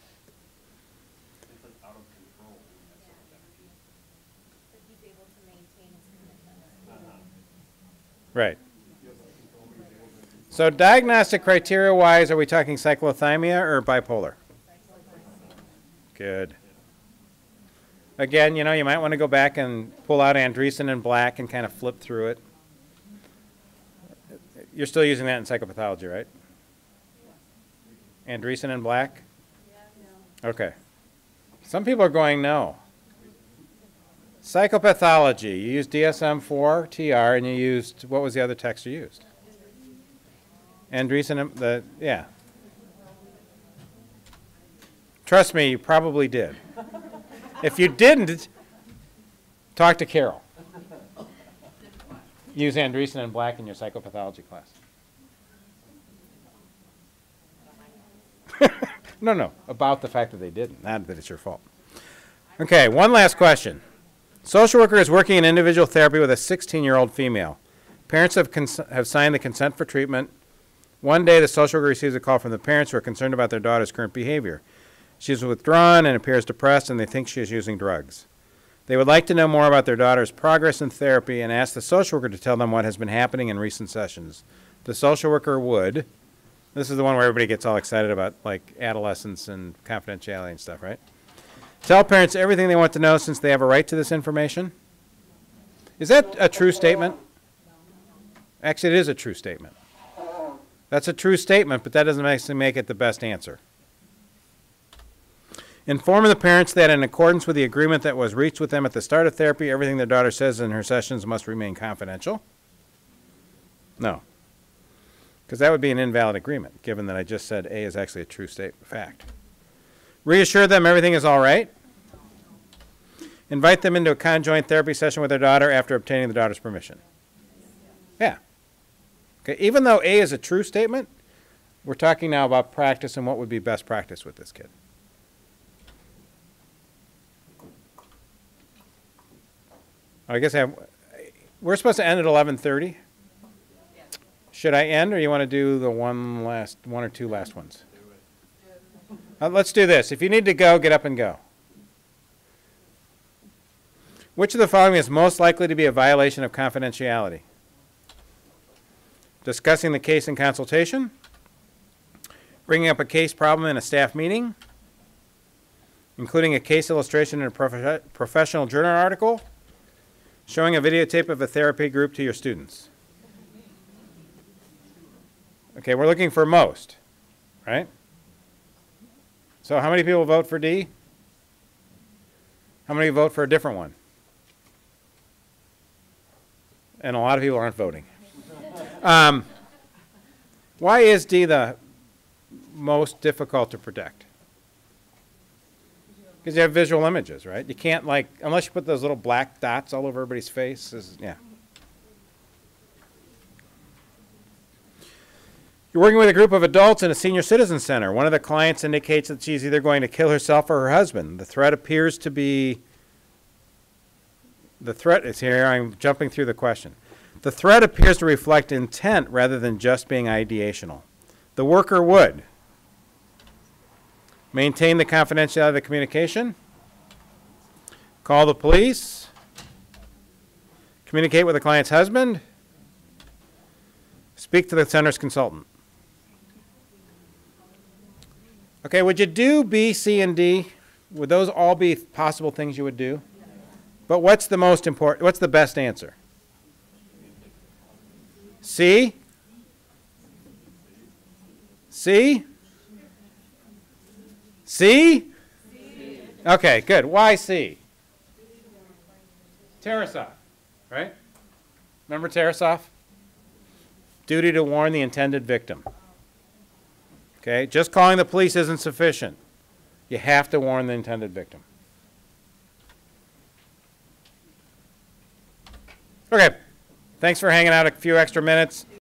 Right. So diagnostic criteria-wise, are we talking cyclothymia or bipolar? Good. Again, you know, you might want to go back and pull out Andreessen and Black and kind of flip through it. You're still using that in psychopathology, right? Andreessen and Black? Okay. Some people are going no. Psychopathology, you used DSM-4, TR, and you used, what was the other text you used? Andreessen, yeah. Trust me, you probably did. If you didn't, talk to Carol. Use Andreessen and Black in your psychopathology class. No, about the fact that they didn't, not that it's your fault. Okay, one last question. Social worker is working in individual therapy with a 16-year-old female. Parents have signed the consent for treatment. One day, the social worker receives a call from the parents who are concerned about their daughter's current behavior. She is withdrawn and appears depressed, and they think she is using drugs. They would like to know more about their daughter's progress in therapy and ask the social worker to tell them what has been happening in recent sessions. The social worker would, this is the one where everybody gets all excited about, like, adolescence and confidentiality and stuff, right? Tell parents everything they want to know since they have a right to this information. Is that a true statement? Actually, it is a true statement. That's a true statement, but that doesn't actually make it the best answer. Informing the parents that in accordance with the agreement that was reached with them at the start of therapy, everything their daughter says in her sessions must remain confidential. No. Because that would be an invalid agreement, given that I just said A is actually a true fact. Reassure them everything is all right. Invite them into a conjoint therapy session with their daughter after obtaining the daughter's permission. Yeah. Okay, even though A is a true statement, we're talking now about practice and what would be best practice with this kid. I guess we're supposed to end at 11:30. Should I end, or you want to do the one or two last ones? Let's do this. If you need to go, get up and go. Which of the following is most likely to be a violation of confidentiality? Discussing the case in consultation, bringing up a case problem in a staff meeting, including a case illustration in a professional journal article, showing a videotape of a therapy group to your students. Okay, we're looking for most, right? So how many people vote for D? How many vote for a different one? And a lot of people aren't voting. Why is D the most difficult to protect? Because you have visual images, right? You can't, like, unless you put those little black dots all over everybody's face. Yeah. You're working with a group of adults in a senior citizen center. One of the clients indicates that she's either going to kill herself or her husband. The threat appears to be, the threat is here, I'm jumping through the question. The threat appears to reflect intent rather than just being ideational. The worker would maintain the confidentiality of the communication, call the police, communicate with the client's husband, speak to the center's consultant. Okay, would you do B, C, and D? Would those all be possible things you would do? But what's the most important, what's the best answer? C? C? C? Okay, good. Why C? Tarasov, right? Remember Tarasov? Duty to warn the intended victim. Okay, just calling the police isn't sufficient. You have to warn the intended victim. Okay, thanks for hanging out a few extra minutes.